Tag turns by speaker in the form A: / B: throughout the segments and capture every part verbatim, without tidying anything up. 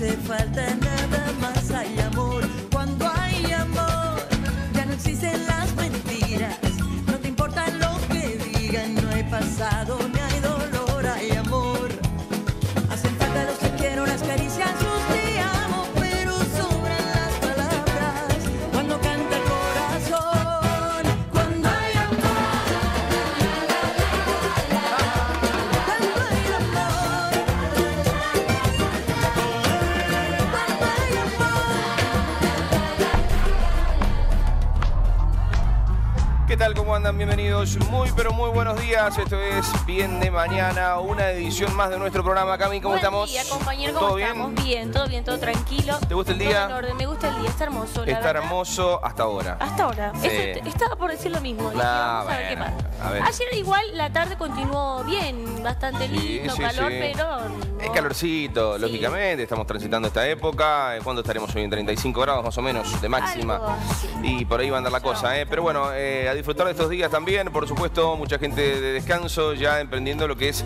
A: hace falta nada más, hay amor. Cuando hay amor, ya no existen las mentiras. No te importa lo que digan, no hay pasado ni hay dolor, hay amor. Hacen falta los te quiero, las caricias, los te amo, pero sobran las palabras cuando canta el corazón. Cuando hay amor, cuando hay amor, cuando hay amor.
B: ¿Qué tal? ¿Cómo andan? Bienvenidos. Muy, pero muy buenos días. Esto es Bien de Mañana, una edición más de nuestro programa. Cami, ¿cómo
C: Buen
B: estamos?
C: día, compañero, ¿cómo
B: ¿Todo
C: estamos?
B: bien?
C: Bien, todo bien, todo tranquilo.
B: ¿Te gusta el día?
C: Todo en orden, me gusta el día, está hermoso, la
B: Está
C: verdad.
B: hermoso hasta ahora.
C: Hasta ahora.
B: Sí.
C: Eso, estaba por decir lo mismo. Dije,
B: Nah,
C: vamos a ver qué
B: bueno,
C: pasa.
B: a ver.
C: Ayer igual la tarde continuó bien, bastante
B: Sí,
C: lindo,
B: sí,
C: calor,
B: sí.
C: pero...
B: Es
C: no.
B: calorcito,
C: Sí.
B: lógicamente. Estamos transitando esta época. ¿Cuándo estaremos hoy? En treinta y cinco grados más o menos de máxima.
C: Algo así.
B: Y por ahí va a andar la cosa, ¿eh? Pero bueno, eh, a disfrutar de estos días también. Por supuesto, mucha gente de descanso ya emprendiendo lo que es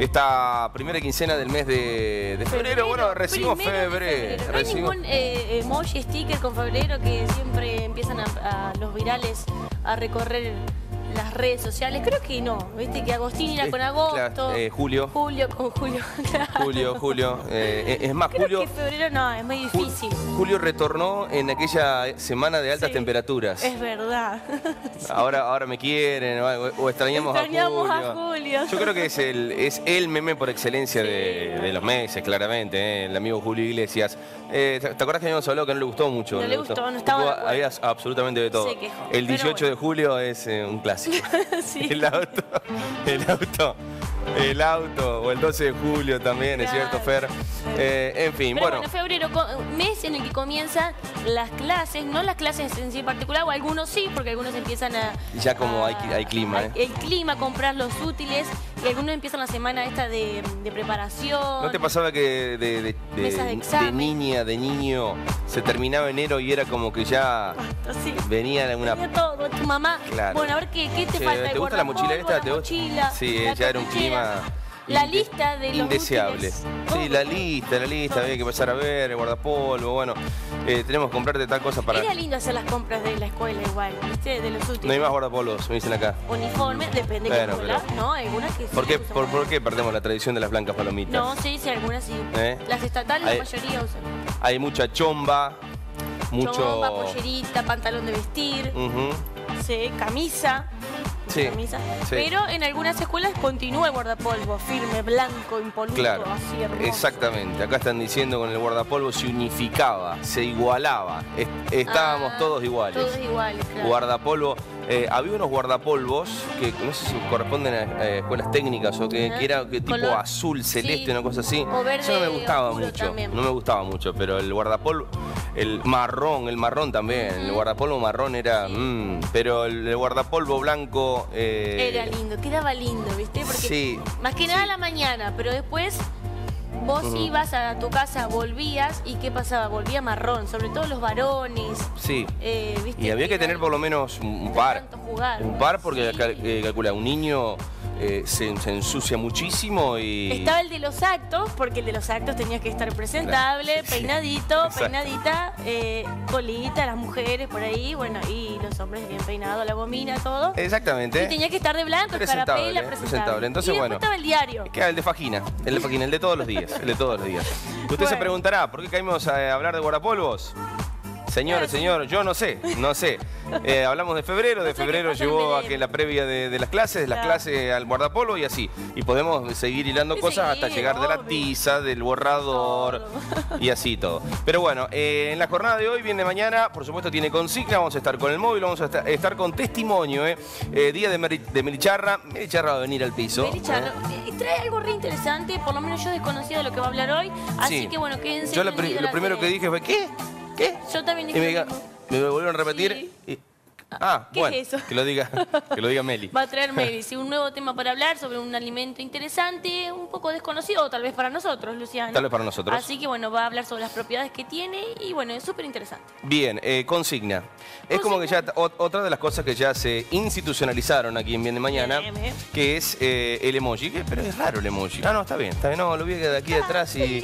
B: esta primera quincena del mes de, de febrero. Bueno, recibimos
C: primero de
B: febrero.
C: No hay
B: recibimos-
C: ningún eh, emoji, sticker con febrero que siempre empiezan a, a los virales a recorrer las redes sociales. Creo que no, viste que Agostín era
B: Eh,
C: con agosto.
B: claro, eh, julio.
C: Julio con julio. claro.
B: Julio, Julio. Eh, es más,
C: Creo
B: Julio,
C: que febrero no, es muy
B: Ju-
C: difícil.
B: Julio retornó en aquella semana de altas
C: Sí,
B: temperaturas.
C: Es verdad.
B: Ahora, ahora me quieren o, o extrañamos,
C: Extrañamos
B: a
C: a
B: Julio.
C: Julio.
B: Yo creo que es el, es el meme por excelencia de, de los meses, claramente, ¿eh? El amigo Julio Iglesias. Eh, ¿te, te acordás que habíamos hablado que no le gustó mucho?
C: No le gustó, no estaba de acuerdo.
B: Había absolutamente de todo.
C: Se quejó,
B: El
C: pero
B: dieciocho
C: bueno.
B: de julio es eh, un clásico.
C: Sí.
B: El auto, el auto, el auto, o el doce de julio también, es
C: Claro.
B: cierto, Fer. Eh, en fin,
C: Pero
B: bueno.
C: bueno, febrero, co- mes en el que comienzan las clases, no las clases en sí en particular, o algunos sí, porque algunos empiezan a...
B: Ya como
C: a-
B: hay cli- hay clima,
C: a-
B: ¿eh?
C: El clima, comprar los útiles, y algunos empiezan la semana esta de, de preparación.
B: ¿No te pasaba que de, de- de-
C: Mesas de
B: de
C: examen.
B: niña, de niño, se terminaba enero y era como que ya
C: Sí.
B: venía una...
C: Tenía todo, tu mamá.
B: Claro.
C: Bueno, a ver qué, qué te
B: Che,
C: falta.
B: ¿te
C: el
B: gusta la mochila
C: guardapolvo,
B: esta?
C: la
B: ¿Te gusta?
C: mochila,
B: Sí,
C: la
B: ya era un
C: cartuchera,
B: clima
C: La
B: inde-
C: lista de los
B: indeseable.
C: útiles.
B: Sí,
C: Todo.
B: la lista, la lista, había que pasar a ver, el guardapolvo, bueno, eh, tenemos que comprarte tal cosa para...
C: Era lindo hacer las compras de la escuela igual, ¿viste? De los útiles.
B: No hay más guardapolvos, me dicen acá.
C: Uniforme, depende de
B: Bueno,
C: qué escuela,
B: pero-
C: ¿no? Algunas que sí.
B: ¿Por qué,
C: usan
B: por,
C: más.
B: por qué perdemos la tradición de las blancas palomitas?
C: No, sí, sí, algunas sí.
B: ¿Eh?
C: Las estatales
B: Hay-
C: la mayoría usan.
B: Hay mucha chomba, mucho...
C: Chomba, pollerita, pantalón de vestir,
B: Ujú.
C: sí, camisa.
B: Sí,
C: camisa.
B: sí.
C: Pero en algunas escuelas continúa el guardapolvo, firme, blanco, impoluto,
B: Claro,
C: así hermoso.
B: exactamente. Acá están diciendo con el guardapolvo se unificaba, se igualaba. Est- estábamos
C: Ah,
B: todos iguales.
C: Todos iguales, claro.
B: Guardapolvo. eh, había unos guardapolvos que no sé si corresponden a eh, escuelas técnicas o que,
C: Ajá.
B: que era que tipo
C: Color.
B: azul, celeste,
C: Sí.
B: una cosa así.
C: O verde
B: Eso no me gustaba
C: oscuro
B: mucho.
C: también.
B: No me gustaba mucho, pero el guardapolvo, el marrón, el marrón también. El
C: Ujú.
B: guardapolvo marrón era.
C: Sí.
B: mm, pero el, el guardapolvo blanco. eh,
C: Era lindo, quedaba lindo, ¿viste? Porque
B: Sí,
C: más que nada
B: sí.
C: a la mañana, pero después vos
B: Ujú.
C: ibas a tu casa, volvías y ¿qué pasaba? Volvía marrón, sobre todo los varones.
B: Sí.
C: eh, ¿viste?
B: Y había que
C: Iban
B: tener por lo menos un un
C: de
B: par.
C: tanto jugar.
B: Un par porque
C: Sí.
B: cal- eh, calcula, un niño eh, se, se ensucia muchísimo y...
C: Estaba el de los actos, porque el de los actos tenía que estar presentable,
B: Claro, sí, sí.
C: peinadito,
B: Exacto.
C: peinadita, eh, colita, las mujeres por ahí, bueno, y los hombres bien peinados, la gomina, todo.
B: Exactamente.
C: Y tenía que estar de blanco,
B: Presentable,
C: escarapela, presentable.
B: presentable. Entonces,
C: y después
B: bueno.
C: estaba el diario.
B: Queda el de Fajina, el de Fajina, el de todos los días, el de todos los días. Usted se
C: Bueno.
B: preguntará, ¿por qué caímos a hablar de guardapolvos? Señor, señor, yo no sé, no sé. Eh, hablamos de febrero, de
C: No sé qué
B: febrero
C: pasa en
B: llevó a
C: verano.
B: que la previa de, de las clases, de las
C: Claro.
B: clases al guardapolvo y así. Y podemos seguir hilando
C: Y
B: cosas hasta
C: seguir,
B: llegar de la
C: obvio.
B: tiza, del borrador y así todo. Pero bueno, eh, en la jornada de hoy, bien de mañana, por supuesto tiene consigna, vamos a estar con el móvil, vamos a esta- estar con testimonio, eh. Eh, día de, Meri- de Melicharra, Melicharra va a venir al piso.
C: Meli Charro,
B: ¿eh?
C: eh, trae algo re interesante, por lo menos yo desconocía de lo que va a hablar hoy, así
B: Sí.
C: que bueno, quédense.
B: Yo lo, pri-
C: prendidos
B: lo
C: las
B: primero
C: de-
B: que dije fue, ¿qué? ¿Qué?
C: Yo también
B: Y
C: dije
B: me,
C: lo
B: diga-
C: mismo.
B: me volvieron a repetir.
C: Sí.
B: y- ah,
C: ¿Qué
B: bueno,
C: es eso?
B: que lo diga, que lo diga Meli.
C: Va a traer Meli, sí, un nuevo tema para hablar sobre un alimento interesante, un poco desconocido, o tal vez para nosotros, Luciano.
B: Tal vez para nosotros.
C: Así que bueno, va a hablar sobre las propiedades que tiene y bueno, es súper interesante.
B: Bien, eh, consigna. Es como que ya t- ot- otra de las cosas que ya se institucionalizaron aquí en Bien de Mañana,
C: Bien, bien.
B: que es eh, el emoji. Que- pero es raro el emoji. Ah, no, está bien, está bien. No, lo vi de aquí de atrás y,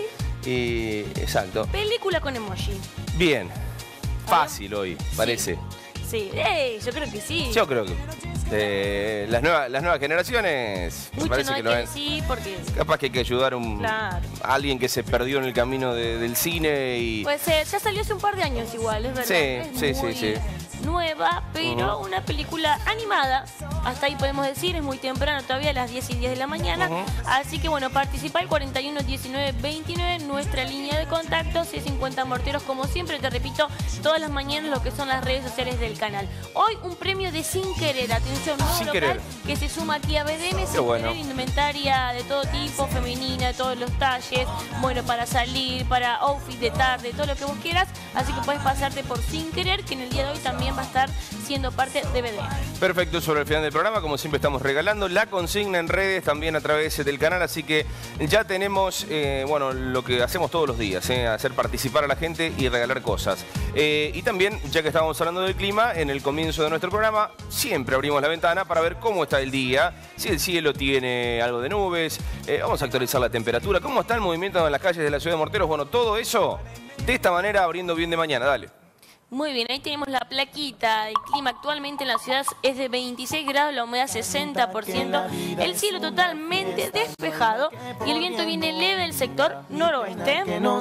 B: Y exacto.
C: Película con emoji.
B: Bien. Fácil hoy, parece.
C: Sí, Ey, yo creo que sí.
B: Yo creo que eh, las, nuevas, las nuevas generaciones me
C: Mucho
B: parece
C: no
B: que
C: hay
B: lo
C: que
B: ven.
C: decir porque...
B: Capaz que hay que ayudar a, un,
C: Claro.
B: a alguien que se perdió en el camino de- del cine y...
C: Puede ser, ya salió hace un par de años igual, es verdad.
B: Sí,
C: es
B: sí, sí,
C: muy
B: sí.
C: nueva, pero una película animada. Hasta ahí podemos decir, es muy temprano todavía, a las diez y diez de la mañana.
B: Ujú.
C: Así que bueno, participa al cuarenta y uno diecinueve veintinueve, nuestra línea de contacto, C cincuenta Morteros, como siempre, te repito, todas las mañanas lo que son las redes sociales del canal. Hoy un premio de Sin Querer, atención, nuevo
B: Sin
C: local
B: Querer.
C: que se suma aquí a B D M, Sin
B: bueno.
C: Querer, indumentaria de todo tipo, femenina, de todos los talles, bueno, para salir, para outfit de tarde, todo lo que vos quieras, así que puedes pasarte por Sin Querer, que en el día de hoy también va a estar siendo parte de B D M.
B: Perfecto, sobre el final del programa, como siempre estamos regalando la consigna en redes, también a través del canal, así que ya tenemos, eh, bueno, lo que hacemos todos los días, eh, hacer participar a la gente y regalar cosas. Eh, y también, ya que estábamos hablando del clima, en el comienzo de nuestro programa, siempre abrimos la ventana para ver cómo está el día, si el cielo tiene algo de nubes, eh, vamos a actualizar la temperatura, cómo está el movimiento en las calles de la ciudad de Morteros, bueno, todo eso de esta manera, abriendo bien de mañana, dale.
C: Muy bien, ahí tenemos la plaquita. El clima actualmente en la ciudad es de veintiséis grados, la humedad sesenta por ciento, el cielo totalmente despejado y el viento viene leve del sector noroeste.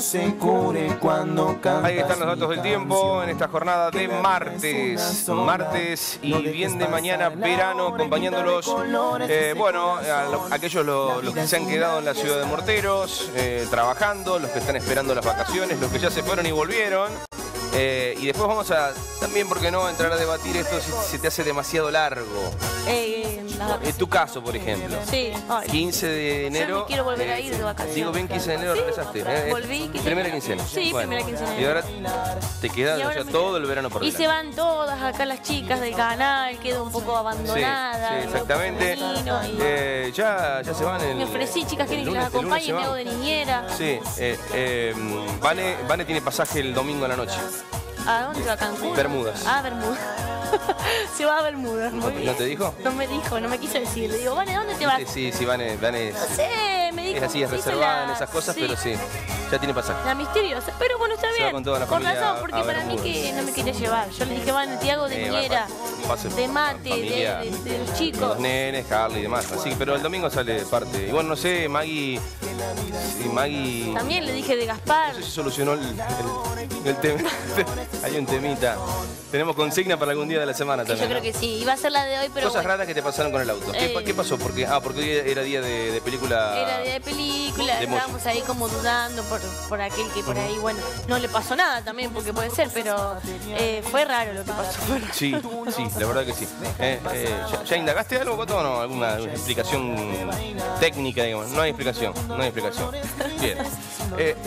B: Ahí están los datos del tiempo en esta jornada de martes. Martes y bien de mañana, verano, acompañándolos, eh, bueno, a lo- aquellos lo- los que se han quedado en la ciudad de Morteros, eh, trabajando, los que están esperando las vacaciones, los que ya se fueron y volvieron. Eh, y después vamos a, también, ¿por qué no?, entrar a debatir esto si se te hace demasiado largo.
C: Eh, las
B: En tu caso, por ejemplo.
C: Sí, ay.
B: quince de enero.
C: Yo me quiero volver a ir de
B: eh,
C: vacaciones.
B: Digo bien, quince de enero
C: Sí,
B: regresaste. eh,
C: volví, quincena.
B: Primera quincena.
C: Sí, primera quincena.
B: Y ahora te quedas,
C: Y
B: o
C: ahora
B: sea,
C: me
B: todo
C: quedo.
B: el verano por
C: Y
B: delante.
C: se van todas acá las chicas del canal, quedo un poco abandonada.
B: Sí, sí, exactamente.
C: femenino, y
B: Eh, ya, ya se van el.
C: me ofrecí, chicas, quieren
B: el
C: que las
B: lunes- el lunes
C: acompañe,
B: se
C: me
B: van.
C: hago de niñera.
B: Sí, eh, eh, Vane, Vane tiene pasaje el domingo a la noche.
C: ¿A dónde va? ¿A Cancún?
B: Bermudas.
C: Ah, Bermudas. Se va a Bermudas, muy
B: ¿No
C: bien.
B: te dijo?
C: No me dijo, no me quiso decir. Le digo, Vane, ¿dónde te vas?
B: Sí, sí, sí, Vane, Vane es,
C: No sé, me dijo.
B: es así, es
C: se hizo
B: reservada en
C: la-
B: esas cosas,
C: sí,
B: pero sí, ya tiene pasaje.
C: La misteriosa. Pero bueno, está
B: Se va
C: bien.
B: con toda la
C: Por
B: familia
C: razón, porque
B: a
C: para mí
B: Bermudas.
C: que no me quería llevar. Yo le dije, Vane, te hago de
B: Eh,
C: niñera,
B: va- pase
C: de mate, de,
B: familia,
C: de- de los
B: Los
C: chicos.
B: nenes, Carly y demás. Así que, pero el domingo sale parte. Y bueno, no sé, Maggie. Si Maggie.
C: También le dije de Gaspar.
B: No sé si solucionó el, el, el tema. Hay un temita. Tenemos consigna para algún día de la semana
C: Y
B: también.
C: yo creo que sí. Iba a ser la de hoy, pero
B: Cosas
C: bueno.
B: raras que te pasaron con el auto. ¿Qué,
C: Eh,
B: qué pasó? Porque, ah, porque hoy era día de, de película.
C: Era día de película,
B: de
C: estábamos ahí como dudando por, por aquel que por ahí, bueno, no le pasó nada también, porque puede ser, pero eh, fue raro lo que pasó. fue raro.
B: Sí, sí, la verdad que sí. Eh, eh, ¿ya, ya indagaste algo, Coto, o no? ¿Alguna explicación técnica, digamos? No hay explicación, no hay explicación. Bien. Eh,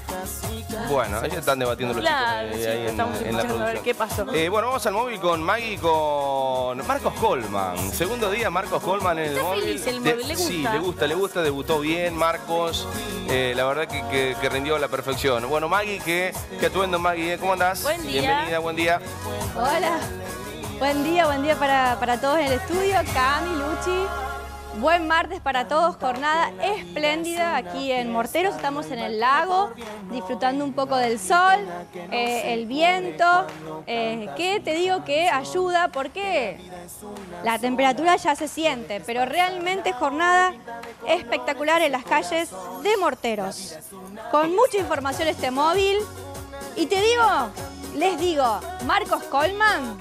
B: bueno, ahí están debatiendo los
C: Claro,
B: chicos
C: sí,
B: eh, ahí en,
C: estamos
B: en la
C: escuchando a ver
B: producción.
C: qué pasó.
B: Eh, bueno, vamos al móvil con Maggie y con Marcos Colman. Segundo día, Marcos Colman en el
C: Está
B: móvil.
C: feliz el
B: De-
C: móvil, ¿le
B: Sí,
C: gusta?
B: le gusta, le gusta, debutó bien, Marcos. Eh, la verdad que, que- que rindió a la perfección. Bueno, Maggie, ¿qué, qué atuendo, Maggie? ¿eh? ¿Cómo andás?
C: Buen día.
B: Bienvenida, buen día.
D: Hola, buen día, buen día para, para todos en el estudio, Cami, Luchi. Buen martes para todos, jornada espléndida aquí en Morteros, estamos en el lago, disfrutando un poco del sol, eh, el viento, eh, que te digo que ayuda porque la temperatura ya se siente, pero realmente jornada espectacular en las calles de Morteros. Con mucha información este móvil, y te digo, les digo, Marcos Colman,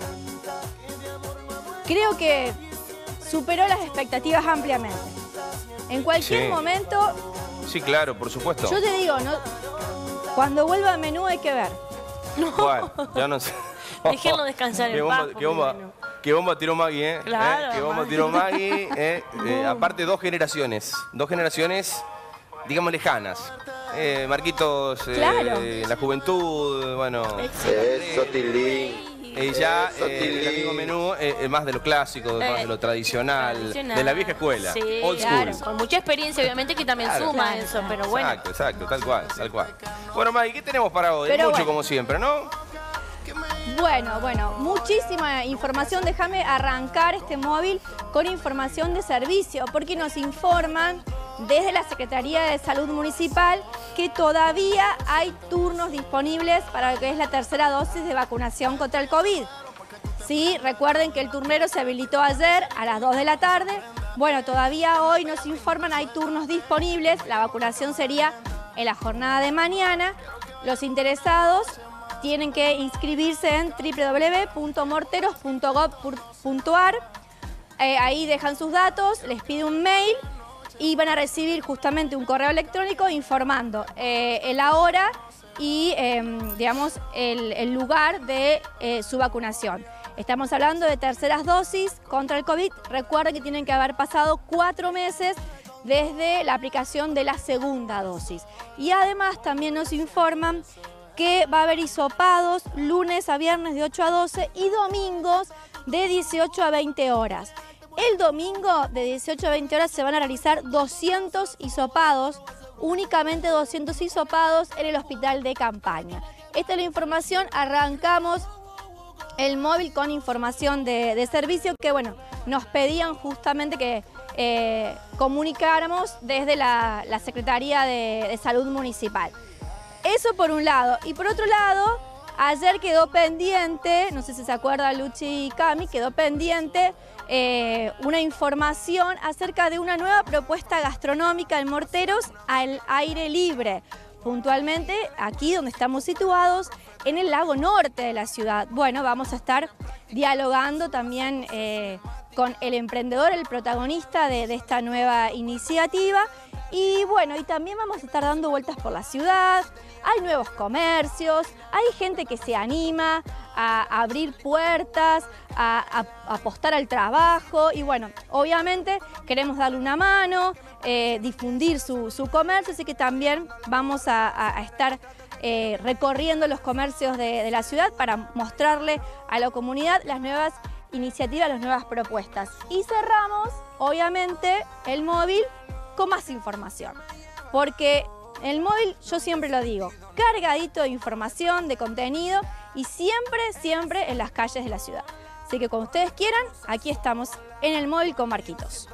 D: creo que superó las expectativas ampliamente. En cualquier
B: Sí.
D: momento,
B: Sí, claro, por supuesto.
D: yo te digo, no, cuando vuelva a menú hay que ver.
B: Bueno, ya no sé.
C: Déjenlo descansar en
B: Qué
C: paz,
B: bomba,
C: porque
B: qué bomba,
C: bueno.
B: qué bomba tiró Maggie, ¿eh?
C: Claro,
B: ¿Eh? Qué bomba
C: Maggie.
B: tiró Maggie. ¿eh? Eh, aparte, dos generaciones. Dos generaciones, digamos, lejanas. Eh, Marquitos, eh,
D: Claro.
B: la juventud, bueno.
E: Eso, Tilín.
B: Y ya
E: Eso,
B: eh, el
E: Tilín.
B: amigo menú, eh, eh, más de lo clásico, más de lo tradicional,
C: Tradicional.
B: de la vieja escuela.
C: Sí,
B: Old
C: claro,
B: school.
C: con mucha experiencia, obviamente, que también
B: Claro.
C: suma
D: Claro,
C: eso, pero bueno.
B: Exacto, exacto, tal cual, tal cual. Bueno, Maggie, ¿qué tenemos para hoy?
D: Pero
B: Mucho
D: bueno.
B: como siempre, ¿no?
D: Bueno, bueno, muchísima información. Déjame arrancar este móvil con información de servicio, porque nos informan desde la Secretaría de Salud Municipal que todavía hay turnos disponibles para lo que es la tercera dosis de vacunación contra el COVID. Sí, recuerden que el turnero se habilitó ayer a las dos de la tarde. Bueno, todavía hoy nos informan, hay turnos disponibles. La vacunación sería en la jornada de mañana. Los interesados tienen que inscribirse en w w w punto morteros punto gov punto ar. Eh, ahí dejan sus datos, les pide un mail y van a recibir justamente un correo electrónico informando eh, la hora y, eh, digamos, el, el lugar de eh, su vacunación. Estamos hablando de terceras dosis contra el COVID. Recuerden que tienen que haber pasado cuatro meses desde la aplicación de la segunda dosis. Y además también nos informan que va a haber hisopados lunes a viernes de ocho a doce y domingos de dieciocho a veinte horas. El domingo de dieciocho a veinte horas se van a realizar doscientos hisopados, únicamente doscientos hisopados en el hospital de campaña. Esta es la información, arrancamos el móvil con información de, de servicio que, bueno, nos pedían justamente que eh, comunicáramos desde la, la Secretaría de, de Salud Municipal. Eso por un lado. Y por otro lado, ayer quedó pendiente, no sé si se acuerda Luchi y Cami, quedó pendiente eh, una información acerca de una nueva propuesta gastronómica en Morteros al aire libre. Puntualmente aquí donde estamos situados, en el lago norte de la ciudad. Bueno, vamos a estar dialogando también eh, con el emprendedor, el protagonista de, de esta nueva iniciativa. Y bueno, y también vamos a estar dando vueltas por la ciudad, hay nuevos comercios, hay gente que se anima a abrir puertas, a, a, a apostar al trabajo y bueno, obviamente queremos darle una mano, eh, difundir su, su comercio, así que también vamos a, a, a estar eh, recorriendo los comercios de, de la ciudad para mostrarle a la comunidad las nuevas iniciativas, las nuevas propuestas. Y cerramos, obviamente, el móvil con más información, porque el móvil, yo siempre lo digo, cargadito de información, de contenido y siempre, siempre en las calles de la ciudad. Así que cuando ustedes quieran, aquí estamos en el móvil con Marquitos.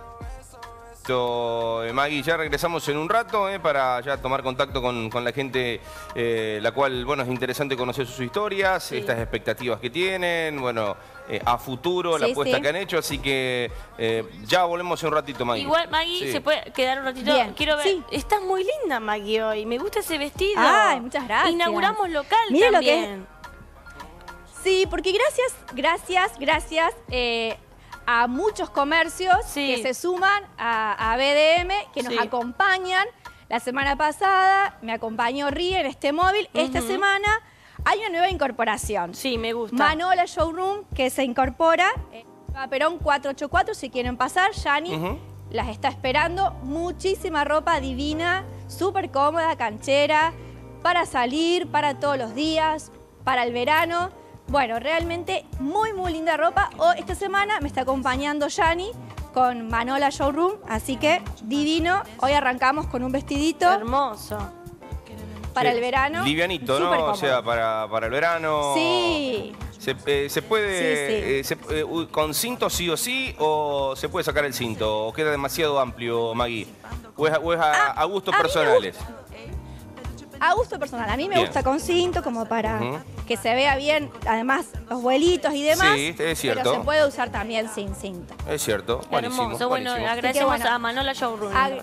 B: Maggie, ya regresamos en un rato eh, para ya tomar contacto con, con la gente, eh, la cual, bueno, es interesante conocer sus historias, sí, estas expectativas que tienen, bueno, eh, a futuro, sí, la apuesta sí. que han hecho, así que eh, ya volvemos en un ratito, Maggie.
C: Igual, Maggie, sí. se puede quedar un ratito.
D: Bien.
C: Quiero ver, sí. estás muy linda, Maggie, hoy, me gusta ese vestido.
D: Ay, muchas gracias.
C: Inauguramos local
D: Mira
C: también.
D: Lo que es... Sí, porque gracias, gracias, gracias... Eh, a muchos comercios sí. que se suman a, a B D M, que nos sí. acompañan. La semana pasada me acompañó Rie en este móvil. Uh-huh. Esta semana hay una nueva incorporación.
C: Sí, me gusta.
D: Manola Showroom, que se incorpora. Eh, Perón cuatrocientos ochenta y cuatro, si quieren pasar. Yani uh-huh. las está esperando. Muchísima ropa divina, súper cómoda, canchera, para salir, para todos los días, para el verano. Bueno, realmente muy, muy linda ropa. O esta semana me está acompañando Yani con Manola Showroom, así que divino. Hoy arrancamos con un vestidito.
C: Hermoso.
D: Para
B: sí.
D: el verano.
B: Livianito, ¿no?
D: Cómodo.
B: O sea, para, para el verano.
D: Sí.
B: ¿Se, eh, se puede,
D: sí, sí.
B: Eh, se, eh, con cinto sí o sí, o se puede sacar el cinto? ¿O queda demasiado amplio, Maggie? ¿O es, o es a,
D: ah,
B: a gustos
D: a
B: personales?
D: A gusto personal. A mí me bien. gusta con cinto, como para uh-huh. que se vea bien, además, los vuelitos y demás.
B: Sí, es cierto.
D: Pero se puede usar también sin cinto.
B: Es cierto. Buenísimo.
C: Hermoso. Bueno,
B: buenísimo.
C: agradecemos
D: bueno,
C: a Manola Showroom. A,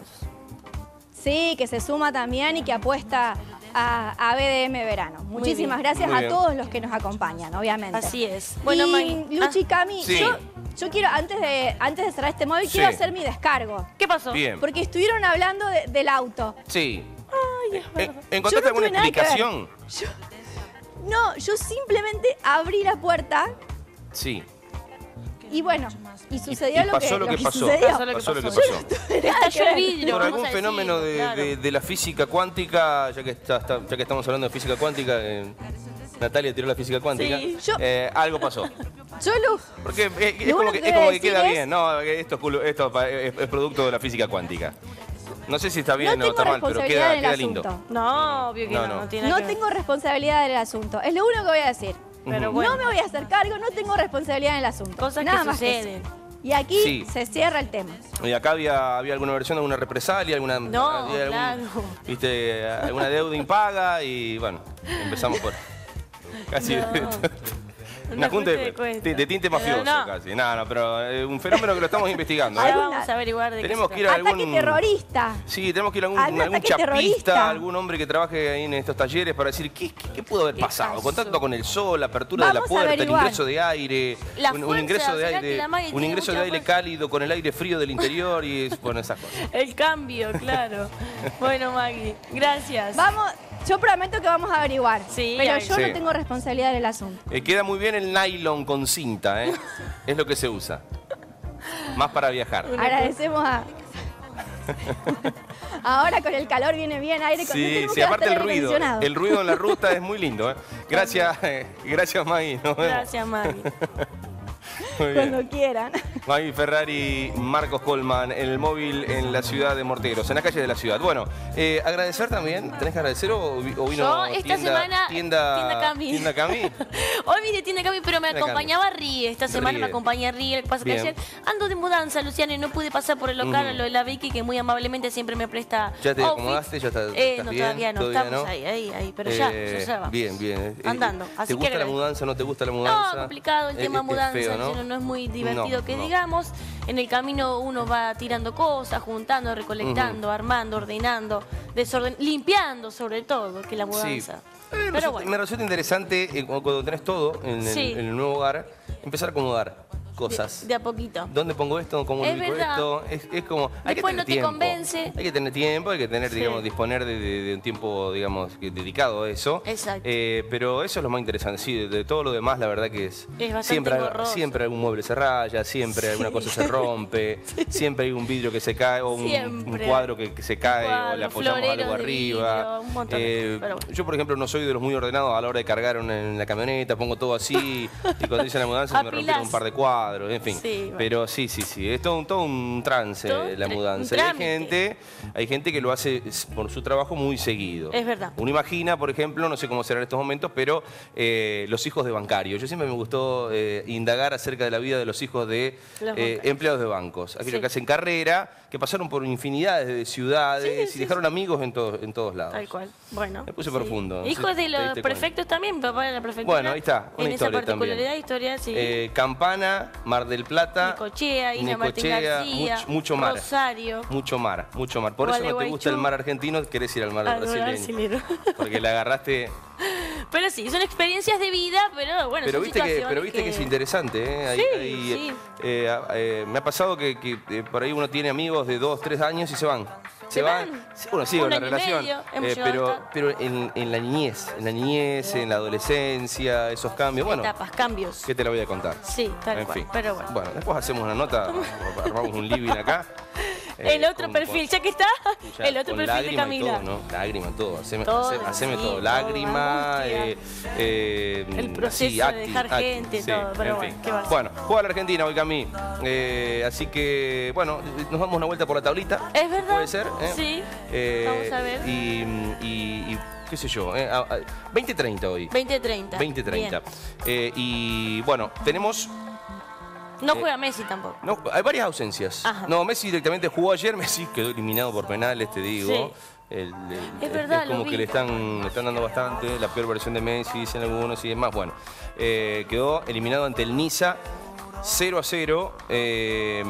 D: sí, que se suma también y que apuesta a, a B D M Verano. Muchísimas gracias a todos los que nos acompañan, obviamente.
C: Así es. Bueno,
D: y,
C: Maggie.
D: Luchi,
C: ah.
D: Cami,
B: sí.
D: yo, yo quiero, antes de, antes de cerrar este móvil, sí. quiero hacer mi descargo.
C: ¿Qué pasó?
B: Bien.
D: Porque estuvieron hablando de, del auto.
B: Sí.
D: Ay,
B: eh, ¿Encontraste
D: no
B: alguna explicación?
D: Yo, no, yo simplemente abrí la puerta.
B: Sí.
D: Y bueno, y sucedió
B: y, y
D: lo,
B: pasó
D: que,
B: lo que,
D: lo que
B: pasó.
D: sucedió.
B: Pasó lo que pasó. Lo que pasó.
C: Estalló el vidrio.
B: Por algún
C: decir,
B: fenómeno de,
C: claro.
B: de, de la física cuántica, ya que, está, está, ya que estamos hablando de física cuántica, eh, Natalia tiró la física cuántica,
C: sí.
D: yo,
B: eh, algo pasó.
D: Yo lo...
B: Porque es, es como que,
D: que,
B: es como que queda
D: es...
B: bien, ¿no? Esto, esto es, es producto de la física cuántica. No sé si está bien
D: no
B: o está mal, pero queda, queda lindo.
C: No, obvio que no. No, no, tiene
D: no
C: que
D: tengo responsabilidad del asunto. Es lo único que voy a decir.
C: Pero bueno.
D: No me voy a hacer cargo, no tengo responsabilidad en el asunto.
C: Cosas
D: Nada
C: que
D: más
C: suceden.
D: Que Y aquí
B: Sí.
D: se cierra el tema.
B: Y acá había, había alguna versión de alguna represalia, alguna,
C: No,
B: había algún,
C: claro.
B: ¿viste? Alguna deuda impaga y bueno, empezamos por casi
C: No.
B: una junta de,
C: cuesta.
B: de- de tinte mafioso
C: Pero no.
B: casi. No, no, pero eh, un fenómeno que lo estamos investigando.
C: Ahora
B: ¿eh?
D: Alguna-
C: vamos a averiguar de
B: Tenemos
C: qué
B: que
C: se
B: ir a
C: trata.
D: Ataque
B: algún...
D: terrorista.
B: Sí, tenemos que ir a algún,
D: Algún
B: algún
D: ataque
B: chapista,
D: terrorista.
B: algún hombre que trabaje ahí en estos talleres para decir qué, qué, qué pudo haber
C: ¿Qué
B: pasado.
C: pasó?
B: Contacto con el sol, apertura de la
D: Vamos a
B: puerta, el
D: averiguar.
B: ingreso de aire,
C: La
B: un, un
C: fuerza,
B: ingreso de
C: ¿será que
B: aire,
C: la Maggie
B: un
C: tiene
B: ingreso de
C: mucha
B: aire
C: fuerza?
B: cálido con el aire frío del interior y bueno, esas cosas.
C: El cambio, claro. Bueno, Maggie, gracias.
D: Vamos, yo prometo que vamos a averiguar.
C: Sí,
D: pero
C: ahí-
D: yo
B: Sí.
D: no tengo responsabilidad del asunto.
B: Eh, queda muy bien el nylon con cinta, ¿eh? Es lo que se usa. Más para viajar.
D: Agradecemos a... Ahora con el calor viene bien aire. con-
B: Sí,
D: tenemos
B: sí,
D: que
B: aparte
D: gastar
B: el
D: aire
B: ruido.
D: acondicionado.
B: El ruido en la ruta es muy lindo, ¿eh? Gracias, eh, gracias Maggie. Nos vemos.
C: Gracias, Maggie.
B: Muy bien.
D: Cuando quieran.
B: Maggie Ferrari, Marcos Colman, en el móvil en la ciudad de Morteros, en la calle de la ciudad. Bueno, eh, agradecer también, ¿tenés que agradecer o, vi- o vino
C: Yo esta
B: tienda,
C: semana
B: tienda,
C: tienda Cami.
B: tienda Cami?
C: Hoy vine tienda Cami, pero me
B: Tienda
C: acompañaba Rie. Esta semana
B: Rie.
C: me acompaña Rie. Lo que pasa es que
B: Bien.
C: ayer ando de mudanza, Luciana, y no pude pasar por el local,
B: Ujú.
C: lo de la Vicky, que muy amablemente siempre me presta.
B: ¿Ya te
C: outfits.
B: acomodaste? ¿Ya estás-
C: eh,
B: estás
C: no,
B: bien?
C: todavía no,
B: ¿Todavía
C: estamos
B: no?
C: ahí, ahí, ahí. Pero ya,
B: Eh,
C: ya va.
B: Bien, bien. Eh,
C: Andando.
B: ¿Te
C: Así que
B: gusta la
C: agradezco.
B: mudanza? ¿No te gusta la mudanza?
C: No, complicado el
B: Eh,
C: tema
B: es
C: mudanza,
B: feo,
C: en
B: ¿no?
C: serio, no es muy divertido
B: No,
C: que
B: no.
C: digamos. En el camino uno va tirando cosas, juntando, recolectando, armando, ordenando, desorden, limpiando sobre todo, que la mudanza.
B: Eh,
C: Pero
B: resulta-
C: bueno.
B: Me resulta interesante eh, cuando cuando tenés todo en, el-
C: Sí.
B: en el nuevo hogar, empezar a acomodar cosas.
C: De a poquito.
B: ¿Dónde pongo esto? ¿Cómo
C: Es
B: ubico
C: verdad.
B: esto? Es, es como. Hay
C: Después
B: que tener
C: no te
B: tiempo.
C: convence.
B: Hay que tener tiempo, hay que tener,
C: Sí.
B: digamos, disponer de, de- de un tiempo, digamos, que- dedicado a eso.
C: Exacto.
B: Eh, pero eso es lo más interesante. Sí, de, de todo lo demás, la verdad que es.
C: Es bastante
B: siempre, hay-
C: engorroso.
B: siempre algún mueble se raya, siempre alguna cosa se rompe, siempre hay un vidrio que se cae o un, un
C: Siempre.
B: cuadro que, que se cae o
C: Cuadros,
B: le apoyamos algo
C: floreros de
B: arriba.
C: vidrio, un montón de
B: Eh,
C: cosas, pero bueno.
B: Yo, por ejemplo, no soy de los muy ordenados a la hora de cargar una- en la camioneta, pongo todo así y cuando dicen la mudanza se me
C: Apilás.
B: rompieron un par de cuadros, en fin.
C: Sí, bueno.
B: Pero sí, sí, sí, es todo, un- todo un trance
C: Todo un
B: la
C: tra-
B: mudanza.
C: un
B: Y hay
C: trámite.
B: gente, hay gente que lo hace s- por su trabajo muy seguido.
C: Es verdad.
B: Uno imagina, por ejemplo, no sé cómo será en estos momentos, pero eh, los hijos de bancarios. Yo siempre me gustó eh, indagar acerca de la vida de los hijos de
C: Los
B: eh,
C: bancarios.
B: empleados de bancos. Aquellos
C: Sí.
B: que hacen carrera, que pasaron por infinidades de ciudades
C: Sí, sí,
B: y dejaron amigos en, todos en todos lados.
C: Tal cual. Bueno.
B: Me puse profundo, no sé
C: Hijos
B: si
C: de
B: te
C: los
B: diste cuenta.
C: prefectos también, mi papá era la prefectura.
B: Bueno, ahí está, una
C: En esa
B: historia también.
C: particularidad, historia, sí.
B: Eh, Campana, Mar del Plata.
C: Necochea, Isla Martín
B: Necochea,
C: García,
B: mucho, mucho mar.
C: Rosario.
B: Mucho mar, mucho mar. Por eso no te
C: Gualeguaychú.
B: gusta el mar argentino, querés ir al mar
C: Al mar
B: brasileño.
C: brasilero.
B: Porque le agarraste.
C: Pero sí, son experiencias de vida, pero bueno,
B: Pero
C: son
B: viste, que,
C: situaciones
B: pero viste que... es interesante, ¿eh? Hay-
C: Sí,
B: hay,
C: sí.
B: eh, a- eh, me ha pasado que, que, eh, por ahí uno tiene amigos de dos, tres años y se van. Se,
C: ¿Se
B: van.
C: van?
B: Sí, Bueno, sigue
C: Un
B: una
C: año y
B: relación.
C: medio, hemos
B: eh,
C: llegado
B: pero
C: acá.
B: pero en, en la niñez, en la niñez, en la adolescencia, esos cambios. Bueno,
C: Etapas, cambios.
B: ¿qué te la voy a contar?
C: Sí, tal
B: En
C: cual.
B: fin.
C: Pero bueno.
B: Bueno, después hacemos una nota, armamos un living acá.
C: el
B: eh,
C: otro
B: con-
C: perfil,
B: con-
C: ya que está,
B: ya,
C: el otro
B: con
C: perfil de
B: lágrima y
C: Camila.
B: todo, ¿no? Lágrima, todo. Haceme
C: Todo,
B: hace- haceme
C: sí,
B: todo.
C: todo,
B: Lágrima,
C: angustia.
B: eh, eh,
C: El proceso
B: sí,
C: de
B: acting,
C: dejar
B: acting,
C: gente,
B: sí,
C: todo, pero
B: en
C: bueno,
B: fin.
C: ¿qué va a hacer?
B: Bueno, juega la Argentina hoy, Cami. Eh, así que, bueno, nos damos una vuelta por la tablita.
C: ¿Es verdad?
B: Puede ser, ¿eh?
C: Sí.
B: Eh,
C: Vamos a ver.
B: Y, y- y qué sé yo, eh, a- a- veinte treinta hoy.
C: veinte treinta.
B: veinte treinta. Eh, y bueno, tenemos
C: No
B: Eh,
C: juega Messi tampoco.
B: no, hay varias ausencias.
C: Ajá.
B: No, Messi directamente jugó ayer, Messi quedó eliminado por penales, te digo.
C: Sí.
B: El- el-
C: Es verdad,
B: como
C: lo
B: que
C: vi.
B: le están, le están dando bastante, la peor versión de Messi, dicen algunos y demás. Bueno, eh, quedó eliminado ante el Niza cero a cero eh,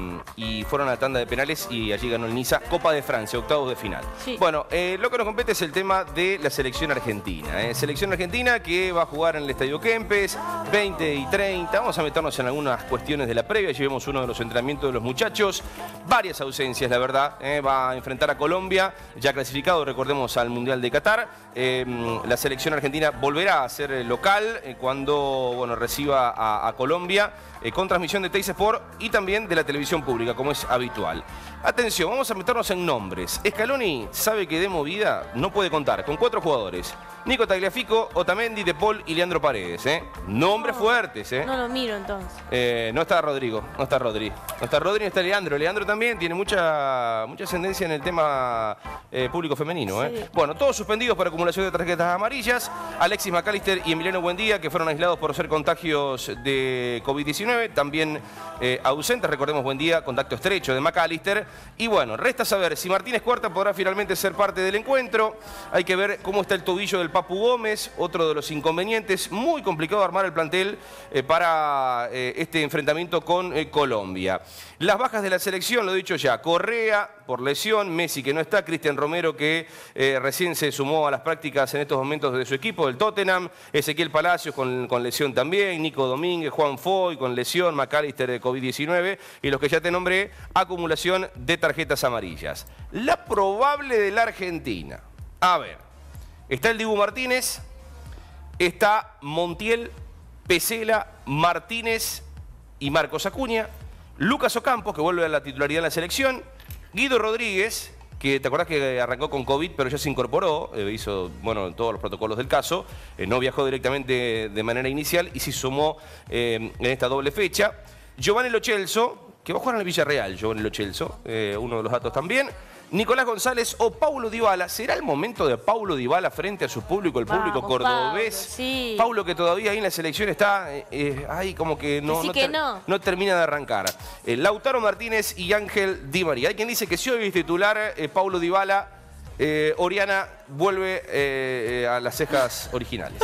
B: y fueron a la tanda de penales y allí ganó el Niza, Copa de Francia, octavos de final.
C: Sí.
B: Bueno, eh, lo que nos compete es el tema de la selección argentina. ¿eh? Selección argentina que va a jugar en el Estadio Kempes, veinte y treinta. Vamos a meternos en algunas cuestiones de la previa. Allí vemos uno de los entrenamientos de los muchachos. Varias ausencias, la verdad. ¿eh? Va a enfrentar a Colombia, ya clasificado, recordemos, al Mundial de Qatar. Eh, la selección argentina volverá a ser local eh, cuando bueno, reciba a, a Colombia. Eh, con transmisión de Teis Sport y también de la televisión pública, como es habitual. Atención, vamos a meternos en nombres. Scaloni sabe que de movida no puede contar con cuatro jugadores. Nico Tagliafico, Otamendi, De Paul y Leandro Paredes. ¿eh? Nombres fuertes. ¿eh?
C: No lo miro entonces.
B: Eh, no está Rodrigo, no está Rodri. No está Rodri, no está Leandro. Leandro también tiene mucha, mucha ascendencia en el tema eh, público femenino. ¿eh?
C: Sí.
B: Bueno, todos suspendidos por acumulación de tarjetas amarillas. Alexis McAllister y Emiliano Buendía, que fueron aislados por ser contagios de COVID diecinueve. diecinueve, también eh, ausentes, recordemos, buen día, contacto estrecho de McAllister. Y bueno, resta saber si Martínez Cuarta podrá finalmente ser parte del encuentro. Hay que ver cómo está el tobillo del Papu Gómez, otro de los inconvenientes. Muy complicado armar el plantel eh, para eh, este enfrentamiento con eh, Colombia. Las bajas de la selección, lo he dicho ya, Correa por lesión, Messi que no está, Cristian Romero que eh, recién se sumó a las prácticas en estos momentos de su equipo, del Tottenham, Ezequiel Palacios con, con lesión también, Nico Domínguez, Juan Foy con lesión, McAllister de COVID diecinueve y los que ya te nombré, acumulación de tarjetas amarillas. La probable de la Argentina. A ver, está el Dibu Martínez, está Montiel, Pesela, Martínez y Marcos Acuña, Lucas Ocampos, que vuelve a la titularidad en la selección, Guido Rodríguez, que te acordás que arrancó con COVID, pero ya se incorporó, eh, hizo bueno, todos los protocolos del caso, eh, no viajó directamente de manera inicial y se sumó eh, en esta doble fecha. Giovanni Lo Celso, que va a jugar en el Villarreal, Giovanni Lo Celso, eh, uno de los datos también. Nicolás González o Paulo Dybala. ¿Será el momento de Paulo Dybala frente a su público, el público
C: Vamos,
B: cordobés?
C: Paulo, sí.
B: Paulo que todavía ahí en la selección está, eh, ahí como que no,
C: Sí
B: no,
C: que
B: ter
C: no.
B: no termina de arrancar. Eh, Lautaro Martínez y Ángel Di María. Hay quien dice que si hoy es titular eh, Paulo Dybala, eh, Oriana vuelve eh, a las cejas originales.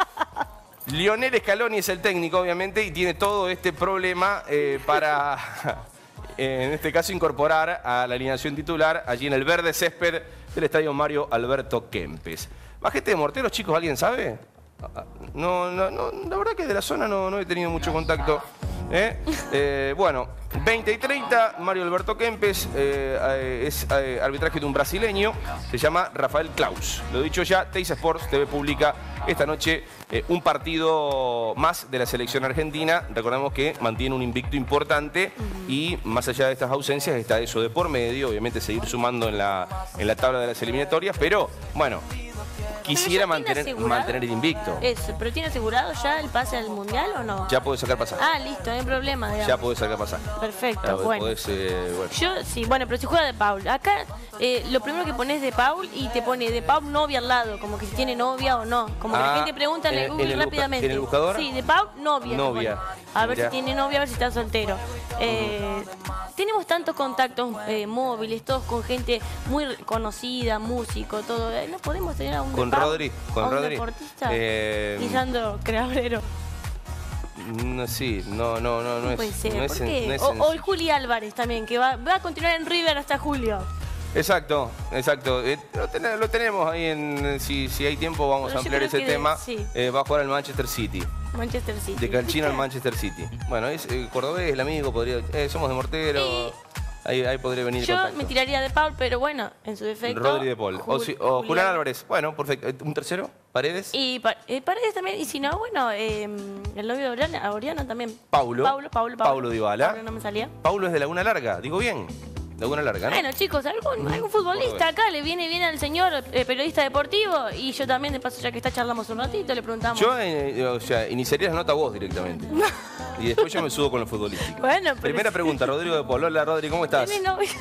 B: Lionel Scaloni es el técnico, obviamente, y tiene todo este problema eh, para... en este caso incorporar a la alineación titular allí en el verde césped del estadio Mario Alberto Kempes. Bajete de morteros, chicos, ¿alguien sabe? No, no, no, la verdad que de la zona no, no he tenido mucho contacto. ¿Eh? Eh, bueno, veinte y treinta, Mario Alberto Kempes, eh, eh, es eh, arbitraje de un brasileño, se llama Rafael Klaus. Lo dicho ya, Teis Sports T V publica esta noche eh, un partido más de la selección argentina. Recordemos que mantiene un invicto importante y más allá de estas ausencias está eso de por medio, obviamente seguir sumando en la, en la tabla de las eliminatorias, pero bueno, quisiera mantener, mantener el invicto.
C: Eso, pero ¿tiene asegurado ya el pase al Mundial o no?
B: Ya puede sacar pasaje.
C: Ah, listo, no hay problema, digamos.
B: Ya puede sacar pasaje.
C: Perfecto,
B: Ya
C: bueno.
B: podés, eh, bueno.
C: Yo, sí, bueno, pero si juega de Paul. Acá, eh, lo primero que pones de Paul y te pone de Paul novia al lado, como que si tiene novia o no. Como que
B: Ah,
C: la gente pregunta en
B: en
C: el
B: el-
C: Google
B: en el busca-
C: rápidamente.
B: ¿en el buscador?
C: Sí, de Paul, novia. te
B: Novia.
C: pone. A ver
B: Mirá.
C: si tiene novia, a ver si está soltero. Eh, tenemos tantos contactos eh, móviles, todos con gente muy conocida, músico, todo. Eh, ¿No podemos tener a un
B: Con
C: de Paul?
B: Rodri, con
C: ¿A un
B: Rodri.
C: deportista?
B: Eh,
C: Lisandro Creabrero.
B: No, sí, no, no, no, no es.
C: Puede ser,
B: no es
C: ¿por
B: sen-
C: qué?
B: no es
C: o, o el
B: sencillo.
C: Juli Álvarez también, que va, va a continuar en River hasta julio.
B: Exacto, exacto. Eh, lo, ten- lo tenemos ahí en. Si, si hay tiempo, vamos
C: Pero
B: a
C: yo
B: ampliar
C: creo
B: ese
C: que de-
B: tema.
C: sí.
B: Eh, va a jugar al Manchester City.
C: Manchester City.
B: De Calchino al
C: ¿Viste?
B: Manchester City. Bueno, es eh, cordobés, el amigo, podría. Eh, somos de Mortero.
C: Y-
B: Ahí, ahí podría venir el
C: Yo
B: contacto.
C: me tiraría de Paul, pero bueno, en su defecto.
B: Rodri de Paul. O,
C: Jul-
B: si- o Julián Álvarez. Bueno, perfecto. Eh, ¿Un tercero? ¿Paredes?
C: Y pa- eh, Paredes también, y si no, bueno, eh, el novio de Oriana, Oriana también.
B: Paulo.
C: Paulo, Paulo, Paulo.
B: Paulo Dybala.
C: Paulo no me salía.
B: Paulo es de Laguna Larga, digo bien. Laguna Larga, ¿no?
C: Bueno, chicos, algún, algún futbolista
B: Cordobés.
C: acá le viene bien al señor eh, periodista deportivo y yo también, de paso, ya que está, charlamos un ratito, le preguntamos.
B: Yo, eh, o sea, iniciaría la nota vos directamente. Y después yo me subo con lo futbolístico.
C: Bueno, pero
B: Primera
C: si-
B: pregunta, Rodrigo de Paul. Hola, Rodri, ¿cómo estás?
C: ¿Tenés novio?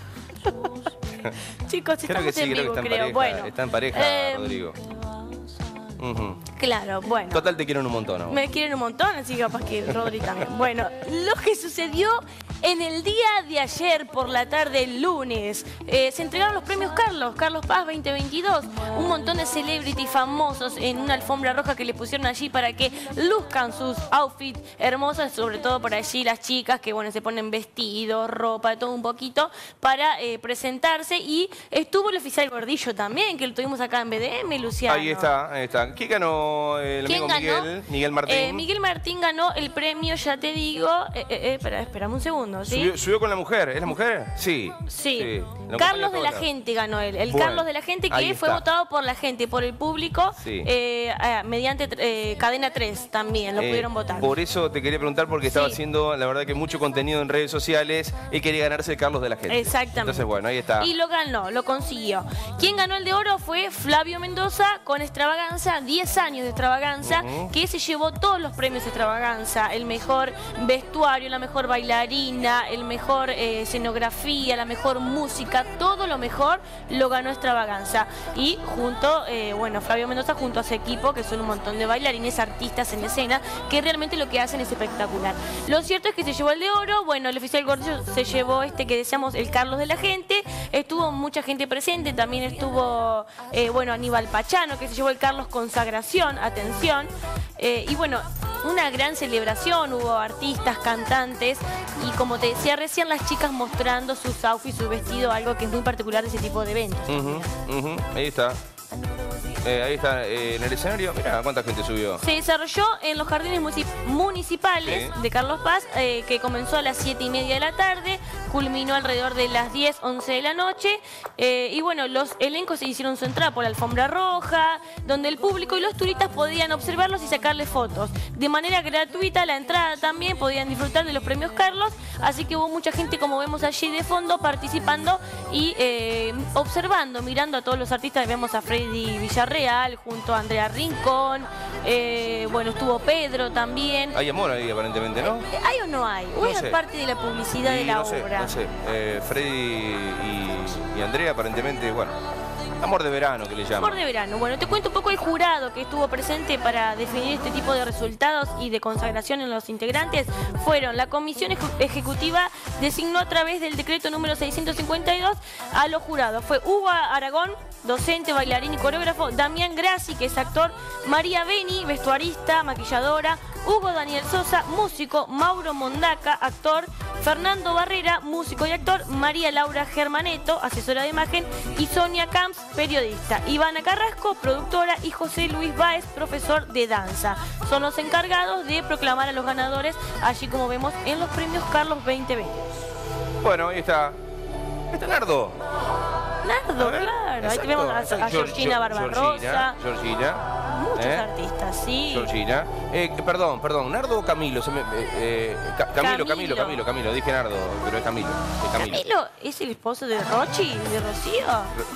C: Chicos,
B: Creo
C: estamos
B: que sí,
C: en
B: creo
C: vivo,
B: que está en
C: creo.
B: pareja.
C: Bueno,
B: Está en pareja,
C: eh,
B: Rodrigo. Ujú.
C: Claro, bueno.
B: Total, te quieren un montón. ¿No?
C: Me quieren un montón, así que capaz que el Rodri también. Bueno, lo que sucedió en el día de ayer por la tarde, el lunes, eh, se entregaron los premios Carlos, Carlos Paz veinte veintidós. Un montón de celebrities famosos en una alfombra roja que le pusieron allí para que luzcan sus outfits hermosos, sobre todo por allí las chicas que, bueno, se ponen vestidos, ropa, todo un poquito, para eh, presentarse. Y estuvo el oficial Gordillo también, que lo tuvimos acá en B D M, Luciano.
B: Ahí está, ahí está. ¿Quién ganó el
C: ¿Quién
B: amigo
C: ganó?
B: Miguel? Miguel Martín.
C: Eh, Miguel Martín ganó el premio, ya te digo. Eh, eh, eh, espera, esperame un segundo, ¿sí?
B: Subió, subió con la mujer. ¿Es la mujer? Sí.
C: Sí.
B: Lo
C: Carlos
B: acompaña
C: de
B: a
C: la
B: todos
C: Gente ganó él. El
B: Bueno,
C: Carlos de la Gente
B: ahí
C: que fue
B: está.
C: votado por la gente, por el público,
B: Sí.
C: eh, eh, mediante eh, Cadena tres también, lo
B: Eh,
C: pudieron votar.
B: Por eso te quería preguntar, porque estaba
C: Sí.
B: haciendo, la verdad, que mucho contenido en redes sociales y quería ganarse el Carlos de la Gente.
C: Exactamente.
B: Entonces, bueno, ahí está.
C: Y lo ganó, lo consiguió. Quien ganó el de oro fue Flavio Mendoza con Extravaganza, diez años de Extravaganza,
B: Ujú.
C: que se llevó todos los premios Extravaganza, el mejor vestuario, la mejor bailarina, cocina, el mejor eh, escenografía, la mejor música, todo lo mejor lo ganó Extravaganza. Y junto, eh, bueno, Flavio Mendoza junto a su equipo, que son un montón de bailarines, artistas en escena, que realmente lo que hacen es espectacular. Lo cierto es que se llevó el de oro, bueno, el oficial Gordillo se llevó este que decíamos, el Carlos de la Gente, estuvo mucha gente presente, también estuvo, eh, bueno, Aníbal Pachano, que se llevó el Carlos Consagración, atención, eh, y bueno, una gran celebración, hubo artistas, cantantes, y como te decía recién, las chicas mostrando sus outfits, su vestido, algo que es muy particular de ese tipo de eventos.
B: Uh-huh, uh-huh. Ahí está. Eh, ahí está, eh, en el escenario, mira cuánta gente subió.
C: Se desarrolló en los jardines municipales sí. de Carlos Paz, eh, que comenzó a las siete y media de la tarde, culminó alrededor de las diez, once de la noche, eh, y bueno, los elencos se hicieron su entrada por la alfombra roja, donde el público y los turistas podían observarlos y sacarle fotos. De manera gratuita, la entrada también podían disfrutar de los premios Carlos, así que hubo mucha gente, como vemos allí de fondo, participando y eh, observando, mirando a todos los artistas. Vemos a Freddy Villarreal junto a Andrea Rincón, eh, bueno, estuvo Pedro también.
B: Hay amor ahí aparentemente, ¿no?
C: Eh, ¿Hay o no hay? ¿O
B: no
C: es
B: sé.
C: parte de la publicidad
B: y
C: de la
B: no sé,
C: obra?
B: No sé, eh, Freddy y, y Andrea aparentemente, bueno, amor de verano que le llaman.
C: Amor de verano. Bueno, te cuento un poco el jurado que estuvo presente para definir este tipo de resultados y de consagración en los integrantes. Fueron la comisión eje ejecutiva designó a través del decreto número seiscientos cincuenta y dos a los jurados. Fue Hugo Aragón, docente, bailarín y coreógrafo, Damián Grassi, que es actor, María Beni, vestuarista, maquilladora, Hugo Daniel Sosa, músico, Mauro Mondaca, actor, Fernando Barrera, músico y actor, María Laura Germaneto, asesora de imagen, y Sonia Camps, periodista. Ivana Carrasco, productora, y José Luis Báez, profesor de danza. Son los encargados de proclamar a los ganadores, allí como vemos en los premios Carlos veinte veinte.
B: Bueno, ahí está. Ahí está Nardo.
C: Nardo, claro.
B: Exacto.
C: Ahí tenemos a, a Georgina Barbarosa.
B: Georgina, Georgina.
C: Muchos
B: ¿Eh?
C: artistas, sí.
B: Georgina. Eh, perdón, perdón, ¿Nardo o Camilo? Se me, eh, eh, Ca Camilo, Camilo, Camilo, Camilo. Dije Nardo, pero es Camilo. Es Camilo.
C: ¿Camilo es el esposo de Rochi, de Rocío?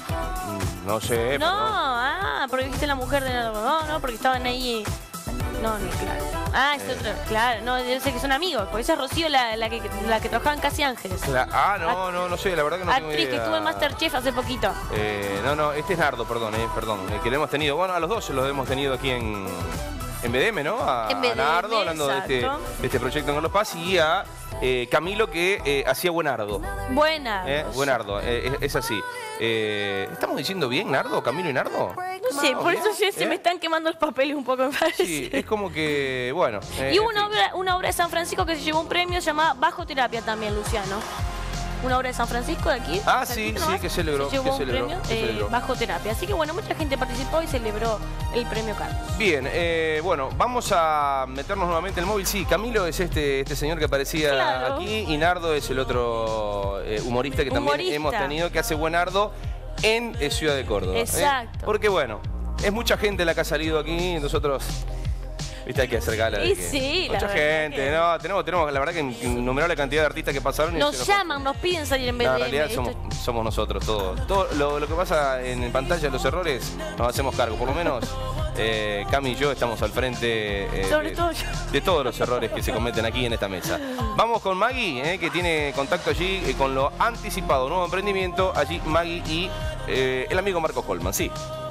B: No sé.
C: No,
B: perdón.
C: ah, porque dijiste la mujer de Nardo. No, no, porque estaban ahí. No, no, claro. Ah, es
B: Eh.
C: otro. Claro, no, yo sé que son amigos. Porque esa es Rocío, la, la, que, la que trabajaba en Casi Ángeles.
B: La- ah, no, no, no sé, la verdad que no tengo
C: Actriz
B: idea.
C: que estuvo en Masterchef hace poquito.
B: Eh, no, no, este es Nardo, perdón, eh, perdón. eh, que lo hemos tenido, bueno, a los dos los hemos tenido aquí en, en B D M, ¿no? A,
C: En B D M,
B: a Nardo, hablando de este,
C: exacto.
B: de este proyecto en Carlos Paz, y a eh, Camilo, que eh, hacía Buenardo.
C: Buena.
B: Eh, Buenardo, eh, es, es así. Eh, ¿Estamos diciendo bien Nardo, Camilo y Nardo?
C: No sé, por
B: ¿Bien?
C: eso ya se
B: ¿Eh?
C: me están quemando los papeles un poco, me parece.
B: Sí, es como que, bueno. eh,
C: Y hubo
B: en
C: una
B: fin.
C: obra, una obra de San Francisco que se llevó un premio llamada Bajo Terapia también, Luciano. Una obra de San Francisco de aquí.
B: Ah,
C: cerquita
B: sí,
C: nomás,
B: sí, que celebró,
C: Se llevó
B: que
C: un
B: celebró,
C: premio
B: que
C: eh,
B: celebró.
C: Bajo Terapia. Así que bueno, mucha gente participó y celebró el premio Carlos.
B: Bien, eh, bueno, vamos a meternos nuevamente en el móvil. Sí, Camilo es este, este señor que aparecía
C: Claro.
B: aquí, y Nardo es el otro eh, humorista que también
C: Humorista.
B: hemos tenido, que hace Buenardo en eh, Ciudad de Córdoba. ¿eh?
C: Exacto.
B: Porque bueno, es mucha gente la que ha salido aquí, nosotros... Viste, hay que hacer gala de
C: Y
B: que-
C: sí, la
B: mucha
C: verdad
B: gente,
C: que-
B: no, tenemos, tenemos la verdad que innumerable cantidad de artistas que pasaron. y
C: Nos
B: se
C: llaman, nos piden salir en B D
B: No,
C: M.
B: en realidad
C: Esto-
B: somos, somos nosotros todos. Todo lo, lo que pasa en pantalla, los errores, nos hacemos cargo. Por lo menos eh, Cami y yo estamos al frente eh,
C: Sobre
B: de,
C: todo yo.
B: de todos los errores que se cometen aquí en esta mesa. Vamos con Maggie, eh, que tiene contacto allí eh, con lo anticipado, nuevo emprendimiento. Allí Maggie y eh, el amigo Marco Holman. Sí.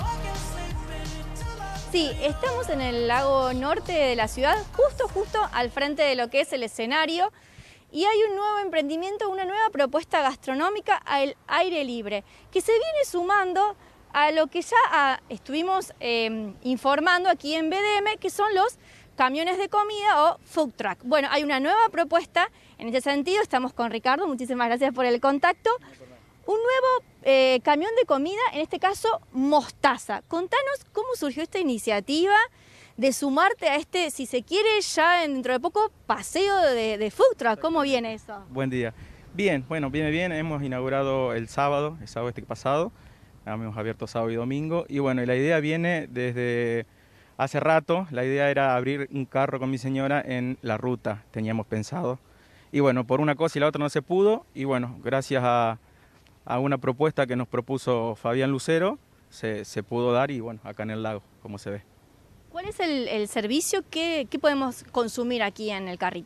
D: Sí, estamos en el lago norte de la ciudad, justo, justo al frente de lo que es el escenario. Y hay un nuevo emprendimiento, una nueva propuesta gastronómica al aire libre, que se viene sumando a lo que ya ah, estuvimos eh, informando aquí en B D M, que son los camiones de comida o food truck. Bueno, hay una nueva propuesta en ese sentido. Estamos con Ricardo, muchísimas gracias por el contacto. Un nuevo eh, camión de comida, en este caso mostaza. Contanos cómo surgió esta iniciativa de sumarte a este, si se quiere, ya dentro de poco, paseo de, de food truck. ¿Cómo viene eso?
F: Buen día. Bien, bueno, viene bien. Hemos inaugurado el sábado, el sábado este pasado. Hemos abierto sábado y domingo. Y bueno, y la idea viene desde hace rato. La idea era abrir un carro con mi señora en la ruta, teníamos pensado. Y bueno, por una cosa y la otra no se pudo. Y bueno, gracias a, a una propuesta que nos propuso Fabián Lucero, se, se pudo dar. Y bueno, acá en el lago, como se ve.
D: ¿Cuál es el, el servicio que, que podemos consumir aquí en el carrito?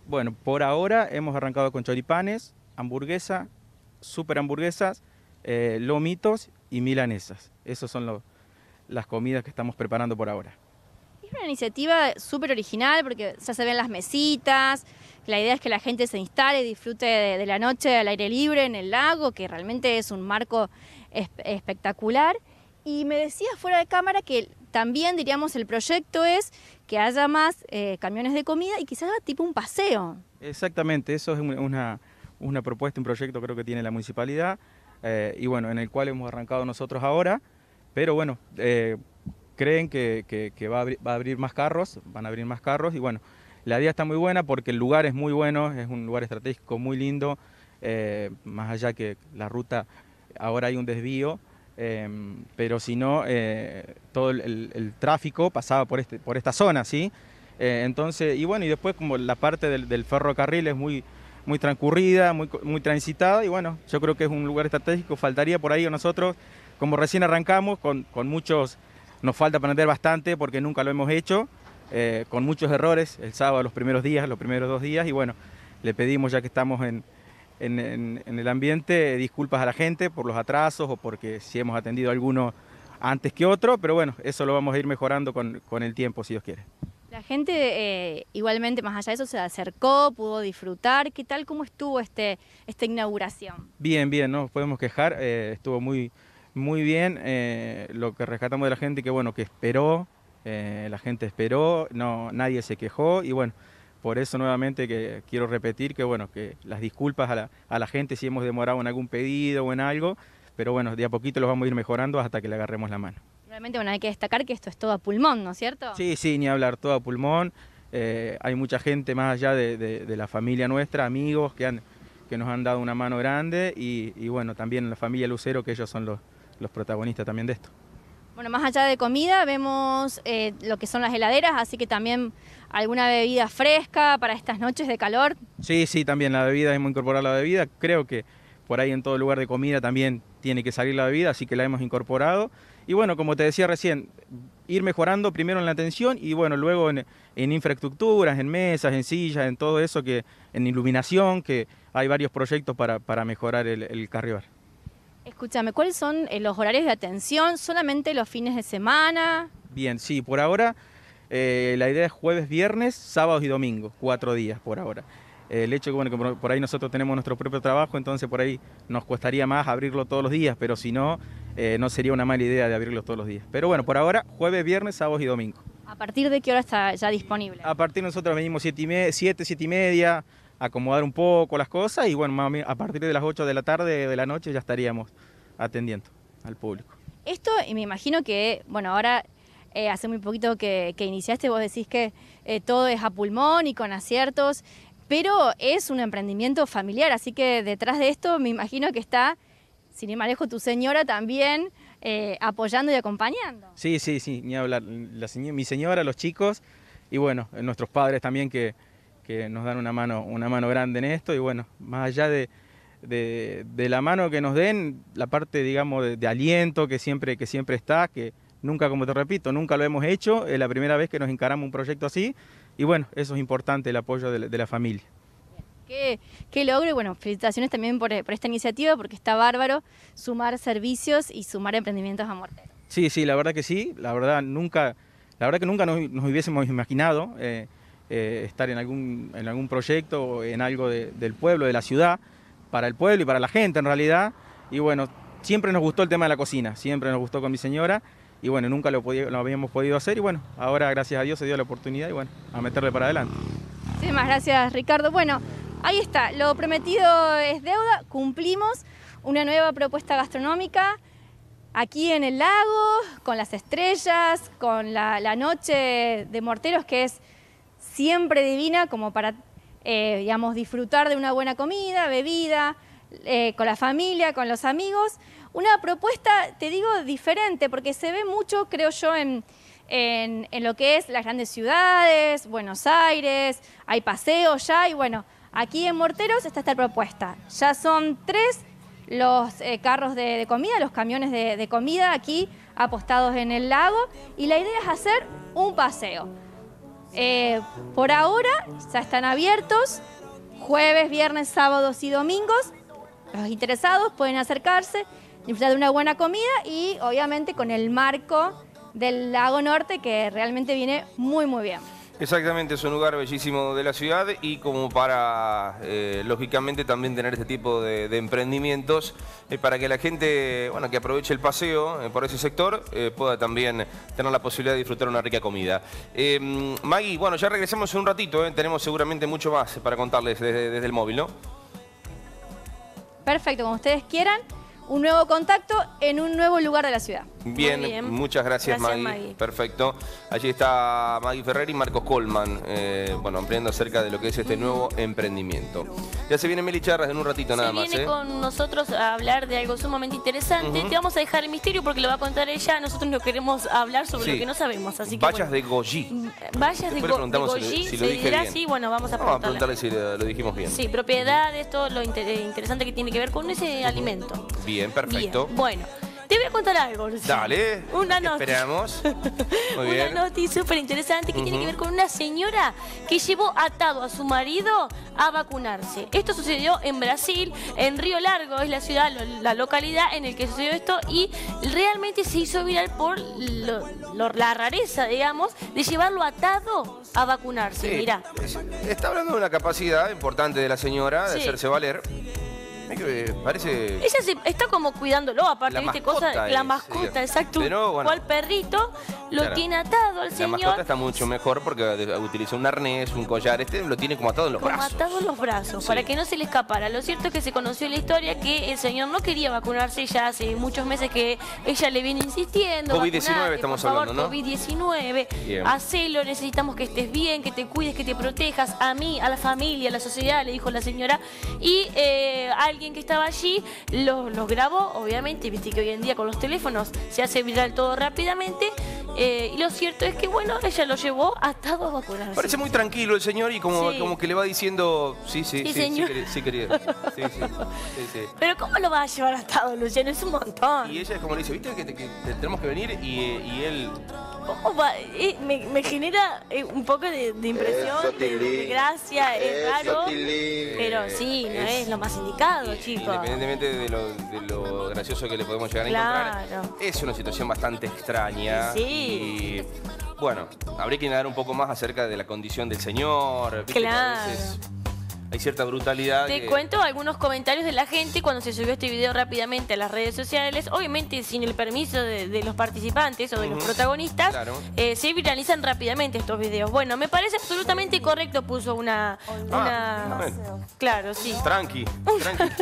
F: Bueno, por ahora hemos arrancado con choripanes, hamburguesa, super hamburguesas, eh, lomitos y milanesas. Esas son lo, las comidas que estamos preparando por ahora.
D: Es una iniciativa súper original porque ya se ven las mesitas, la idea es que la gente se instale y disfrute de, de la noche al aire libre en el lago, que realmente es un marco es, espectacular. Y me decías fuera de cámara que también, diríamos, el proyecto es que haya más eh, camiones de comida y quizás tipo un paseo.
F: Exactamente, eso es una, una propuesta, un proyecto creo que tiene la municipalidad eh, y bueno, en el cual hemos arrancado nosotros ahora, pero bueno, eh, creen que, que, que va, a abrir, va a abrir más carros, van a abrir más carros y bueno, la idea está muy buena porque el lugar es muy bueno, es un lugar estratégico muy lindo, eh, más allá que la ruta, ahora hay un desvío, eh, pero si no, eh, todo el, el, el tráfico pasaba por, este, por esta zona, ¿sí? Eh, entonces, y bueno, y después como la parte del, del ferrocarril es muy, muy transcurrida, muy, muy transitada y bueno, yo creo que es un lugar estratégico, faltaría por ahí a nosotros, como recién arrancamos, con, con muchos... Nos falta aprender bastante porque nunca lo hemos hecho, eh, con muchos errores, el sábado los primeros días, los primeros dos días, y bueno, le pedimos ya que estamos en, en, en, en el ambiente, disculpas a la gente por los atrasos o porque si hemos atendido a alguno antes que otro, pero bueno, eso lo vamos a ir mejorando con, con el tiempo, si Dios quiere.
D: La gente eh, igualmente, más allá de eso, se acercó, pudo disfrutar. ¿Qué tal, cómo estuvo este, esta inauguración?
F: Bien, bien, no nos podemos quejar, eh, estuvo muy... Muy bien, eh, lo que rescatamos de la gente que bueno, que esperó, eh, la gente esperó, no, nadie se quejó y bueno, por eso nuevamente que quiero repetir que bueno, que las disculpas a la, a la gente si hemos demorado en algún pedido o en algo, pero bueno, de a poquito los vamos a ir mejorando hasta que le agarremos la mano.
D: Realmente bueno, hay que destacar que esto es todo a pulmón, ¿no es cierto?
F: Sí, sí, ni hablar, todo a pulmón, eh, hay mucha gente más allá de, de, de la familia nuestra, amigos que, han, que nos han dado una mano grande y, y bueno, también la familia Lucero que ellos son los los protagonistas también de esto.
D: Bueno, más allá de comida, vemos eh, lo que son las heladeras, así que también alguna bebida fresca para estas noches de calor.
F: Sí, sí, también la bebida, hemos incorporado la bebida, creo que por ahí en todo lugar de comida también tiene que salir la bebida, así que la hemos incorporado. Y bueno, como te decía recién, ir mejorando primero en la atención y bueno, luego en, en infraestructuras, en mesas, en sillas, en todo eso, que en iluminación, que hay varios proyectos para, para mejorar el, el Carriobar.
D: Escúchame, ¿cuáles son los horarios de atención? ¿Solamente los fines de semana?
F: Bien, sí, por ahora eh, la idea es jueves, viernes, sábados y domingos, cuatro días por ahora. Eh, el hecho que, bueno, que por, por ahí nosotros tenemos nuestro propio trabajo, entonces por ahí nos costaría más abrirlo todos los días, pero si no, eh, no sería una mala idea de abrirlo todos los días. Pero bueno, por ahora, jueves, viernes, sábados y domingos.
D: ¿A partir de qué hora está ya disponible?
F: A partir de nosotros venimos siete, y media, siete, siete y media, acomodar un poco las cosas y bueno, a partir de las ocho de la tarde, de la noche, ya estaríamos atendiendo al público.
D: Esto, y me imagino que, bueno, ahora eh, hace muy poquito que, que iniciaste, vos decís que eh, todo es a pulmón y con aciertos, pero es un emprendimiento familiar, así que detrás de esto me imagino que está, sin ir más lejos, tu señora también eh, apoyando y acompañando.
F: Sí, sí, sí, ni hablar. La señora, mi señora, los chicos y bueno, nuestros padres también que que nos dan una mano, una mano grande en esto y bueno, más allá de, de, de la mano que nos den, la parte digamos de, de aliento que siempre, que siempre está, que nunca, como te repito, nunca lo hemos hecho, es la primera vez que nos encaramos un proyecto así y bueno, eso es importante, el apoyo de la, de la familia.
D: Qué, qué logro y bueno, felicitaciones también por, por esta iniciativa porque está bárbaro sumar servicios y sumar emprendimientos a Morteros.
F: Sí, sí, la verdad que sí, la verdad nunca, la verdad que nunca nos, nos hubiésemos imaginado eh, Eh, estar en algún, en algún proyecto o en algo de, del pueblo, de la ciudad, para el pueblo y para la gente en realidad. Y bueno, siempre nos gustó el tema de la cocina, siempre nos gustó con mi señora y bueno, nunca lo, podía, lo habíamos podido hacer y bueno, ahora gracias a Dios se dio la oportunidad y bueno, a meterle para adelante.
D: Muchísimas gracias, Ricardo. Bueno, ahí está, lo prometido es deuda, cumplimos una nueva propuesta gastronómica aquí en el lago, con las estrellas, con la, la noche de Morteros que es siempre divina como para, eh, digamos, disfrutar de una buena comida, bebida, eh, con la familia, con los amigos. Una propuesta, te digo, diferente, porque se ve mucho, creo yo, en, en, en lo que es las grandes ciudades, Buenos Aires, hay paseos ya, y bueno, aquí en Morteros está esta propuesta. Ya son tres los eh, carros de, de comida, los camiones de, de comida aquí apostados en el lago, y la idea es hacer un paseo. Eh, por ahora ya están abiertos, jueves, viernes, sábados y domingos. Los interesados pueden acercarse, disfrutar de una buena comida y obviamente con el marco del Lago Norte, que realmente viene muy muy bien.
B: Exactamente, es un lugar bellísimo de la ciudad y como para, eh, lógicamente, también tener este tipo de, de emprendimientos eh, para que la gente, bueno, que aproveche el paseo eh, por ese sector, eh, pueda también tener la posibilidad de disfrutar una rica comida. Eh, Maggie, bueno, ya regresamos en un ratito, eh, tenemos seguramente mucho más para contarles desde, desde el móvil, ¿no?
D: Perfecto, como ustedes quieran. Un nuevo contacto en un nuevo lugar de la ciudad.
B: Bien,
C: bien.
B: Muchas gracias,
C: Gracias,
B: Maggie.
C: Maggie.
B: Perfecto. Allí está Maggie Ferrer y Marcos Colman, eh, bueno, ampliando acerca de lo que es este nuevo emprendimiento. Ya se viene Meli Charras en un ratito nada
C: Se
B: más.
C: viene
B: ¿eh?
C: con nosotros a hablar de algo sumamente interesante.
B: Ujú.
C: Te vamos a dejar el misterio porque lo va a contar ella. Nosotros no queremos hablar sobre
B: Sí.
C: lo que no sabemos. Así que
B: Vallas
C: bueno.
B: de Goyi.
C: Vallas de,
B: Después le
C: Go de
B: preguntamos si lo-
C: Goyi,
B: si lo
C: se
B: dije
C: dirá
B: bien.
C: así. Bueno, vamos a
B: Vamos a
C: preguntarle.
B: preguntarle si lo, lo dijimos bien.
C: Sí, propiedades, todo lo inter interesante que tiene que ver con ese alimento.
B: Bien, perfecto.
C: Bien, bueno, te voy a contar algo, Luciano.
B: Dale.
C: Una
B: ¿qué
C: nota.
B: Esperamos. Muy
C: Una
B: bien.
C: noticia súper interesante que tiene
B: Ujú.
C: que ver con una señora que llevó atado a su marido a vacunarse. Esto sucedió en Brasil, en Río Largo, es la ciudad, lo- la localidad en el que sucedió esto y realmente se hizo viral por lo- lo- la rareza, digamos, de llevarlo atado a vacunarse.
B: Sí,
C: Mirá.
B: es- Está hablando de una capacidad importante de la señora de
C: Sí.
B: hacerse valer. Es que parece...
C: Ella se, está como cuidándolo, aparte,
B: La
C: ¿viste?
B: mascota
C: Cosa, la
B: es,
C: mascota,
B: sí.
C: exacto.
B: Pero, bueno.
C: Cual perrito lo
B: Claro.
C: tiene atado al
B: La
C: señor.
B: mascota está mucho mejor porque utiliza un arnés, un collar. Este lo tiene como atado en los
C: Como
B: brazos.
C: atado en los brazos,
B: Sí.
C: para que no se le escapara. Lo cierto es que se conoció la historia que el señor no quería vacunarse ya hace muchos meses que ella le viene insistiendo.
B: COVID diecinueve
C: "Vacunate,
B: estamos
C: por favor,
B: hablando, ¿no?"
C: COVID diecinueve,
B: Bien.
C: hacelo, necesitamos que estés bien, que te cuides, que te protejas, a mí, a la familia, a la sociedad, le dijo la señora. Y eh, alguien que estaba allí los los grabó, obviamente, viste que hoy en día con los teléfonos se hace viral todo rápidamente. Eh, y lo cierto es que, bueno, ella lo llevó atado a vacunarse.
B: Parece muy tranquilo el señor y como,
C: Sí.
B: como que le va diciendo, sí, sí,
C: Sí,
B: sí, sí,
C: señor.
B: queri- sí, querido. Sí, sí, sí, sí.
C: Pero ¿cómo lo vas a llevar atado, Luciano? Es un montón.
B: Y ella es como le dice, viste que, te- que te- tenemos que venir y, y él...
C: ¿Cómo va? Eh, me, me genera eh, un poco de, de impresión,
E: Eso,
C: de, de
E: Tilín.
C: gracia, es
E: Eso,
C: raro.
E: Tilín.
C: Pero sí, no es,
B: es-
C: lo más indicado,
B: y-
C: chicos.
B: Independientemente de lo, de lo gracioso que le podemos llegar a
C: Claro.
B: encontrar, es una situación bastante extraña.
C: Sí.
B: Y bueno, habría que indagar un poco más acerca de la condición del señor. ¿viste? Que a
C: Claro.
B: veces hay cierta brutalidad.
C: Te
B: que-
C: cuento algunos comentarios de la gente cuando se subió este video rápidamente a las redes sociales. Obviamente sin el permiso de, de los participantes o de los
B: Ujú.
C: protagonistas,
B: Claro.
C: eh, se viralizan rápidamente estos videos. Bueno, me parece absolutamente correcto, puso una... una...
B: Ah, bueno.
C: Claro, sí.
B: Tranqui, tranqui.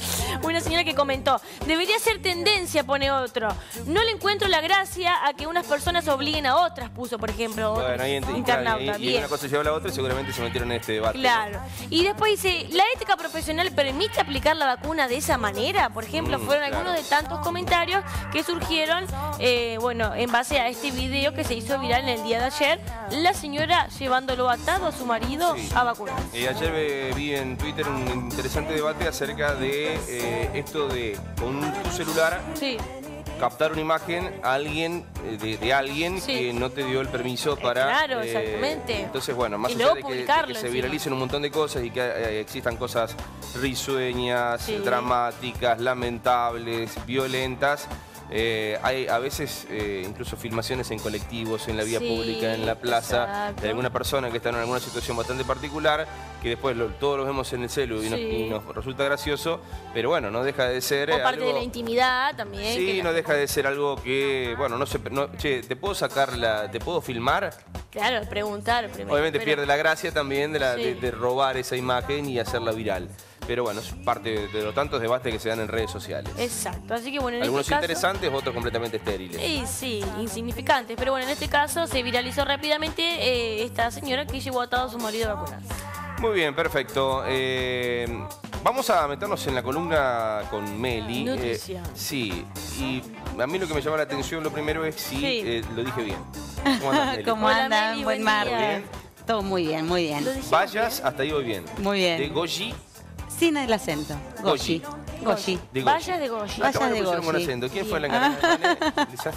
C: Una señora que comentó, debería ser tendencia, pone otro. No le encuentro la gracia a que unas personas obliguen a otras, puso, por ejemplo, otro
B: Bueno, ahí ent-
C: internauta.
B: claro, y, y
C: Bien.
B: una cosa lleva a la otra y seguramente se metieron en este debate.
C: Claro. Y después dice, ¿la ética profesional permite aplicar la vacuna de esa manera? Por ejemplo,
B: Mm,
C: fueron
B: claro.
C: algunos de tantos comentarios que surgieron, eh, bueno, en base a este video que se hizo viral en el día de ayer, la señora llevándolo atado a su marido
B: Sí.
C: a vacunar.
B: Eh, ayer eh, vi en Twitter un interesante debate acerca de eh, esto de con tu celular
C: Sí.
B: captar una imagen a alguien eh, de, de alguien
C: Sí.
B: que no te dio el permiso para...
C: claro,
B: eh,
C: exactamente.
B: Entonces, bueno, más
C: Y
B: allá
C: luego
B: de que, de que
C: publicarlo
B: se
C: encima.
B: viralicen un montón de cosas y que eh, existan cosas risueñas,
C: Sí.
B: dramáticas, lamentables, violentas, eh, hay a veces eh, incluso filmaciones en colectivos, en la vía
C: Sí,
B: pública, en la plaza,
C: exacto.
B: de alguna persona que está en alguna situación bastante particular, que después lo- todos lo vemos en el celu y, nos,
C: Sí.
B: y nos resulta gracioso, pero bueno, no deja de ser...
C: O
B: eh,
C: parte de
B: algo-
C: la intimidad también.
B: Sí,
C: que
B: no
C: la-
B: deja de ser algo que, bueno, no sé, no, che, ¿te puedo sacar la, te puedo filmar?
C: Claro, preguntar primero.
B: Obviamente
C: pero-
B: pierde la gracia también de, la-
C: Sí.
B: de, de robar esa imagen y hacerla viral. Pero bueno, es parte de, de los tantos debates que se dan en redes sociales.
C: Exacto, así que bueno, en
B: Algunos
C: este caso...
B: interesantes, otros completamente estériles.
C: Sí, sí, insignificantes. Pero bueno, en este caso se viralizó rápidamente eh, esta señora que llevó atado a su marido a vacunarse.
B: Muy bien, perfecto. Eh, vamos a meternos en la columna con Meli.
C: Noticia.
B: Eh, sí, y a mí lo que me llama la atención, lo primero es si
C: Sí.
B: eh, lo dije bien. ¿Cómo andas, Meli?
G: ¿Cómo
C: Hola,
G: andan?
C: Meli,
G: Buen
C: buen día.
G: martes.
B: Bien.
G: Todo muy bien, muy bien.
C: ¿Lo dijimos
B: Vallas,
C: bien?
B: hasta ahí voy bien.
G: Muy bien.
B: De Goyi.
G: Sin el acento.
B: Goyi.
G: Goyi. Goji.
B: De Goji.
C: Bayas de Goji.
G: Bayas
B: Acá me
G: de
B: pusieron con
G: Goji.
B: acento. ¿Quién
G: Y-
B: fue la encargada? Lisa?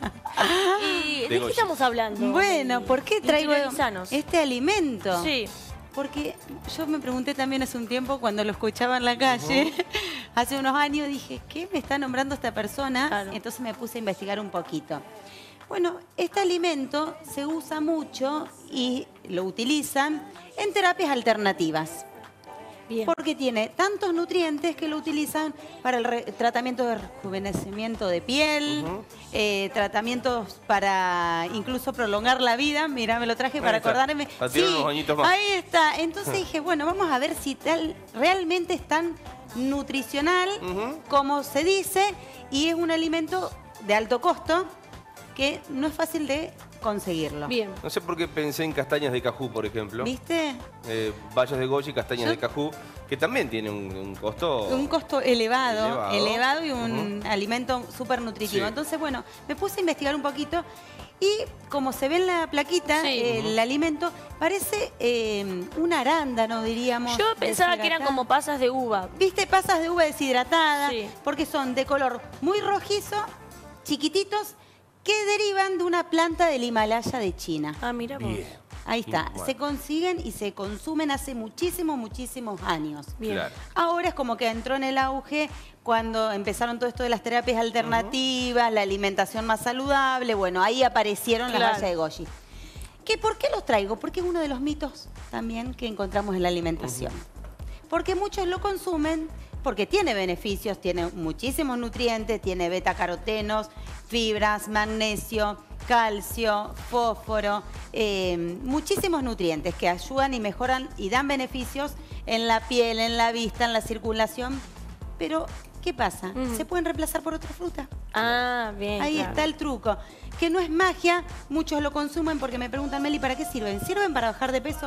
C: ¿Y
B: De
C: de qué
B: Goji.
C: estamos hablando?
G: Bueno, ¿por qué traigo
C: Interiorizanos.
G: este alimento?
C: Sí.
G: Porque yo me pregunté también hace un tiempo cuando lo escuchaba en la calle, hace unos años, dije, ¿qué me está nombrando esta persona?
C: Claro.
G: Entonces me puse a investigar un poquito. Bueno, este alimento se usa mucho y lo utilizan en terapias alternativas.
C: Bien.
G: Porque tiene tantos nutrientes que lo utilizan para el re- tratamiento de rejuvenecimiento de piel, eh, tratamientos para incluso prolongar la vida. Mirá, me lo traje
B: Ahí
G: para
B: está.
G: acordarme.
B: Para tirar unos añitos más.
G: Ahí está. Entonces dije, bueno, vamos a ver si tal, realmente es tan nutricional
B: Ujú.
G: como se dice y es un alimento de alto costo que no es fácil de conseguirlo.
C: Bien.
B: No sé por qué pensé en castañas de cajú, por ejemplo.
G: ¿Viste?
B: Eh, bayas de Goji, castañas
G: Yo-
B: de cajú, que también tiene un, un costo...
G: Un costo elevado,
B: Elevado.
G: elevado, y un
B: Ujú.
G: alimento súper nutritivo.
B: Sí.
G: Entonces, bueno, me puse a investigar un poquito y como se ve en la plaquita,
C: Sí.
G: eh, el alimento parece eh, un arándano, diríamos.
C: Yo pensaba que eran
G: deshidratado.
C: como pasas de uva.
G: ¿Viste? Pasas de uva deshidratada,
C: Sí.
G: porque son de color muy rojizo, chiquititos, que derivan de una planta del Himalaya de China.
C: Ah, mira vos.
B: Bien.
G: Ahí está.
B: Bueno.
G: Se consiguen y se consumen hace muchísimos, muchísimos años.
C: Bien.
B: Claro.
G: Ahora es como que entró en el auge cuando empezaron todo esto de las terapias alternativas, la alimentación más saludable. Bueno, ahí aparecieron
C: Claro.
G: las bayas de Goji. ¿Qué, ¿Por qué los traigo? Porque es uno de los mitos también que encontramos en la alimentación. Porque muchos lo consumen porque tiene beneficios, tiene muchísimos nutrientes, tiene betacarotenos, fibras, magnesio, calcio, fósforo, eh, muchísimos nutrientes que ayudan y mejoran y dan beneficios en la piel, en la vista, en la circulación. Pero, ¿qué pasa?
C: Ujú.
G: Se pueden reemplazar por otra fruta.
C: Ah, bien.
G: Ahí
C: claro.
G: está el truco. Que no es magia, muchos lo consumen porque me preguntan, Meli, ¿para qué sirven? ¿Sirven para bajar de peso?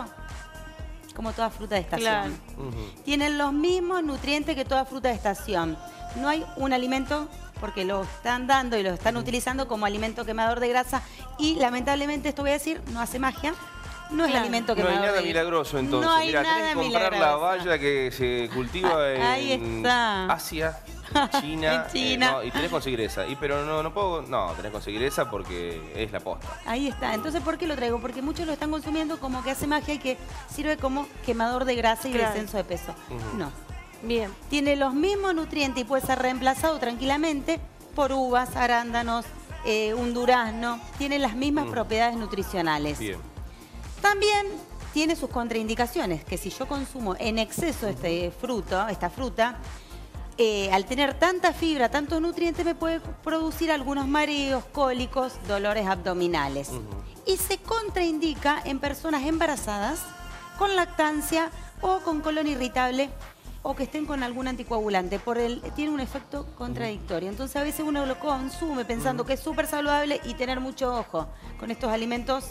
G: Como toda fruta de estación.
C: Claro.
B: Ujú.
G: Tienen los mismos nutrientes que toda fruta de estación. No hay un alimento, porque lo están dando y lo están utilizando como alimento quemador de grasa. Y lamentablemente, esto voy a decir, no hace magia. No es
C: Claro.
G: alimento
B: No hay
G: quemador
B: nada
G: de
B: milagroso entonces.
G: No hay
B: Mirá,
G: nada
B: tenés que comprar la
G: milagroso.
B: valla que se cultiva
G: Ah,
B: en
G: ahí está.
B: Asia, China.
G: En China.
B: eh, no, y tenés que conseguir esa. Y, pero no, no puedo, no, tenés que conseguir esa porque es la posta.
G: Ahí está. Entonces, ¿por qué lo traigo? Porque muchos lo están consumiendo como que hace magia y que sirve como quemador de grasa y
C: Claro.
G: descenso de peso.
B: Ujú.
G: No.
C: Bien.
G: Tiene los mismos nutrientes y puede ser reemplazado tranquilamente por uvas, arándanos, eh, un durazno. Tiene las mismas
B: Mm.
G: propiedades nutricionales.
B: Bien.
G: También tiene sus contraindicaciones, que si yo consumo en exceso este fruto, esta fruta, eh, al tener tanta fibra, tantos nutrientes, me puede producir algunos mareos, cólicos, dolores abdominales.
B: Ujú.
G: Y se contraindica en personas embarazadas, con lactancia o con colon irritable o que estén con algún anticoagulante. Por el, tiene un efecto contradictorio. Entonces a veces uno lo consume pensando que es súper saludable y tener mucho ojo con estos alimentos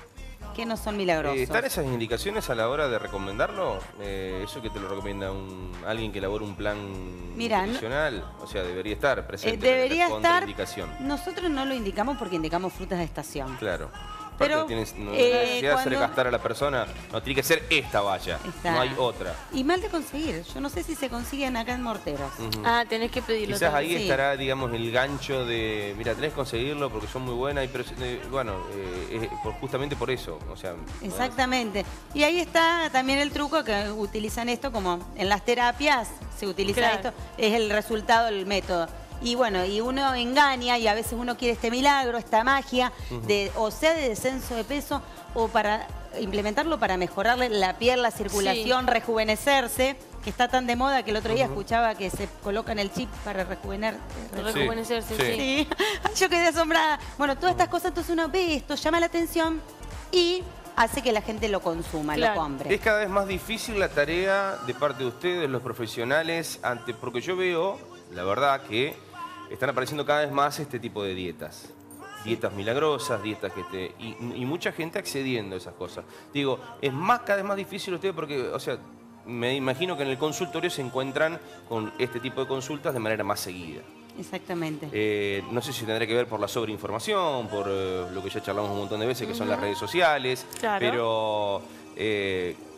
G: que no son milagrosos.
B: Eh, ¿Están esas indicaciones a la hora de recomendarlo? Eh, ¿Eso que te lo recomienda un, alguien que elabora un plan
G: Mirá, no-
B: nutricional? O sea, debería estar
G: Eh,
B: presente
G: debería
B: la
G: estar.
B: contraindicación.
G: Nosotros no lo indicamos porque indicamos frutas de estación.
B: Claro.
G: Pero,
B: Aparte tienes, no,
G: eh,
B: la necesidad de hacer
G: cuando-
B: gastar a la persona, no tiene que ser esta valla,
G: Está.
B: no hay otra.
G: Y mal de conseguir. Yo no sé si se consiguen acá en Morteros.
B: Ujú.
C: Ah, tenés que pedirlo.
B: Quizás
C: también.
B: ahí
G: sí.
B: estará, digamos, el gancho de, mira, tenés que conseguirlo porque son muy buenas, y pero, eh, bueno, eh, es por- justamente por eso, o sea...
G: Exactamente. Y ahí está también el truco que utilizan esto como en las terapias se utiliza
C: Claro.
G: esto, es el resultado del método. Y bueno, y uno engaña y a veces uno quiere este milagro, esta magia, de, o sea de descenso de peso, o para implementarlo para mejorarle la piel, la circulación, rejuvenecerse, que está tan de moda que el otro día escuchaba que se colocan el chip para rejuvener.
C: Rejuvenecerse,
B: Sí,
C: sí.
G: Sí, yo quedé asombrada. Bueno, todas estas cosas, entonces uno ve esto, llama la atención y hace que la gente lo consuma,
C: Claro.
G: lo compre.
B: Es cada vez más difícil la tarea de parte de ustedes, los profesionales, ante, porque yo veo, la verdad, que están apareciendo cada vez más este tipo de dietas. Dietas milagrosas, dietas que te... Y, y mucha gente accediendo a esas cosas. Digo, es más cada vez más difícil ustedes porque, o sea, me imagino que en el consultorio se encuentran con este tipo de consultas de manera más seguida.
G: Exactamente.
B: Eh, no sé si tendrá que ver por la sobreinformación, por eh, lo que ya charlamos un montón de veces, que son las redes sociales,
C: Claro.
B: pero eh,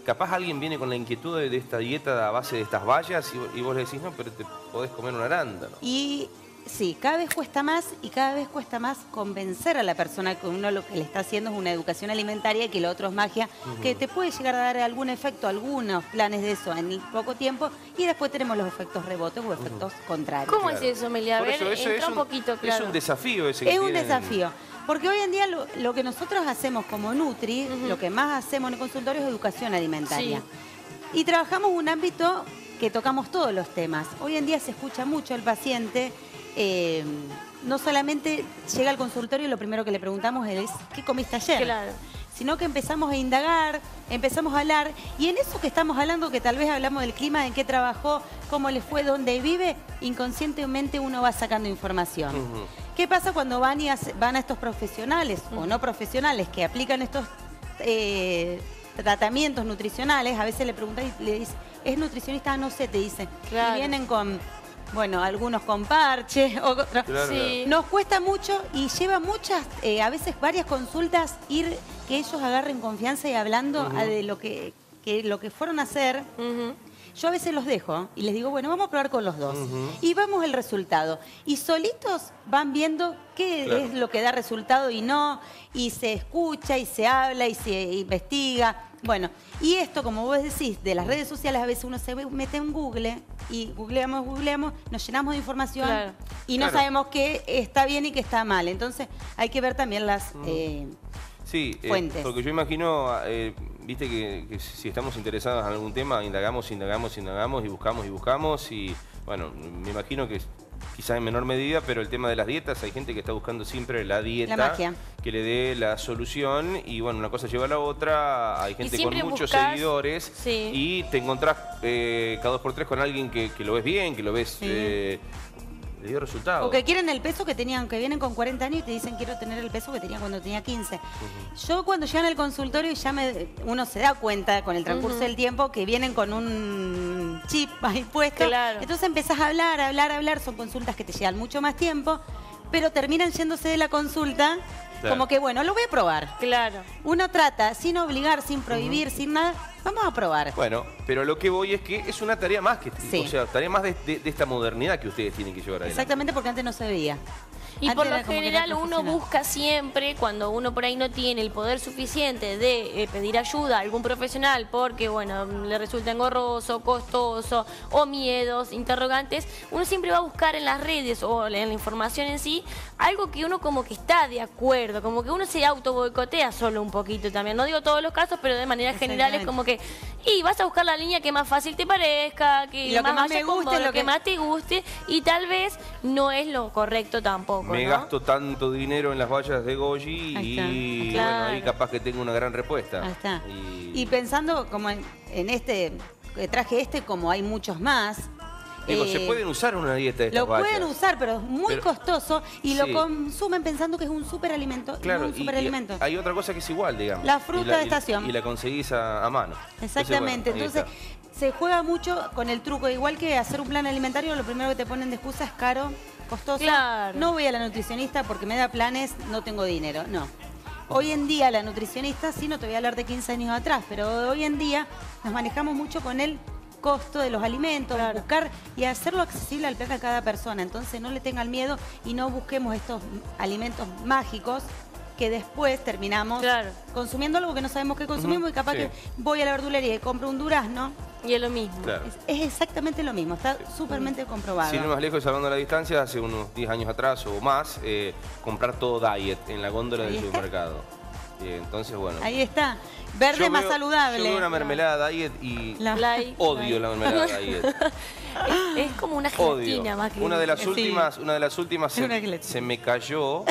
B: capaz alguien viene con la inquietud de, de esta dieta a base de estas bayas y, y vos le decís, no, pero te podés comer un arándano.
G: Y sí, cada vez cuesta más y cada vez cuesta más convencer a la persona que uno lo que le está haciendo es una educación alimentaria y que lo otro es magia, uh-huh. que te puede llegar a dar algún efecto, algunos planes de eso en poco tiempo y después tenemos los efectos rebotes o efectos uh-huh. contrarios.
C: ¿Cómo
B: claro.
C: es eso, Melia? A
B: Por
C: ver,
B: eso, eso
C: entra
B: es
C: un poquito, claro.
B: Es un desafío ese que
G: Es un
B: tienen.
G: desafío. Porque hoy en día lo, lo que nosotros hacemos como Nutri,
C: Uh-huh.
G: lo que más hacemos en el consultorio es educación alimentaria.
C: Sí.
G: Y trabajamos un ámbito que tocamos todos los temas. Hoy en día se escucha mucho al paciente, eh, no solamente llega al consultorio y lo primero que le preguntamos es ¿qué comiste ayer?
C: Claro.
G: Sino que empezamos a indagar, empezamos a hablar, y en eso que estamos hablando, que tal vez hablamos del clima, en qué trabajó, cómo le fue, dónde vive, inconscientemente uno va sacando información.
B: Uh-huh.
G: ¿Qué pasa cuando van, y hace, van a estos profesionales uh-huh. o no profesionales que aplican estos eh, tratamientos nutricionales? A veces le preguntan y le dicen, ¿es nutricionista? No sé, te dicen.
C: Claro.
G: Y vienen con, bueno, algunos con parches, otros.
B: Claro,
C: Sí.
G: Nos cuesta mucho y lleva muchas, eh, a veces varias consultas, ir que ellos agarren confianza y hablando
B: Uh-huh.
G: a de lo que, que lo que fueron a hacer.
C: Uh-huh.
G: Yo a veces los dejo y les digo, bueno, vamos a probar con los dos.
B: Uh-huh.
G: Y vamos el resultado. Y solitos van viendo qué
B: Claro.
G: es lo que da resultado y no. Y se escucha y se habla y se investiga. Bueno, y esto, como vos decís, de las redes sociales, a veces uno se mete en Google y googleamos, googleamos, nos llenamos de información
C: Claro.
G: y no
B: Claro.
G: sabemos qué está bien y qué está mal. Entonces hay que ver también las...
B: Uh-huh.
G: eh,
B: Sí, eh,
G: fuentes.
B: porque yo imagino, eh, viste que, que si estamos interesados en algún tema, indagamos, indagamos, indagamos y buscamos y buscamos y bueno, me imagino que quizás en menor medida, pero el tema de las dietas, hay gente que está buscando siempre la dieta
G: La magia.
B: que le dé la solución y bueno, una cosa lleva a la otra, hay gente con
C: siempre
B: muchos
C: buscas-
B: seguidores
C: Sí.
B: y te encontrás eh, cada dos por tres con alguien que, que lo ves bien, que lo ves...
G: Sí.
B: Eh, le dio resultado.
G: O que quieren el peso que tenían, que vienen con cuarenta años y te dicen quiero tener el peso que tenía cuando tenía quince.
B: Uh-huh.
G: Yo cuando llegan al consultorio y ya me, uno se da cuenta con el transcurso
C: Uh-huh.
G: del tiempo que vienen con un chip ahí puesto.
C: Claro.
G: Entonces empezás a hablar, a hablar, a hablar. Son consultas que te llevan mucho más tiempo, pero terminan yéndose de la consulta
B: Claro.
G: como que bueno, lo voy a probar.
C: Claro.
G: Uno trata sin obligar, sin prohibir, sin nada. Vamos a probar.
B: Bueno, pero lo que voy es que es una tarea más, que,
G: Sí.
B: o sea, tarea más de, de- de esta modernidad que ustedes tienen que llevar adelante.
G: Exactamente, porque antes no se veía.
C: Y
G: Antes
C: por lo
G: era como que era
C: general uno
G: profesional.
C: busca siempre, cuando uno por ahí no tiene el poder suficiente de eh, pedir ayuda a algún profesional porque, bueno, le resulta engorroso, costoso o miedos, interrogantes, uno siempre va a buscar en las redes o en la información en sí algo que uno como que está de acuerdo, como que uno se auto boicotea solo un poquito también. No digo todos los casos, pero de manera general es como que, y vas a buscar la línea que más fácil te parezca, que,
G: Y lo que
C: más
G: más
C: vaya
G: me
C: con
G: guste,
C: vos,
G: lo
C: lo que
G: que-
C: más te guste, y tal vez no es lo correcto tampoco.
B: Me
C: ¿no?
B: gasto tanto dinero en las vallas de Goji
G: Ahí
B: y
G: está.
B: bueno,
C: Claro.
B: ahí capaz que tengo una gran respuesta.
G: Ahí está.
B: Y,
G: Y pensando como en, en este, que traje este, como hay muchos más.
B: digo,
G: eh,
B: se pueden usar una dieta de estas
G: Lo
B: vallas.
G: pueden usar, pero es muy
B: Pero-
G: costoso y
B: Sí.
G: lo consumen pensando que es un superalimento.
B: Claro,
G: y no es un
B: y- y
G: superalimento.
B: hay otra cosa que es igual, digamos.
G: La fruta
B: Y la-
G: de
B: y-
G: estación.
B: Y la conseguís a, a mano.
G: Exactamente.
B: Entonces,
G: Entonces,
B: bueno, ahí
G: se juega mucho con el truco. Igual que hacer un plan alimentario, lo primero que te ponen de excusa es caro, costoso.
C: Claro.
G: No voy a la nutricionista porque me da planes, no tengo dinero. No. Hoy en día la nutricionista, sí, no te voy a hablar de quince años atrás, pero hoy en día nos manejamos mucho con el costo de los alimentos,
C: Claro.
G: buscar y hacerlo accesible al plan a cada persona. Entonces no le tengan miedo y no busquemos estos alimentos mágicos que después terminamos
C: Claro.
G: consumiendo algo que no sabemos que consumimos
B: Ujú,
G: y capaz
B: sí.
G: que voy a la verdulería y compro un durazno.
C: Y es lo mismo.
B: Claro.
G: Es, es exactamente lo mismo, está súpermente comprobado.
B: Sin ir más lejos, salvando la distancia, hace unos diez años atrás o más, eh, comprar todo diet en la góndola
G: Ahí
B: del
G: está.
B: supermercado. Y entonces, bueno.
G: Ahí está, verde
B: yo
G: más
B: veo-
G: saludable.
B: Yo veo una mermelada diet y
G: La-
C: Like,
B: odio
C: like.
B: la mermelada diet.
C: Es, es como una
B: Odio.
C: gelatina más que
B: Una de las
G: Sí.
B: últimas, una de las últimas
G: Es una
B: se,
G: gelatina.
B: se me cayó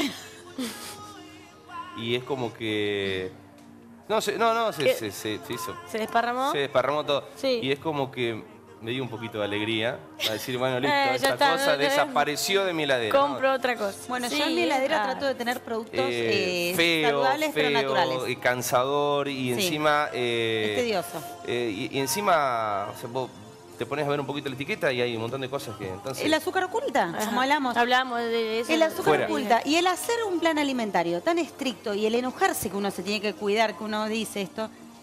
B: y es como que no sé, no, no, se,
C: ¿Qué?
B: se, se- se hizo,
C: ¿Se desparramó?
B: se desparramó todo
C: Sí.
B: y es como que me dio un poquito de alegría a decir, bueno, listo,
C: Eh, ya
B: esa
C: está,
B: cosa
C: no te-
B: desapareció de mi heladera. ¿no?
C: Compro otra cosa.
G: Bueno,
C: Sí,
G: yo en mi heladera
C: claro.
G: trato de tener productos
B: Eh,
G: eh,
B: feo,
G: saludables pero
B: feo,
G: naturales.
B: y cansador y
G: Sí.
B: encima eh,
G: Es tedioso.
B: eh, y, y encima o sea, vos te pones a ver un poquito la etiqueta y hay un montón de cosas que entonces
G: El azúcar oculta,
C: Ajá.
G: como hablamos.
C: Hablamos de eso.
G: El azúcar
B: Fuera.
G: oculta y el hacer un plan alimentario tan estricto y el enojarse que uno se tiene que cuidar, que uno dice esto,